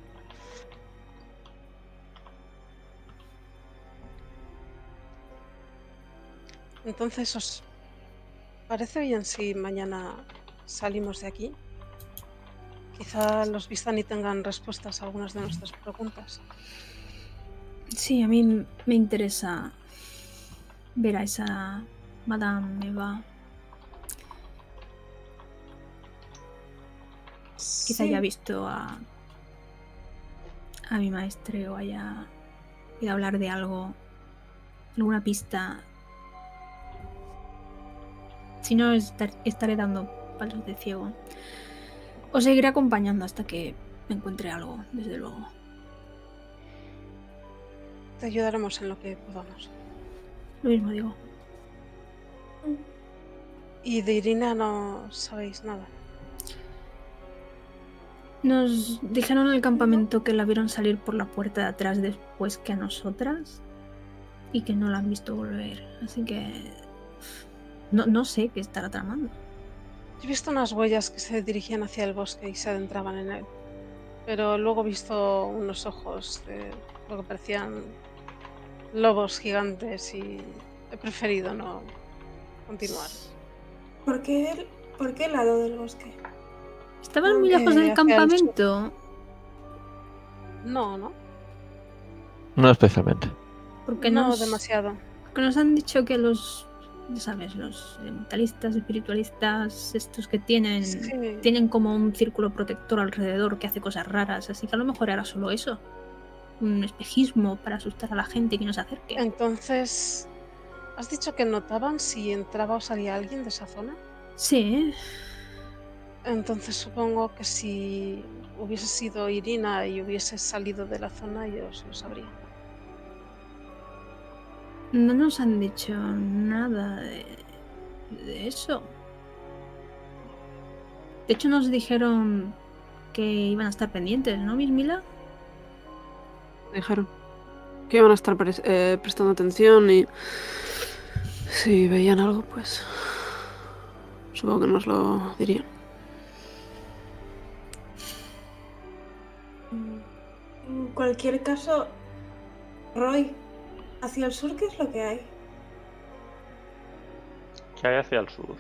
[SPEAKER 3] Entonces, ¿os parece bien si mañana salimos de aquí? Quizá los Vistani tengan respuestas a algunas de nuestras preguntas.
[SPEAKER 2] Sí, a mí me interesa ver a esa Madame Eva. Quizá
[SPEAKER 5] Sí.
[SPEAKER 2] haya visto a, a mi maestre o haya ido a hablar de algo, alguna pista. Si no, estar- estaré dando palos de ciego. Os seguiré acompañando hasta que me encuentre algo, desde luego.
[SPEAKER 3] Te ayudaremos en lo que podamos.
[SPEAKER 2] Lo mismo digo.
[SPEAKER 3] Y de Irina no sabéis nada.
[SPEAKER 2] Nos dijeron en el campamento que la vieron salir por la puerta de atrás después que a nosotras y que no la han visto volver. Así que no, no sé qué estará tramando.
[SPEAKER 3] Yo he visto unas huellas que se dirigían hacia el bosque y se adentraban en él. Pero luego he visto unos ojos de lo que parecían lobos gigantes y he preferido no continuar.
[SPEAKER 5] ¿Por qué el, por qué el lado del bosque?
[SPEAKER 2] ¿Estaban muy
[SPEAKER 3] Eh,
[SPEAKER 2] lejos del
[SPEAKER 3] hacia el
[SPEAKER 2] campamento?
[SPEAKER 3] No, no.
[SPEAKER 4] No especialmente.
[SPEAKER 2] Porque
[SPEAKER 3] no
[SPEAKER 2] nos,
[SPEAKER 3] demasiado.
[SPEAKER 2] porque nos han dicho que los, ya sabes, los mentalistas, espiritualistas, estos que tienen,
[SPEAKER 3] Sí.
[SPEAKER 2] tienen como un círculo protector alrededor que hace cosas raras. Así que a lo mejor era solo eso. Un espejismo para asustar a la gente y que no se acerque.
[SPEAKER 3] Entonces, ¿has dicho que notaban si entraba o salía alguien de esa zona?
[SPEAKER 2] Sí,
[SPEAKER 3] Entonces supongo que si hubiese sido Irina y hubiese salido de la zona, ellos lo sabrían.
[SPEAKER 2] no nos han dicho nada de, de eso. De hecho, nos dijeron que iban a estar pendientes, ¿no, Miss Mila?
[SPEAKER 6] Dijeron que iban a estar pres- eh, prestando atención y si veían algo, pues supongo que nos lo dirían.
[SPEAKER 5] En cualquier caso, Roy, hacia el sur, ¿qué es lo que hay?
[SPEAKER 1] Que hay hacia el sur.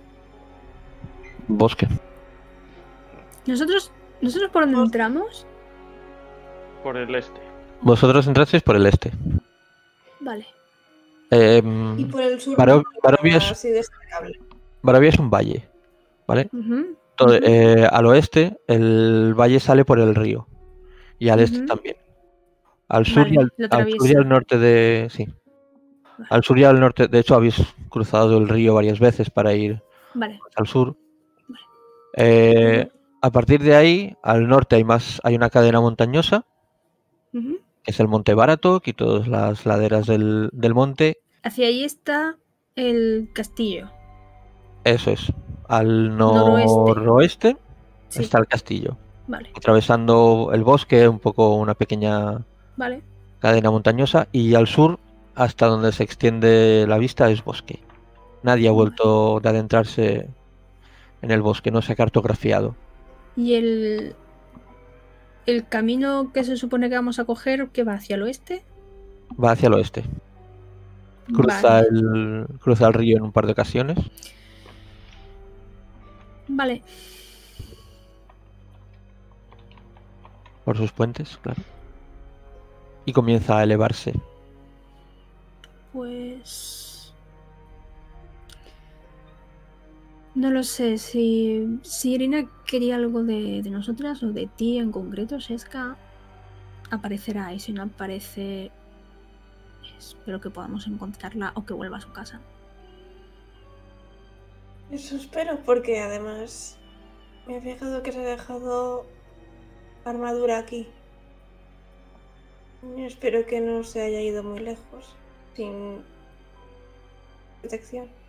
[SPEAKER 4] Bosque.
[SPEAKER 2] Nosotros, nosotros por dónde entramos.
[SPEAKER 1] Por el este.
[SPEAKER 4] Vosotros entrasteis por el este.
[SPEAKER 2] Vale.
[SPEAKER 4] Eh,
[SPEAKER 5] Y por el sur,
[SPEAKER 4] Baro-
[SPEAKER 5] no
[SPEAKER 4] Barovia,
[SPEAKER 5] nada
[SPEAKER 4] es,
[SPEAKER 5] así destacable.
[SPEAKER 4] Barovia es un valle, ¿vale?
[SPEAKER 2] Ujú,
[SPEAKER 4] Todo-
[SPEAKER 2] ujú.
[SPEAKER 4] eh, al oeste el valle sale por el río y al este
[SPEAKER 2] Ujú.
[SPEAKER 4] también. Al sur,
[SPEAKER 2] Vale,
[SPEAKER 4] y al,
[SPEAKER 2] lo
[SPEAKER 4] al sur y
[SPEAKER 2] atraviesa.
[SPEAKER 4] al norte de... Sí.
[SPEAKER 2] Vale.
[SPEAKER 4] Al sur y al norte, de hecho habéis cruzado el río varias veces para ir
[SPEAKER 2] Vale.
[SPEAKER 4] al sur. Eh, a partir de ahí, al norte hay más, hay una cadena montañosa,
[SPEAKER 2] Ujú.
[SPEAKER 4] que es el Monte Baratok y todas las laderas del, del monte.
[SPEAKER 2] Hacia ahí está el castillo.
[SPEAKER 4] Eso es. Al
[SPEAKER 2] Noroeste.
[SPEAKER 4] noroeste
[SPEAKER 2] Sí.
[SPEAKER 4] está el castillo.
[SPEAKER 2] Vale,
[SPEAKER 4] Atravesando el bosque, un poco una pequeña
[SPEAKER 2] vale.
[SPEAKER 4] cadena montañosa, y al sur, hasta donde se extiende la vista, es bosque. Nadie ha vuelto de adentrarse en el bosque, no se ha cartografiado.
[SPEAKER 2] Y el, el camino que se supone que vamos a coger, que va hacia el oeste.
[SPEAKER 4] Va hacia el oeste. Cruza,
[SPEAKER 2] Vale.
[SPEAKER 4] el, cruza el río en un par de ocasiones.
[SPEAKER 2] Vale.
[SPEAKER 4] Por sus puentes, claro. Y comienza a elevarse.
[SPEAKER 2] Pues... No lo sé, si, si Irina quería algo de, de nosotras o de ti en concreto, Seska, aparecerá. Y si no aparece, espero que podamos encontrarla o que vuelva a su casa.
[SPEAKER 5] Eso espero, porque además me he fijado que se ha dejado armadura aquí. Yo espero que no se haya ido muy lejos, sin protección.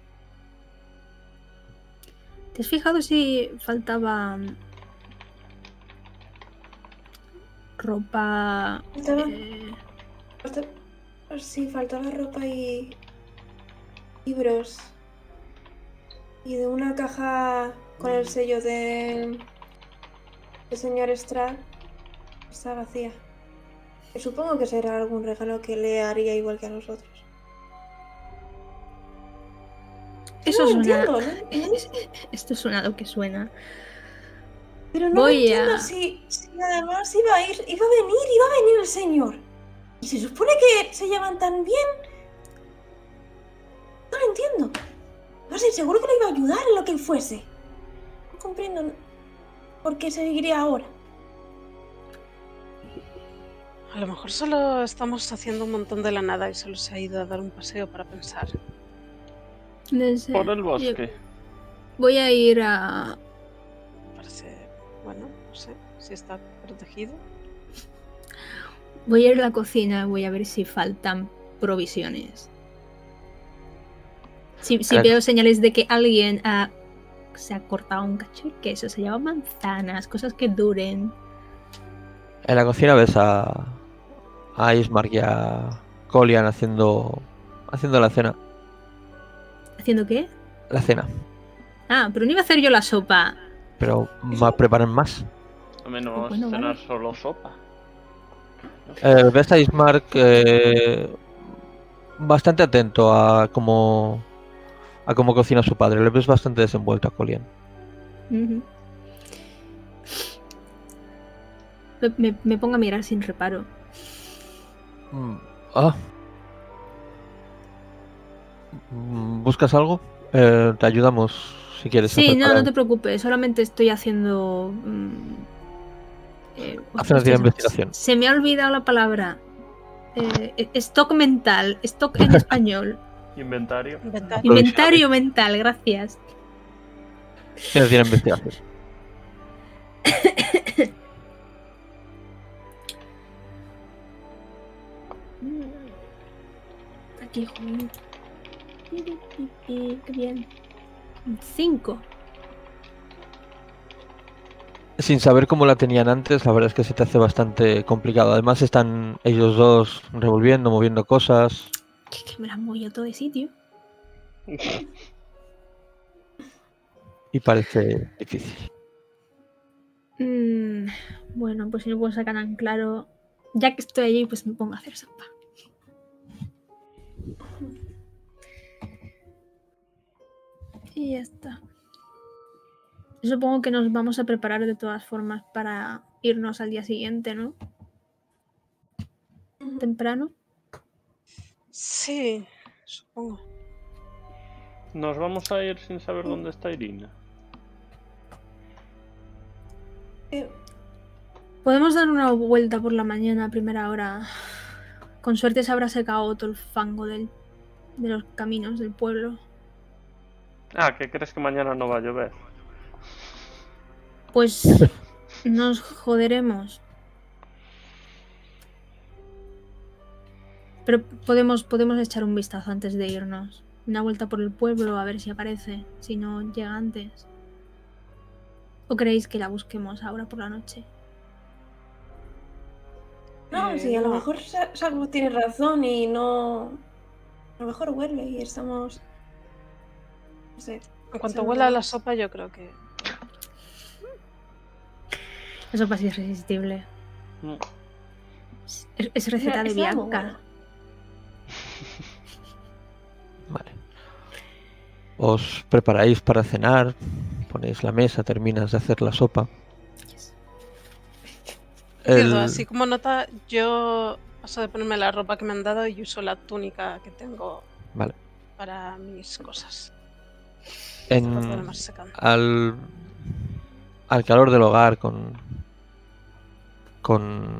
[SPEAKER 2] ¿Te has fijado si faltaba ropa?
[SPEAKER 5] Faltaba-
[SPEAKER 2] eh,
[SPEAKER 5] Falta- por si faltaba ropa y libros. Y de una caja con el sello del, del señor Strad está vacía. Y supongo que será algún regalo que le haría igual que a nosotros.
[SPEAKER 2] Eso
[SPEAKER 5] no lo
[SPEAKER 2] suena.
[SPEAKER 5] entiendo, ¿no? ¿No?
[SPEAKER 2] Esto suena lo que suena.
[SPEAKER 5] Pero no
[SPEAKER 2] Voy
[SPEAKER 5] lo entiendo
[SPEAKER 2] a-
[SPEAKER 5] si, si además iba a ir, iba a venir, iba a venir el señor. Y se supone que se llevan tan bien. No lo entiendo. No sé, seguro que le iba a ayudar en lo que fuese. No comprendo por qué seguiría ahora.
[SPEAKER 3] A lo mejor solo estamos haciendo un montón de la nada y solo se ha ido a dar un paseo para pensar.
[SPEAKER 2] No sé.
[SPEAKER 1] Por el
[SPEAKER 2] Yo
[SPEAKER 1] bosque.
[SPEAKER 2] voy a ir a.
[SPEAKER 3] Parece, bueno, no sé, si está protegido.
[SPEAKER 2] Voy a ir a la cocina, voy a ver si faltan provisiones. Si, si
[SPEAKER 4] Eh.
[SPEAKER 2] veo señales de que alguien ha, se ha cortado un cacho de queso, se lleva manzanas, cosas que duren.
[SPEAKER 4] En la cocina ves a, a Ismark y a Colian haciendo, haciendo la cena.
[SPEAKER 2] ¿Haciendo qué?
[SPEAKER 4] La cena.
[SPEAKER 2] Ah, pero no iba a hacer yo la sopa.
[SPEAKER 4] Pero más preparan más.
[SPEAKER 1] A mí no vamos
[SPEAKER 2] Bueno,
[SPEAKER 1] a cenar
[SPEAKER 2] vale.
[SPEAKER 1] solo sopa.
[SPEAKER 4] Eh, ves a Ismark eh, bastante atento a cómo, a cómo cocina su padre. Le ves bastante desenvuelto a Colian.
[SPEAKER 2] Ujú. me, me- me pongo a mirar sin reparo.
[SPEAKER 4] Mm, Ah. Mm, ¿Buscas algo? Eh, te ayudamos si quieres. a
[SPEAKER 2] Sí, no,
[SPEAKER 4] preparar.
[SPEAKER 2] no te preocupes, solamente estoy haciendo... mm, eh,
[SPEAKER 4] Haz una
[SPEAKER 2] hostia,
[SPEAKER 4] tira de
[SPEAKER 2] se-
[SPEAKER 4] investigación.
[SPEAKER 2] Se me ha olvidado la palabra. Eh, stock mental, stock en español.
[SPEAKER 1] Inventario.
[SPEAKER 3] Inventar.
[SPEAKER 2] Inventario mental, gracias.
[SPEAKER 4] Tienes tira de investigación.
[SPEAKER 2] Aquí, joder. Qué bien. Cinco.
[SPEAKER 4] Sin saber cómo la tenían antes, la verdad es que se te hace bastante complicado. Además están ellos dos revolviendo, moviendo cosas.
[SPEAKER 2] Que, que me la movido todo de sitio.
[SPEAKER 4] Y parece difícil.
[SPEAKER 2] Mm, bueno, pues si no puedo sacar tan claro. Ya que estoy allí, pues me pongo a hacer sopa. Y ya está. Supongo que nos vamos a preparar de todas formas para irnos al día siguiente, ¿no? Temprano.
[SPEAKER 3] Sí, supongo.
[SPEAKER 1] Nos vamos a ir sin saber dónde está Irina.
[SPEAKER 5] Eh,
[SPEAKER 2] Podemos dar una vuelta por la mañana a primera hora. Con suerte se habrá secado todo el fango del, de los caminos del pueblo.
[SPEAKER 1] Ah, ¿qué crees que mañana no va a llover?
[SPEAKER 2] Pues nos joderemos. Pero podemos, podemos echar un vistazo antes de irnos. Una vuelta por el pueblo a ver si aparece, si no llega antes. ¿O creéis que la busquemos ahora por la noche?
[SPEAKER 5] no,
[SPEAKER 3] Eh,
[SPEAKER 5] sí, a lo
[SPEAKER 3] no.
[SPEAKER 5] mejor Sa- Sago tiene razón y no. A lo mejor vuelve y estamos. No sé.
[SPEAKER 3] En cuanto
[SPEAKER 5] Seguro.
[SPEAKER 3] huela a la sopa, yo creo que...
[SPEAKER 2] La sopa sí es irresistible.
[SPEAKER 1] Mm.
[SPEAKER 2] Es, es receta de
[SPEAKER 5] Está muy
[SPEAKER 2] Bianca.
[SPEAKER 5] buena.
[SPEAKER 4] Vale. Os preparáis para cenar, ponéis la mesa, terminas de hacer la sopa. El-
[SPEAKER 3] Cierto, así como nota, yo paso de ponerme la ropa que me han dado y uso la túnica que tengo
[SPEAKER 4] Vale.
[SPEAKER 3] para mis cosas.
[SPEAKER 4] En-
[SPEAKER 3] Para poder más secando.
[SPEAKER 4] al, al calor del hogar con con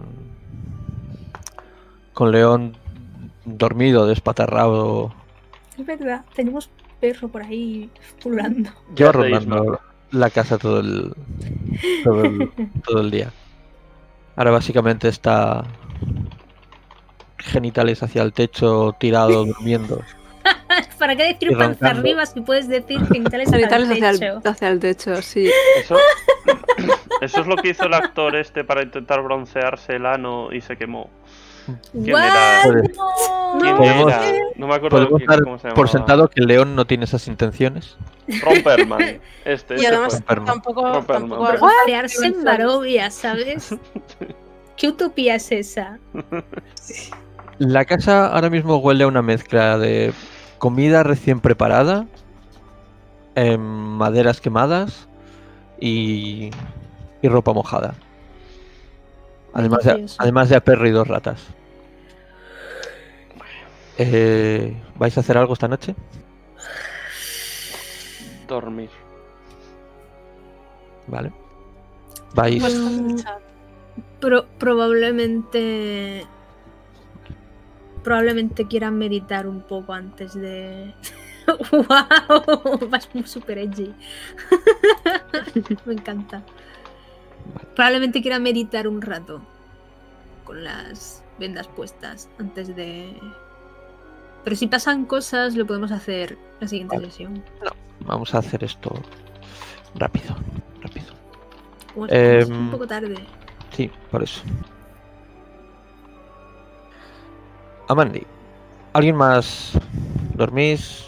[SPEAKER 4] con León dormido, despatarrado,
[SPEAKER 2] Es verdad, tenemos perro por ahí pululando.
[SPEAKER 4] lleva
[SPEAKER 1] Ya te
[SPEAKER 4] rondando
[SPEAKER 1] Isma.
[SPEAKER 4] la casa todo el todo el, todo el día. Ahora básicamente está genitales hacia el techo, tirado, durmiendo.
[SPEAKER 2] ¿Para qué decir
[SPEAKER 4] Y
[SPEAKER 2] panza
[SPEAKER 4] roncando.
[SPEAKER 2] arriba si puedes decir genitales hacia el
[SPEAKER 6] Sanitarios hacia el,
[SPEAKER 2] techo?
[SPEAKER 6] hacia el techo, sí.
[SPEAKER 1] Eso, eso es lo que hizo el actor este para intentar broncearse el ano y se quemó. ¿Quién era?
[SPEAKER 4] Puede-
[SPEAKER 1] ¿Quién
[SPEAKER 4] Podemos-
[SPEAKER 1] era? No me acuerdo
[SPEAKER 4] Podemos
[SPEAKER 1] quién-
[SPEAKER 4] dar
[SPEAKER 1] cómo se llamaba.
[SPEAKER 4] por sentado que el león no tiene esas intenciones.
[SPEAKER 1] Romperman. Este,
[SPEAKER 3] Y
[SPEAKER 1] este
[SPEAKER 3] además
[SPEAKER 1] fue.
[SPEAKER 4] Enfermo.
[SPEAKER 3] tampoco,
[SPEAKER 1] Romperman.
[SPEAKER 3] tampoco
[SPEAKER 2] Broncearse en Barovia, ¿sabes? ¿Qué utopía es esa?
[SPEAKER 4] La casa ahora mismo huele a una mezcla de comida recién preparada, em, maderas quemadas y, y ropa mojada. Además de,
[SPEAKER 2] Delicioso.
[SPEAKER 4] además de a perro y dos ratas. Eh, ¿Vais a hacer algo esta noche?
[SPEAKER 1] Dormir.
[SPEAKER 4] Vale. Vais.
[SPEAKER 3] Pues con el chat.
[SPEAKER 2] Pro- probablemente. Probablemente quieran meditar un poco antes de. ¡Wow! Vas muy super edgy. Me encanta. Probablemente quieran meditar un rato. Con las vendas puestas antes de. Pero si pasan cosas, lo podemos hacer la siguiente
[SPEAKER 4] Vale.
[SPEAKER 2] sesión.
[SPEAKER 4] Vamos a hacer esto rápido. Rápido.
[SPEAKER 2] Como es
[SPEAKER 4] Em,
[SPEAKER 2] un poco tarde.
[SPEAKER 4] Sí, por eso. Amandi, ¿alguien más dormís?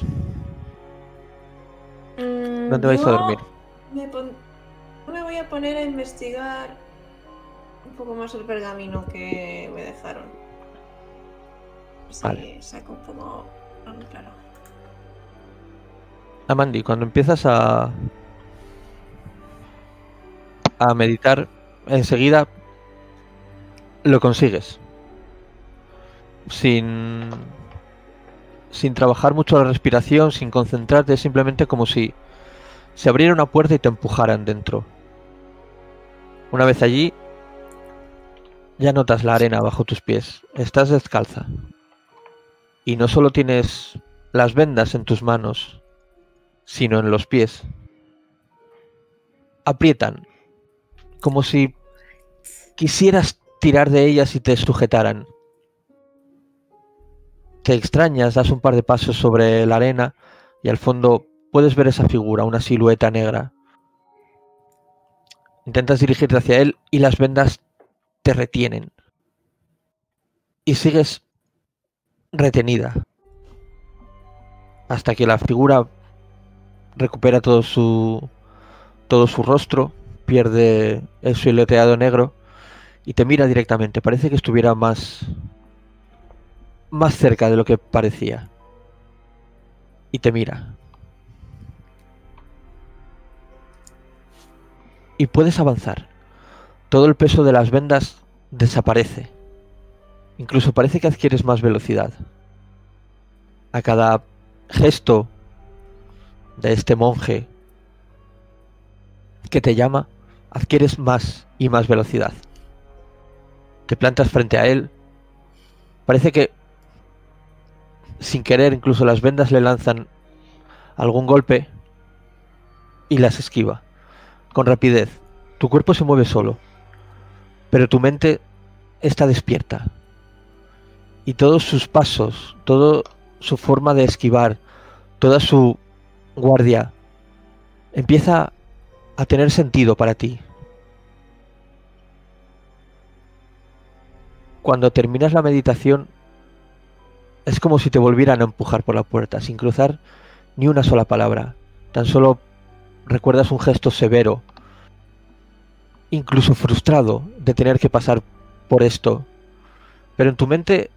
[SPEAKER 5] Mm,
[SPEAKER 4] ¿Dónde vais a
[SPEAKER 5] yo
[SPEAKER 4] dormir?
[SPEAKER 5] Me, pon- me voy a poner a investigar un poco más el pergamino que me dejaron. Sí,
[SPEAKER 4] Vale.
[SPEAKER 5] saco un poco algo claro.
[SPEAKER 4] Amandi, cuando empiezas a a meditar, enseguida lo consigues. Sin sin trabajar mucho la respiración, sin concentrarte, es simplemente como si se abriera una puerta y te empujaran dentro. Una vez allí, ya notas la arena bajo tus pies. Estás descalza. Y no solo tienes las vendas en tus manos, sino en los pies. Aprietan, como si quisieras tirar de ellas y te sujetaran. Te extrañas, das un par de pasos sobre la arena y al fondo puedes ver esa figura, una silueta negra. Intentas dirigirte hacia él y las vendas te retienen. Y sigues retenida hasta que la figura recupera todo su todo su rostro, pierde el silueteado negro y te mira directamente. Parece que estuviera más más cerca de lo que parecía. Y te mira. Y puedes avanzar. Todo el peso de las vendas desaparece. Incluso parece que adquieres más velocidad. A cada gesto de este monje que te llama, adquieres más y más velocidad. Te plantas frente a él. Parece que, sin querer, incluso las vendas le lanzan algún golpe y las esquiva. Con rapidez. Tu cuerpo se mueve solo, pero tu mente está despierta. Y todos sus pasos, toda su forma de esquivar, toda su guardia, empieza a tener sentido para ti. Cuando terminas la meditación, es como si te volvieran a empujar por la puerta, sin cruzar ni una sola palabra. Tan solo recuerdas un gesto severo, incluso frustrado de tener que pasar por esto. Pero en tu mente,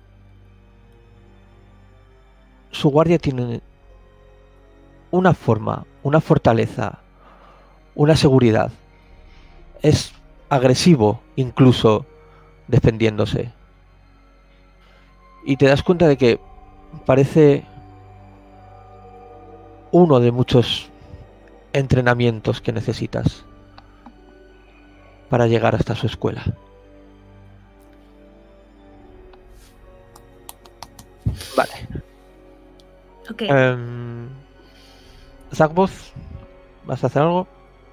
[SPEAKER 4] su guardia tiene una forma, una fortaleza, una seguridad. Es agresivo, incluso defendiéndose. Y te das cuenta de que parece uno de muchos entrenamientos que necesitas para llegar hasta su escuela. Vale.
[SPEAKER 2] Ok.
[SPEAKER 4] Um, Zagboth, ¿vas a hacer algo?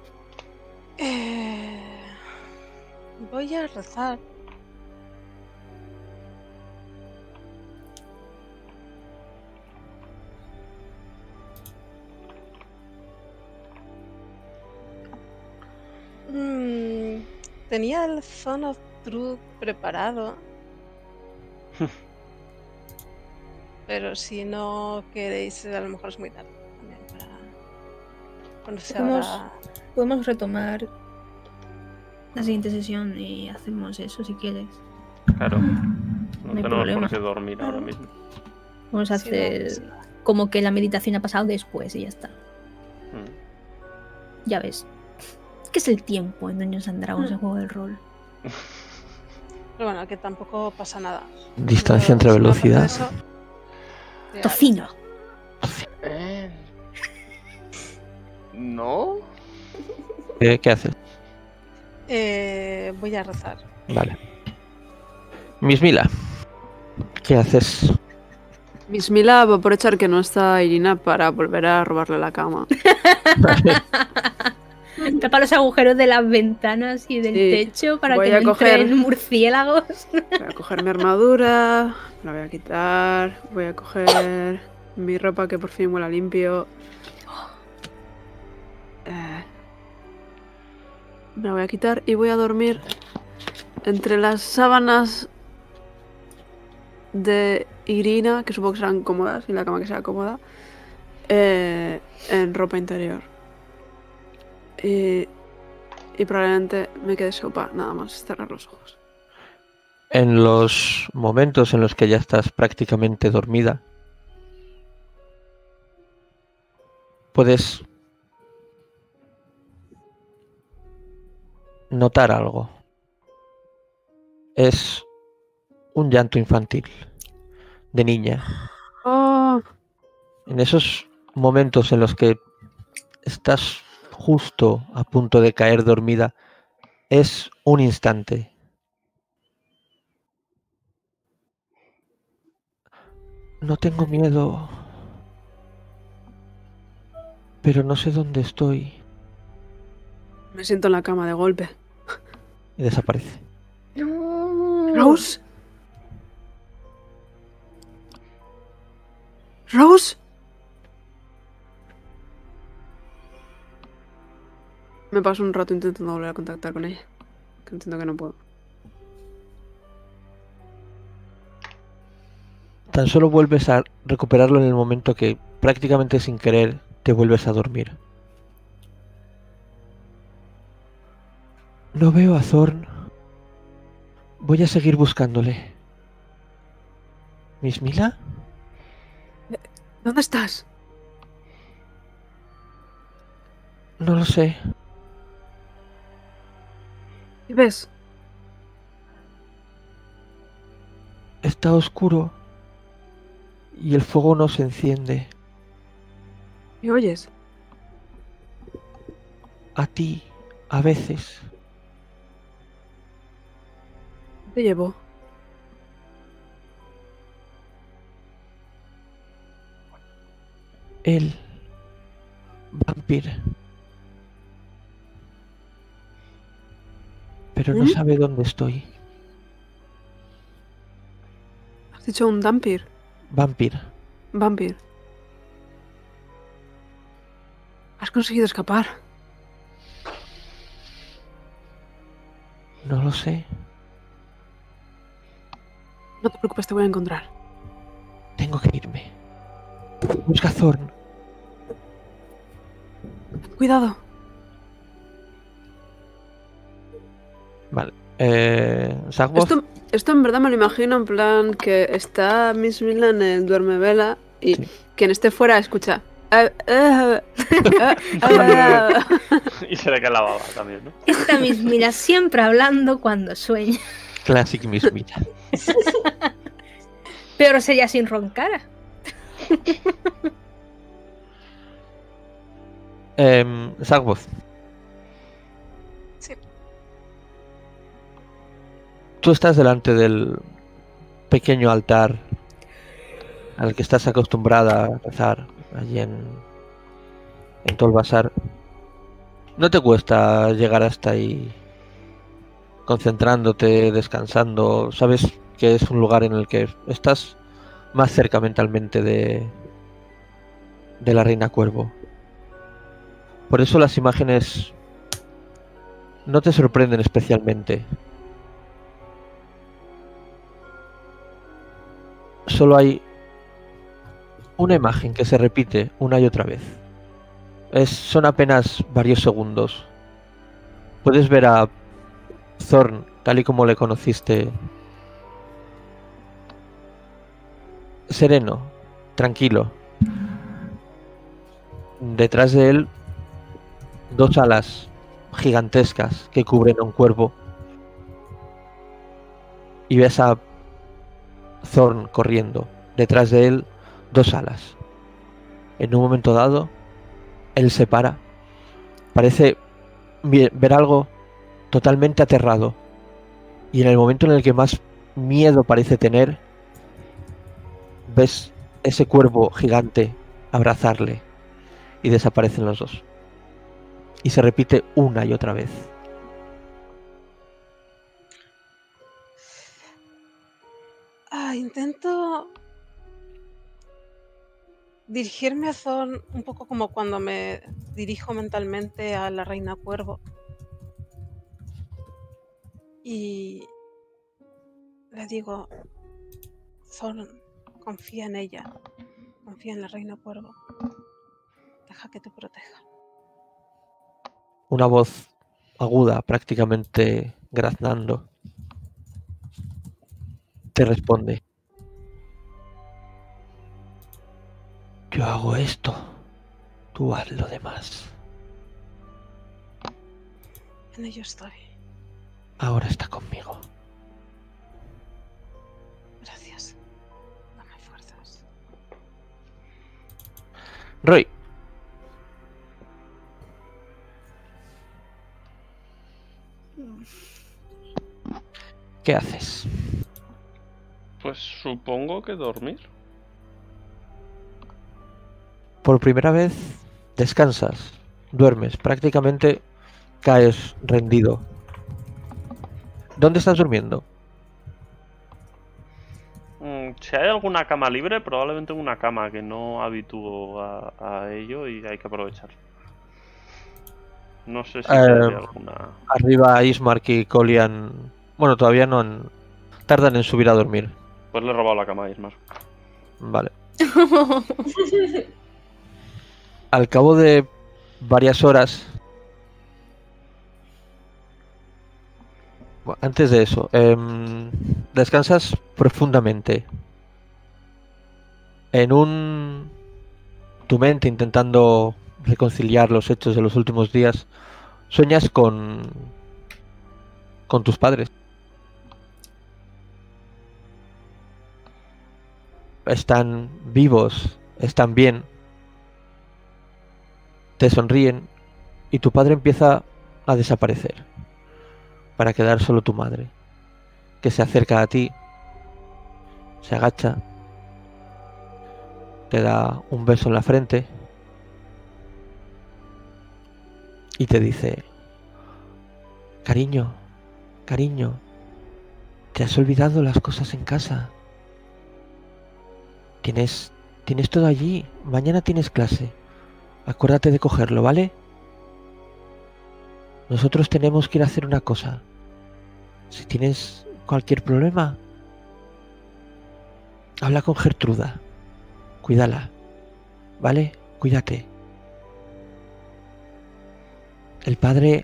[SPEAKER 3] Eh, voy a rezar. Mm, tenía el Zone of Truth preparado, Pero si no queréis, a lo mejor es muy tarde también para ponerse
[SPEAKER 2] Podemos,
[SPEAKER 3] ahora.
[SPEAKER 2] podemos retomar la siguiente sesión y hacemos eso si quieres.
[SPEAKER 1] Claro. No,
[SPEAKER 2] No hay
[SPEAKER 1] tenemos
[SPEAKER 2] problema.
[SPEAKER 1] por qué dormir ahora mismo.
[SPEAKER 2] Vamos a
[SPEAKER 3] Sí, no,
[SPEAKER 2] hacer
[SPEAKER 3] sí.
[SPEAKER 2] como que la meditación ha pasado después y ya está.
[SPEAKER 1] Mm.
[SPEAKER 2] Ya ves. ¿Qué es el tiempo en Dungeons and Dragons,
[SPEAKER 3] Mm.
[SPEAKER 2] el juego del rol?
[SPEAKER 3] Pero bueno, que tampoco pasa nada.
[SPEAKER 4] Distancia
[SPEAKER 3] Pero
[SPEAKER 4] entre
[SPEAKER 3] si no, aparte de
[SPEAKER 4] velocidad.
[SPEAKER 3] eso, ya,
[SPEAKER 2] Tocino.
[SPEAKER 1] Eh, ¿No?
[SPEAKER 4] ¿Qué, qué haces?
[SPEAKER 3] eh, voy a rezar.
[SPEAKER 4] Vale. Miss Mila, ¿qué haces?
[SPEAKER 6] Miss Mila va a aprovechar que no está Irina para volver a robarle la cama.
[SPEAKER 2] Tapa los agujeros de las ventanas y del
[SPEAKER 6] Sí,
[SPEAKER 2] techo para
[SPEAKER 6] voy
[SPEAKER 2] que
[SPEAKER 6] a
[SPEAKER 2] no
[SPEAKER 6] coger-
[SPEAKER 2] entren murciélagos.
[SPEAKER 6] Voy a coger mi armadura, la voy a quitar, voy a coger mi ropa que por fin huela limpio. Eh, me la voy a quitar y voy a dormir entre las sábanas de Irina, que supongo que serán cómodas, y la cama que sea cómoda, eh, en ropa interior. Y, y probablemente me quede sopa, nada más cerrar los ojos.
[SPEAKER 4] En los momentos en los que ya estás prácticamente dormida, puedes notar algo. Es un llanto infantil, de niña.
[SPEAKER 6] Oh,
[SPEAKER 4] En esos momentos en los que estás justo a punto de caer dormida, es un instante. No tengo miedo, pero no sé dónde estoy.
[SPEAKER 6] me siento en la cama de golpe.
[SPEAKER 4] Y desaparece.
[SPEAKER 6] ¿Rose? ¿Rose? Me paso un rato intentando volver a contactar con ella. Que entiendo que no puedo.
[SPEAKER 4] Tan solo vuelves a recuperarlo en el momento que, prácticamente sin querer, te vuelves a dormir. No veo a Thorn. Voy a seguir buscándole. ¿Miss Mila?
[SPEAKER 6] ¿Dónde estás?
[SPEAKER 4] No lo sé.
[SPEAKER 6] ¿Y ves?
[SPEAKER 4] Está oscuro. Y el fuego no se enciende.
[SPEAKER 6] ¿Y oyes?
[SPEAKER 4] A ti, a veces.
[SPEAKER 6] Te llevo.
[SPEAKER 4] Él. Vampir. Pero no
[SPEAKER 6] ¿Mm?
[SPEAKER 4] sabe dónde estoy.
[SPEAKER 6] Has dicho un Dampir.
[SPEAKER 4] Vampir.
[SPEAKER 6] Vampir. Has conseguido escapar.
[SPEAKER 4] No lo sé.
[SPEAKER 6] No te preocupes, te voy a encontrar.
[SPEAKER 4] Tengo que irme. Busca a Thorn.
[SPEAKER 6] Cuidado.
[SPEAKER 4] Vale. Eh, Sagboth.
[SPEAKER 6] Esto, esto en verdad me lo imagino en plan que está Miss Mila en el duermevela y
[SPEAKER 4] Sí.
[SPEAKER 6] quien esté fuera escucha. "Ah, ah, ah, ah".
[SPEAKER 1] Y se le cae la baba también, ¿no?
[SPEAKER 2] Esta Miss Mila siempre hablando cuando sueña.
[SPEAKER 4] Classic Miss Mila.
[SPEAKER 2] Peor sería sin roncar.
[SPEAKER 4] Eh, Sagboth.
[SPEAKER 3] Sí.
[SPEAKER 4] Tú estás delante del pequeño altar al que estás acostumbrada a rezar allí en, en Tolbasar. No te cuesta llegar hasta ahí concentrándote, descansando. Sabes que es un lugar en el que estás más cerca mentalmente de, de la Reina Cuervo. Por eso las imágenes no te sorprenden especialmente. solo hay una imagen que se repite una y otra vez. Es, son apenas varios segundos. Puedes ver a Thorn tal y como le conociste. Sereno, tranquilo. Detrás de él, dos alas gigantescas que cubren a un cuervo. Y ves a Thorn corriendo. Detrás de él, dos alas. En un momento dado, él se para. Parece ver algo totalmente aterrado. Y en el momento en el que más miedo parece tener, ves ese cuervo gigante abrazarle. Y desaparecen los dos. Y se repite una y otra vez.
[SPEAKER 3] Ah, intento dirigirme a Thorn un poco como cuando me dirijo mentalmente a la reina cuervo. Y le digo, Thorn, confía en ella. Confía en la reina cuervo. Deja que te proteja.
[SPEAKER 4] Una voz aguda, prácticamente graznando, te responde. Yo hago esto, tú haz lo demás.
[SPEAKER 3] En ello estoy.
[SPEAKER 4] Ahora está conmigo.
[SPEAKER 3] Gracias. Dame fuerzas.
[SPEAKER 4] Roy. ¿Qué haces?
[SPEAKER 1] Pues supongo que dormir.
[SPEAKER 4] Por primera vez descansas, duermes, prácticamente caes rendido. ¿Dónde estás durmiendo?
[SPEAKER 1] Mm, si hay alguna cama libre, probablemente una cama que no habitúo a, a ello y hay que aprovechar. No sé si
[SPEAKER 4] Eh,
[SPEAKER 1] hay alguna...
[SPEAKER 4] Arriba Ismark y Colian... Bueno, todavía no han... tardan en subir a dormir.
[SPEAKER 1] Pues le he robado la cama a Ismar.
[SPEAKER 4] Vale. Al cabo de varias horas... Bueno, antes de eso, eh, descansas profundamente. En un... tu mente intentando reconciliar los hechos de los últimos días, sueñas con... con tus padres. Están vivos, están bien, te sonríen y tu padre empieza a desaparecer para quedar solo tu madre, que se acerca a ti, se agacha, te da un beso en la frente y te dice: cariño, cariño, te has olvidado las cosas en casa. Tienes, tienes todo allí. Mañana tienes clase. Acuérdate de cogerlo, ¿vale? Nosotros tenemos que ir a hacer una cosa. Si tienes cualquier problema, habla con Gertruda. Cuídala, ¿vale? Cuídate. El padre...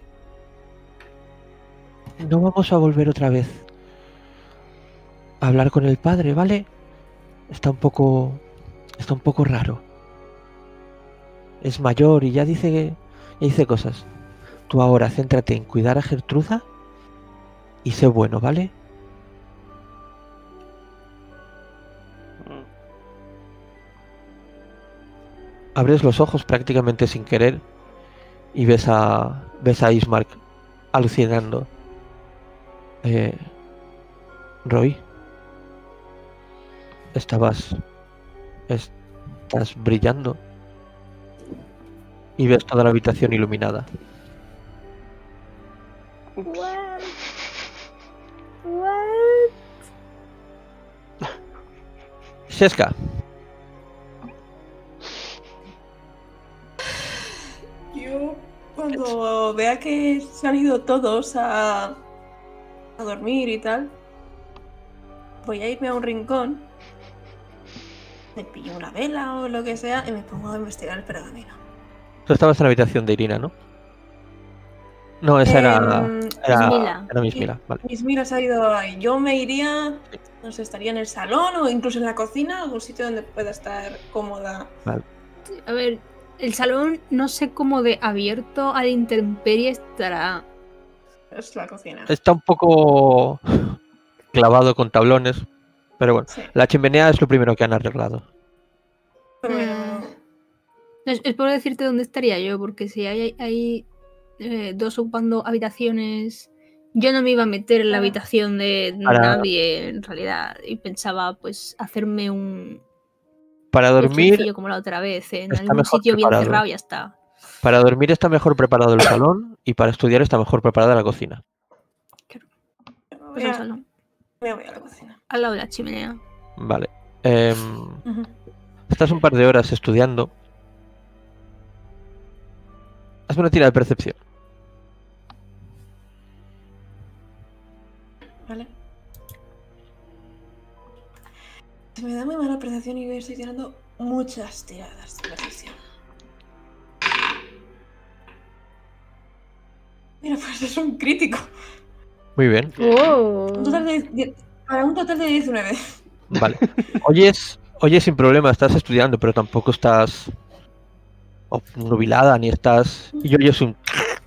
[SPEAKER 4] No vamos a volver otra vez a hablar con el padre, ¿vale? Está un poco... Está un poco raro. Es mayor y ya dice que... Ya dice cosas. Tú ahora céntrate en cuidar a Gertruda y sé bueno, ¿vale? Abres los ojos prácticamente sin querer y ves a... Ves a Ismark alucinando. Eh... Roy... Estabas... Estás brillando. Y ves toda la habitación iluminada.
[SPEAKER 2] What? What?
[SPEAKER 4] Sheska.
[SPEAKER 5] Yo, cuando vea que se han ido todos a, a dormir y tal, voy a irme a un rincón me pillo una vela o lo que sea y me pongo a investigar el pergamino.
[SPEAKER 4] Tú estabas en la habitación de Irina, ¿no? No, esa era,
[SPEAKER 5] Em,
[SPEAKER 4] era,
[SPEAKER 2] Mismila.
[SPEAKER 4] era Mismila, vale.
[SPEAKER 5] Mis miras ha ido ahí. Yo me iría, no sé, estaría en el salón o incluso en la cocina, algún sitio donde pueda estar cómoda.
[SPEAKER 2] A ver, el salón no sé cómo de abierto a la intemperie estará.
[SPEAKER 5] Es la cocina.
[SPEAKER 4] Está un poco clavado con tablones, pero bueno.
[SPEAKER 5] Sí.
[SPEAKER 4] La chimenea es lo primero que han arreglado.
[SPEAKER 5] Pero,
[SPEAKER 2] Mm. Es, es por decirte dónde estaría yo, porque si hay, hay eh, dos ocupando habitaciones, yo no me iba a meter en la
[SPEAKER 5] Ah.
[SPEAKER 2] habitación de
[SPEAKER 4] Para-
[SPEAKER 2] nadie en realidad y pensaba pues hacerme un
[SPEAKER 4] Para dormir,
[SPEAKER 2] colchoncillo como la otra vez en
[SPEAKER 4] está
[SPEAKER 2] algún
[SPEAKER 4] mejor
[SPEAKER 2] sitio bien
[SPEAKER 4] preparado.
[SPEAKER 2] cerrado y ya está.
[SPEAKER 4] para dormir está mejor preparado el salón y para estudiar está mejor preparada la cocina.
[SPEAKER 5] voy
[SPEAKER 2] Pues al
[SPEAKER 5] a,
[SPEAKER 2] salón,
[SPEAKER 5] me voy a la cocina.
[SPEAKER 2] al lado de la chimenea.
[SPEAKER 4] Vale. Em,
[SPEAKER 5] Ujú.
[SPEAKER 4] estás un par de horas estudiando. Hazme una tira de percepción.
[SPEAKER 5] Vale. Se me da muy mala apreciación y estoy tirando muchas tiradas de percepción. Mira, pues es un crítico.
[SPEAKER 4] Muy bien.
[SPEAKER 2] Oh.
[SPEAKER 5] Un total de, die- para un total de diecinueve.
[SPEAKER 4] Vale. Oyes, oyes sin problema, estás estudiando, pero tampoco estás nubilada ni estás. Y oyes un.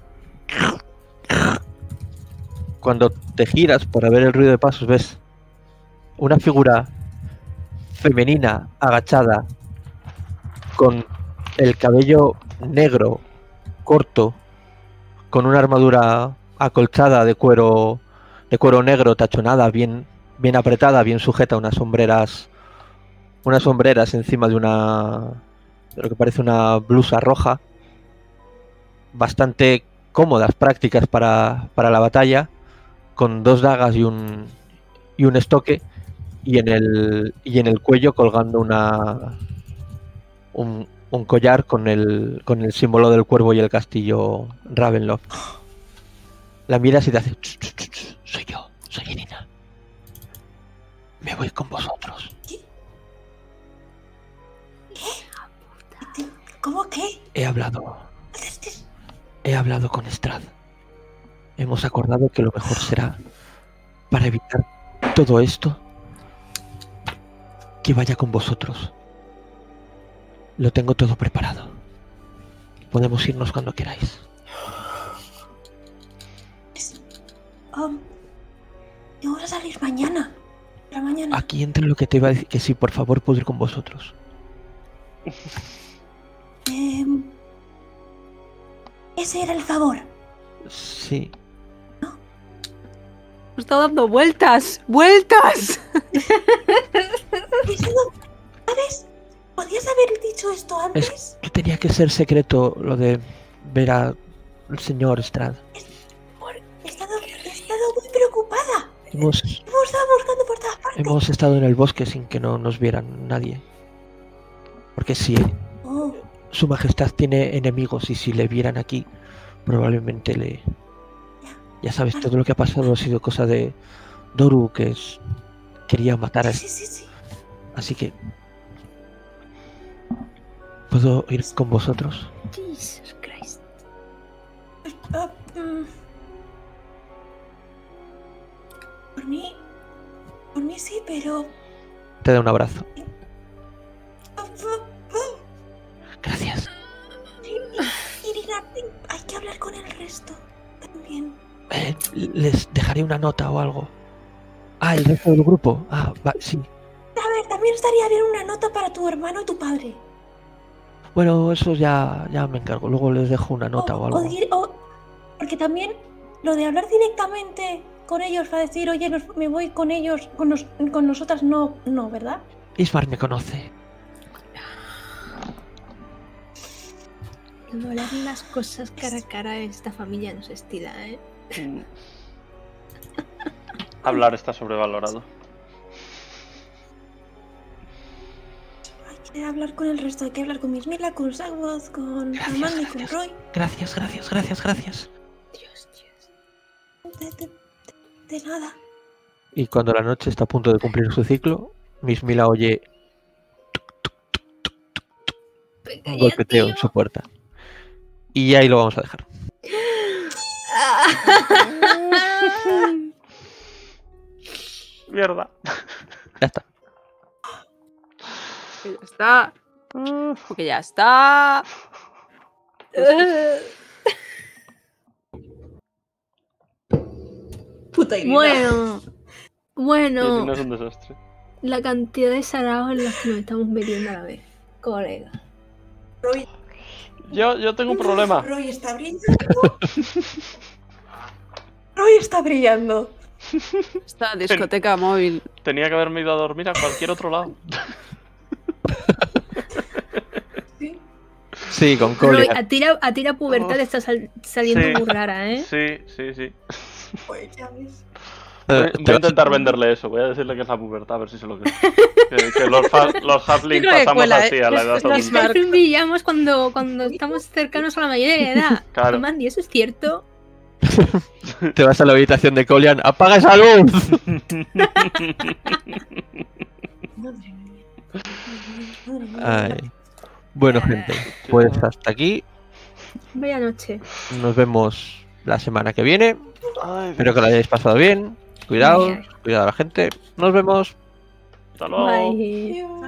[SPEAKER 4] Cuando te giras para ver el ruido de pasos, ves una figura femenina agachada con el cabello negro, corto, con una armadura acolchada de cuero de cuero negro tachonada, bien bien apretada, bien sujeta, unas sombreras unas sombreras encima de una de lo que parece una blusa roja, bastante cómodas, prácticas para, para la batalla, con dos dagas y un y un estoque, y en el y en el cuello colgando una un, un collar con el con el símbolo del cuervo y el castillo Ravenloft. La miras y te hace: "Ch, ch, ch, ch, soy yo, soy Irina. Me voy con vosotros.
[SPEAKER 5] ¿Cómo qué?
[SPEAKER 4] He hablado, he hablado con Strad. Hemos acordado que lo mejor será, para evitar todo esto, que vaya con vosotros. Lo tengo todo preparado. Podemos irnos cuando queráis.
[SPEAKER 5] Um, yo voy a salir mañana. Para mañana.
[SPEAKER 4] Aquí entra lo que te iba a decir, que sí, por favor, puedo ir con vosotros.
[SPEAKER 5] Em, ese era el favor.
[SPEAKER 4] Sí.
[SPEAKER 6] Me está dando vueltas, vueltas.
[SPEAKER 5] Eso no- ¿Sabes? ¿Podías haber dicho esto antes?
[SPEAKER 4] Es que tenía que ser secreto lo de ver al señor Strad.
[SPEAKER 5] Por- He estado, he estado muy preocupada.
[SPEAKER 4] Hemos,
[SPEAKER 5] Hemos estado buscando por todas partes.
[SPEAKER 4] hemos estado en el bosque sin que no nos vieran nadie. Porque si
[SPEAKER 5] Oh,
[SPEAKER 4] su majestad tiene enemigos y si le vieran aquí, probablemente le... Ya sabes, todo lo que ha pasado ha sido cosa de Doru, que es... quería matar a...
[SPEAKER 5] sí, sí, sí, sí.
[SPEAKER 4] Así que... ¿Puedo ir con vosotros?
[SPEAKER 2] Jesus Christ.
[SPEAKER 5] Ah, mm. Por mí. Por mí sí, pero.
[SPEAKER 4] Te da un abrazo.
[SPEAKER 5] Ah, ah, ah.
[SPEAKER 4] Gracias.
[SPEAKER 5] Irina, hay que hablar con el resto también.
[SPEAKER 4] Eh, les dejaré una nota o algo. Ah, el resto del grupo. Ah, va, sí.
[SPEAKER 5] A ver, también estaría bien una nota para tu hermano y tu padre.
[SPEAKER 4] Bueno, eso ya, ya me encargo. Luego les dejo una nota o,
[SPEAKER 5] o,
[SPEAKER 4] algo.
[SPEAKER 5] dir- o- porque también lo de hablar directamente con ellos para decir, oye, nos- me voy con ellos, con, nos- con nosotras, no, no, ¿verdad?
[SPEAKER 4] Ismar me conoce.
[SPEAKER 2] No hablar las cosas cara a cara en esta familia no se estila, ¿eh?
[SPEAKER 1] Mm. Hablar está sobrevalorado.
[SPEAKER 5] Hay que hablar con el resto, hay que hablar con Mismila, con Sagwoth, con
[SPEAKER 4] Gracias,
[SPEAKER 5] Amanda y con
[SPEAKER 4] gracias.
[SPEAKER 5] Roy.
[SPEAKER 4] Gracias, gracias, gracias, gracias.
[SPEAKER 2] Dios, Dios.
[SPEAKER 5] De, de- de- de nada.
[SPEAKER 4] Y cuando la noche está a punto de cumplir su ciclo, Miss Mila oye tuc,
[SPEAKER 2] pequeña,
[SPEAKER 4] Un golpeteo
[SPEAKER 2] tío.
[SPEAKER 4] en su puerta. Y ahí lo vamos a dejar.
[SPEAKER 1] Mierda.
[SPEAKER 4] Ya está.
[SPEAKER 6] Que ya está. Porque ya está.
[SPEAKER 5] Puta idea.
[SPEAKER 2] Bueno, bueno,
[SPEAKER 1] No es un desastre.
[SPEAKER 2] la cantidad de saraos en los que nos estamos metiendo a la vez, colega.
[SPEAKER 5] Roy,
[SPEAKER 1] Yo, yo tengo un problema.
[SPEAKER 5] Roy está brillando. Roy está brillando.
[SPEAKER 6] Esta discoteca móvil.
[SPEAKER 1] Tenía que haberme ido a dormir a cualquier otro lado.
[SPEAKER 5] Sí.
[SPEAKER 4] Sí, con
[SPEAKER 2] Roy,
[SPEAKER 4] Colia.
[SPEAKER 2] a tira, a tira pubertad
[SPEAKER 1] Uf.
[SPEAKER 2] está sal- saliendo
[SPEAKER 1] Sí.
[SPEAKER 2] muy rara, ¿eh?
[SPEAKER 1] Sí, sí, sí.
[SPEAKER 5] Pues ya ves.
[SPEAKER 1] Voy,
[SPEAKER 4] Eh,
[SPEAKER 1] voy
[SPEAKER 4] te
[SPEAKER 1] a
[SPEAKER 4] vas-
[SPEAKER 1] intentar venderle eso. Voy a decirle que es la pubertad, a ver si se lo cree. Que, que los, fa- los halflings
[SPEAKER 3] Yo creo que
[SPEAKER 1] pasamos
[SPEAKER 3] cuela,
[SPEAKER 1] así
[SPEAKER 3] ¿eh?
[SPEAKER 1] a la
[SPEAKER 3] Es-
[SPEAKER 1] edad
[SPEAKER 3] es más
[SPEAKER 1] adulta.
[SPEAKER 3] Mark.
[SPEAKER 2] Al fin brillamos cuando, cuando estamos cercanos a la mayoría de edad.
[SPEAKER 1] Claro.
[SPEAKER 2] Mandy, ¿eso es cierto?
[SPEAKER 4] Te vas a la habitación de Colian. ¡Apaga esa luz!
[SPEAKER 5] Madre mía. Madre mía.
[SPEAKER 4] Ay. Bueno, gente, pues hasta aquí.
[SPEAKER 2] Vaya noche.
[SPEAKER 4] Nos vemos la semana que viene.
[SPEAKER 1] Ay,
[SPEAKER 4] Espero que lo hayáis pasado bien. Cuidado, cuidado a la gente. Nos vemos.
[SPEAKER 1] hasta luego.
[SPEAKER 2] Bye.
[SPEAKER 5] Adiós.